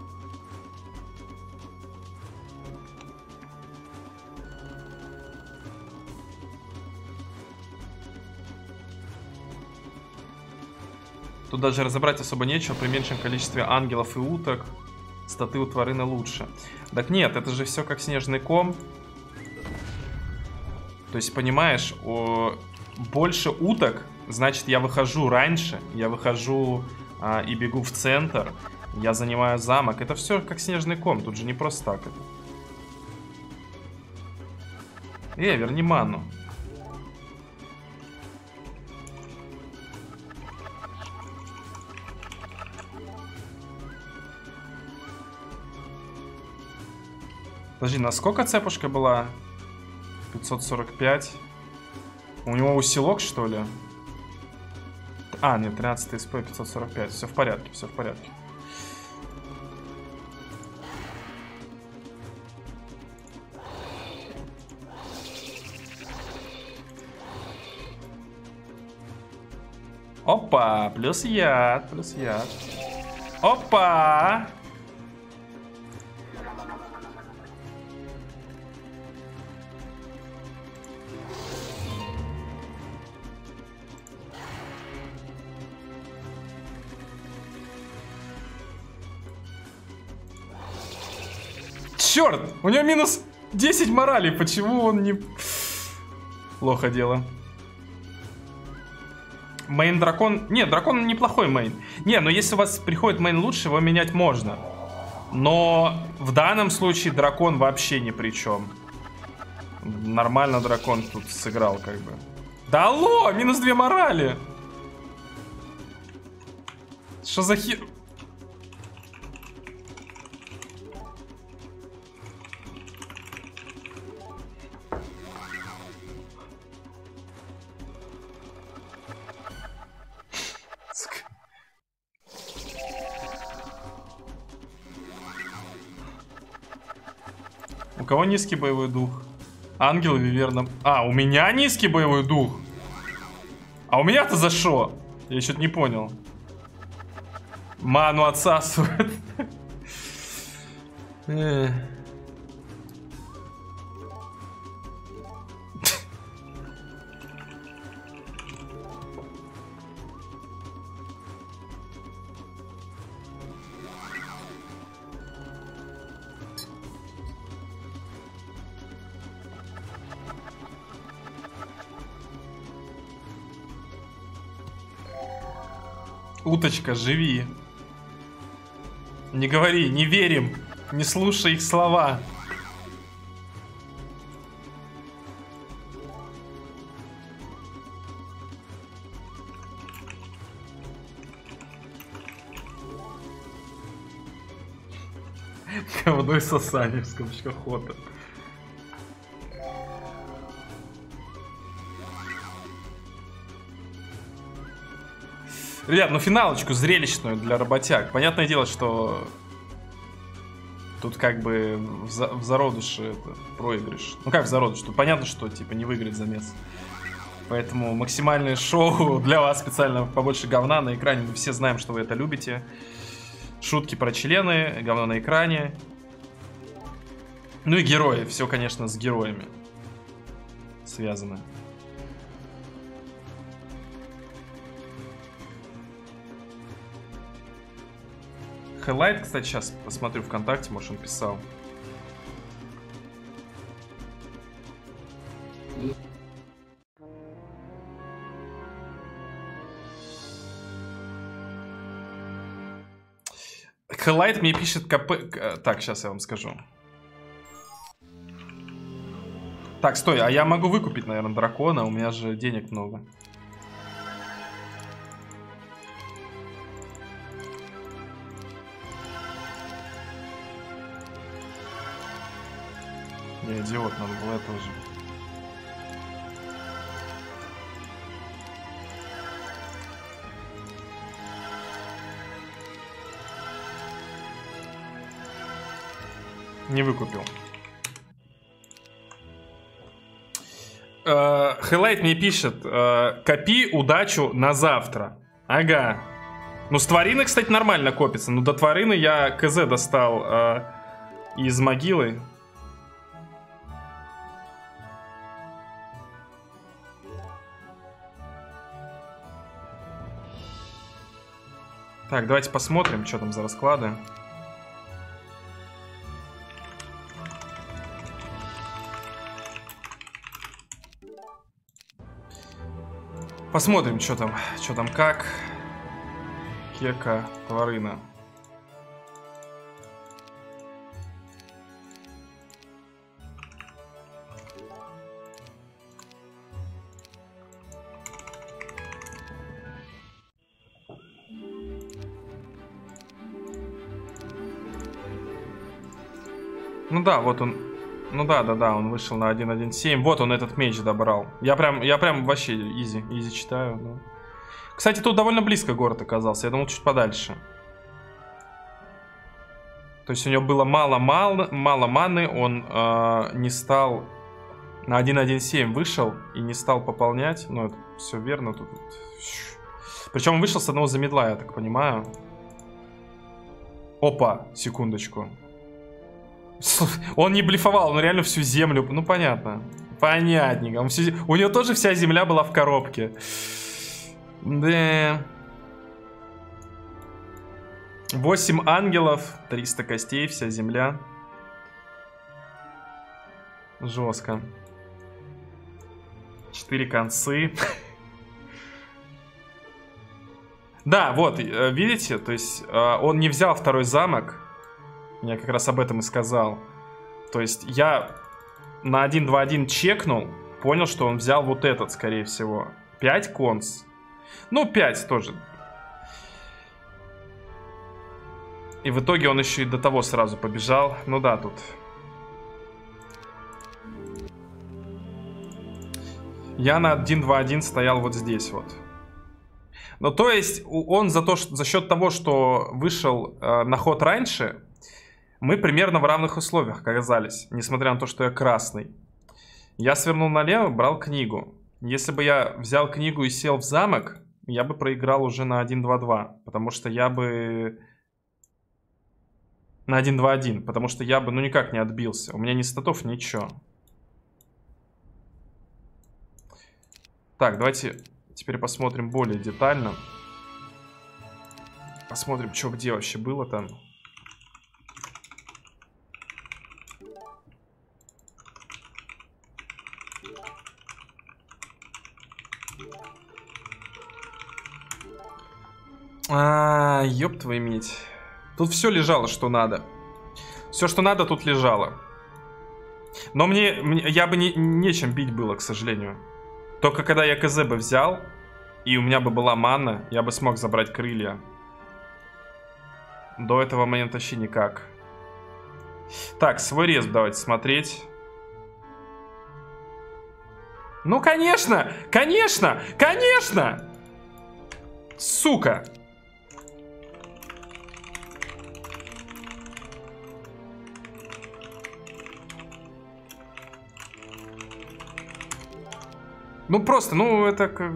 Тут даже разобрать особо нечего. При меньшем количестве ангелов и уток статы у тварины лучше. Так нет, это же все как снежный ком. То есть, понимаешь, больше уток... Значит, я выхожу раньше, я выхожу и бегу в центр, я занимаю замок. Это все как снежный ком, тут же не просто так это. Верни ману. Подожди, насколько цепушка была? 545. У него усилок, что ли? А, нет, 13 СП, 545. Все в порядке, все в порядке. Опа, плюс яд, плюс яд. Опа! Черт! У него минус 10 морали. Почему он не... Плохо дело. Мейн дракон... Нет, дракон неплохой мейн. Не, но если у вас приходит мейн лучше, его менять можно. Но в данном случае дракон вообще ни при чем. Нормально дракон тут сыграл как бы. Да алло! Минус 2 морали! Что за хер... У кого низкий боевой дух? Ангел Виверна. А, у меня низкий боевой дух. А у меня-то за что? Я что-то не понял. Ману отсасывает. Уточка, живи. Не говори, не верим. Не слушай их слова. Говно и сосание в скобочках хода. Ребят, ну финалочку зрелищную для работяг. Понятное дело, что тут как бы в зародыше это проигрыш. Ну как в зародыше? Тут понятно, что типа не выиграть замес. Поэтому максимальное шоу для вас специально побольше говна на экране. Мы все знаем, что вы это любите. Шутки про члены, говно на экране. Ну и герои. Все, конечно, с героями связано. Хайлайт, кстати, сейчас посмотрю ВКонтакте, может, он писал. Хайлайт мне пишет КП... Так, сейчас я вам скажу. Так, стой, а я могу выкупить, наверное, дракона, у меня же денег много. Я идиот, надо было это тоже. Не выкупил. Хайлайт мне пишет: копи удачу на завтра. Ага. Ну, с тварины, кстати, нормально копится. Ну, до тварины я КЗ достал из могилы. Так, давайте посмотрим, что там за расклады. Посмотрим, что там как. Кека, тварина. Ну да, вот он. Ну да, он вышел на 1.1.7. Вот он этот меч добрал. Я прям вообще изи читаю. Да. Кстати, тут довольно близко город оказался. Я думал, чуть подальше. То есть у него было мало маны. Он не стал... На 1.1.7 вышел и не стал пополнять. Ну, это все верно. Тут... Причем он вышел с одного замедла, я так понимаю. Опа, секундочку. Он не блефовал, он реально всю землю... Ну, понятно. Понятненько. У него тоже вся земля была в коробке. Да. 8 ангелов, 300 костей, вся земля. Жестко. 4 концы. Да, вот, видите? То есть он не взял второй замок. Я как раз об этом и сказал. То есть я на 1.2.1 чекнул, понял, что он взял вот этот, скорее всего. 5 конс. Ну, 5 тоже. И в итоге он еще и до того сразу побежал. Ну да, тут... Я на 1.2.1 стоял вот здесь вот. Ну, то есть он за счет того, что вышел на ход раньше... Мы примерно в равных условиях оказались, несмотря на то, что я красный. Я свернул налево, брал книгу. Если бы я взял книгу и сел в замок, я бы проиграл уже на 1.2.2. Потому что я бы... На 1.2.1. Потому что я бы, ну, никак не отбился. У меня ни статов, ничего. Так, давайте теперь посмотрим более детально. Посмотрим, что где вообще было там. Ёб твою медь. Тут все лежало, что надо. Все, что надо, тут лежало. Но я бы нечем бить было, к сожалению. Только когда я КЗ бы взял, и у меня бы была мана, я бы смог забрать крылья. До этого момента вообще никак. Так, свой рез давайте смотреть. Ну, конечно! Конечно! Конечно! Сука! Ну просто, ну это как...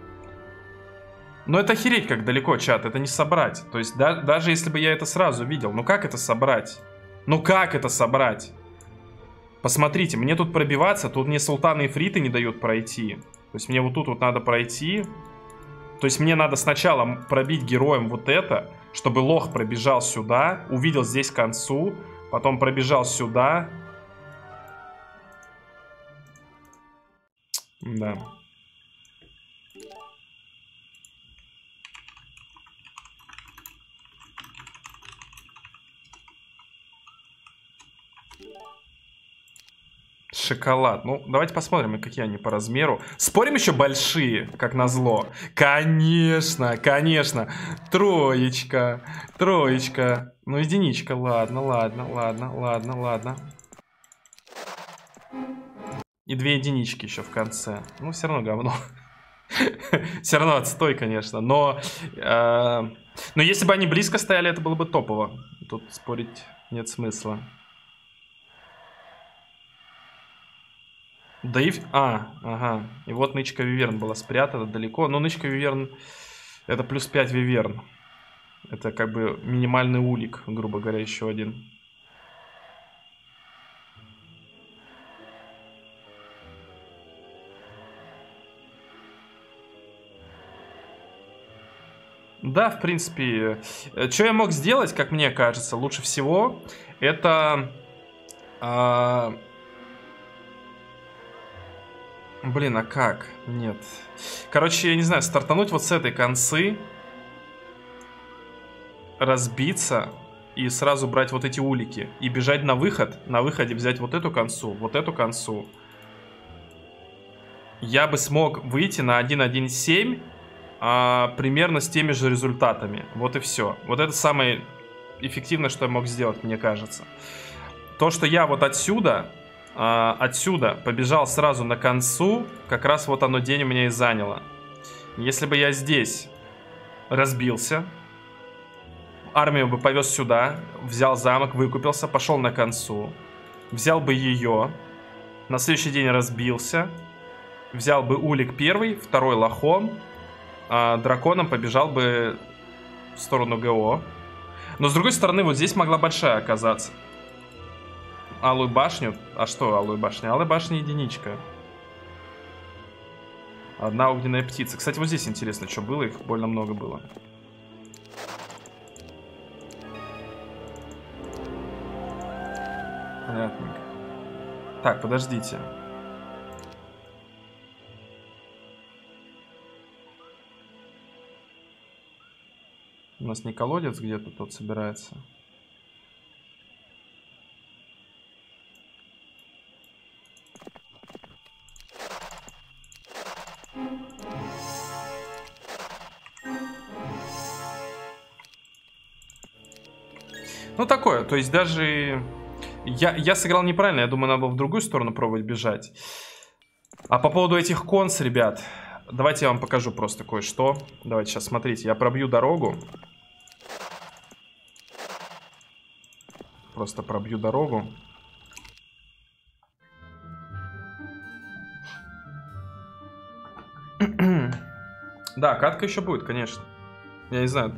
Ну это охереть как далеко, чат, это не собрать. То есть даже если бы я это сразу видел, ну как это собрать? Ну как это собрать? Посмотрите, мне тут пробиваться, тут мне султаны и фриты не дают пройти. То есть мне вот тут вот надо пройти. То есть мне надо сначала пробить героем вот это, чтобы лох пробежал сюда, увидел здесь к концу, потом пробежал сюда. Да. Шоколад. Ну, давайте посмотрим, какие они по размеру. Спорим, еще большие, как назло. Конечно, конечно. Троечка. Троечка. Ну, единичка. Ладно, ладно, ладно, ладно, ладно. И 2 единички еще в конце. Ну, все равно говно. Все равно отстой, конечно. Но если бы они близко стояли, это было бы топово. Тут спорить нет смысла. Да и... ага. И вот нычка виверн была спрятана далеко. Но нычка виверн... Это плюс 5 виверн. Это как бы минимальный улик, грубо говоря, еще один. Да, в принципе. Что я мог сделать, как мне кажется, лучше всего, это... Блин, а как? Нет. Короче, я не знаю, стартануть вот с этой концы, разбиться и сразу брать вот эти улики. И бежать на выход. На выходе взять вот эту концу, вот эту концу. Я бы смог выйти на 1.1.7 примерно с теми же результатами. Вот и все. Вот это самое эффективное, что я мог сделать, мне кажется. То, что я вот отсюда побежал сразу на концу, как раз вот оно день у меня и заняло. Если бы я здесь разбился, армию бы повез сюда, взял замок, выкупился, пошел на концу, взял бы ее, на следующий день разбился, взял бы улик первый, второй лохом, драконом побежал бы в сторону ГО. Но с другой стороны, вот здесь могла большая оказаться. Алую башню. А что алую башню? Алая башня единичка. Одна огненная птица. Кстати, вот здесь интересно, что было. Их больно много было. Понятненько. Так, подождите. У нас не колодец где-то тут собирается. Ну, такое. То есть даже... Я сыграл неправильно. Я думаю, надо было в другую сторону пробовать бежать. А по поводу этих конс, ребят... Давайте я вам покажу просто кое-что. Давайте сейчас, смотрите. Я пробью дорогу. Просто пробью дорогу. Да, катка еще будет, конечно. Я не знаю.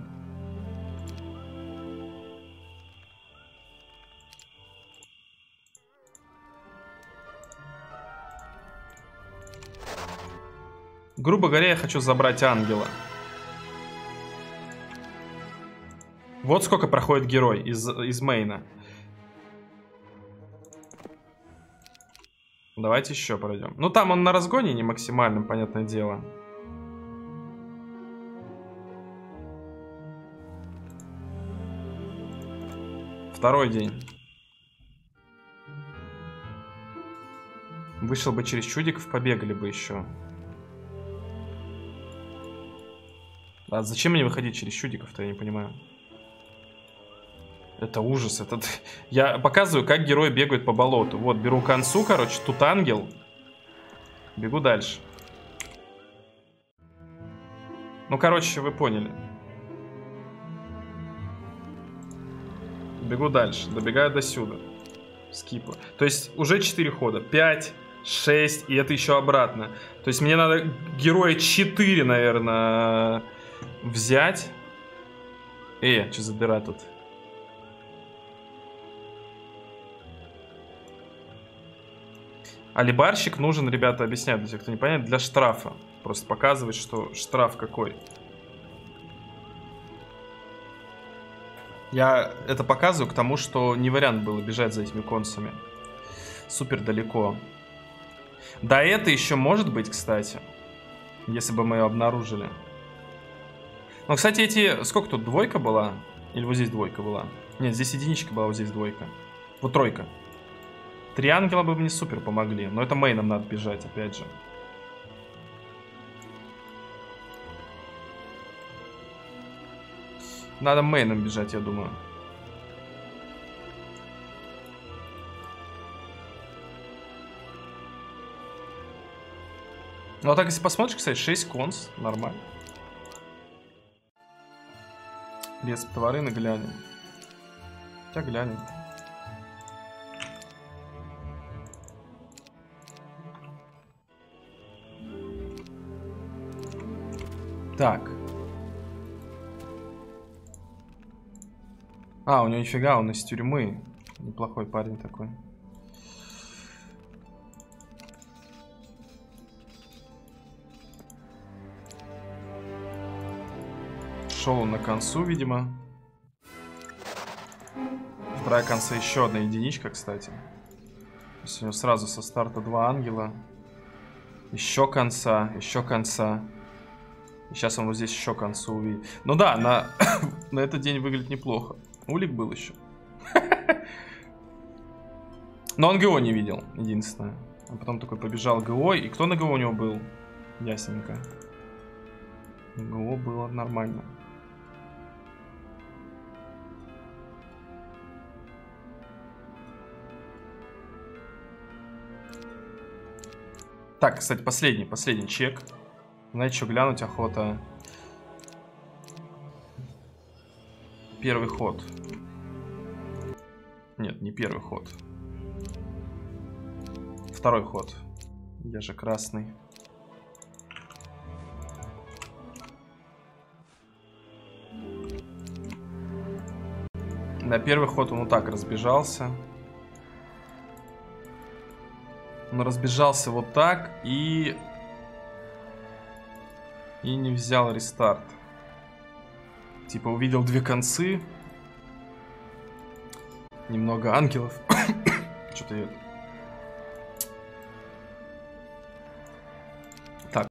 Грубо говоря, я хочу забрать ангела. Вот сколько проходит герой из мейна. Давайте еще пройдем. Ну, там он на разгоне не максимальным, понятное дело. Второй день. Вышел бы через чудиков, побегали бы еще. А зачем мне выходить через чудиков-то, я не понимаю. Это ужас. Я показываю, как герои бегают по болоту. Вот, беру концу, короче, тут ангел. Бегу дальше. Ну, короче, вы поняли. Бегу дальше. Добегаю до сюда. Скипа. То есть уже 4 хода. 5, 6, и это еще обратно. То есть мне надо героя 4, наверное, взять. Что за дыра тут? Алибарщик нужен, ребята, объясняю, для тех, кто не понимает, для штрафа. Просто показывать, что штраф какой. Я это показываю к тому, что не вариант было бежать за этими концами. Супер далеко. Да, это еще может быть, кстати. Если бы мы ее обнаружили. Ну, кстати, эти... Сколько тут? Двойка была? Или вот здесь двойка была? Нет, здесь единичка была, вот здесь двойка. Вот тройка. 3 ангела бы мне супер помогли. Но это мейном надо бежать, опять же. Надо мейном бежать, я думаю. Ну, а так, если посмотришь, кстати, 6 конс. Нормально. Рецепт тварины глянем. Хотя глянем. Так. А, у него нифига, он из тюрьмы. Неплохой парень такой. Шел он на концу, видимо. Вторая конца еще одна единичка, кстати. То есть у него сразу со старта 2 ангела. Еще конца, еще конца. И сейчас он вот здесь еще концу увидит. Ну да, на этот день выглядит неплохо. Улик был еще. Но он ГО не видел, единственное. А потом такой побежал ГО. И кто на ГО у него был? Ясненько. ГО было нормально. Так, кстати, последний чек. Знаете, что глянуть охота? Первый ход. Нет, не первый ход. Второй ход. Я же красный. На первый ход он вот так разбежался. Он разбежался вот так и не взял рестарт. Типа увидел 2 концы. Немного ангелов. Что-то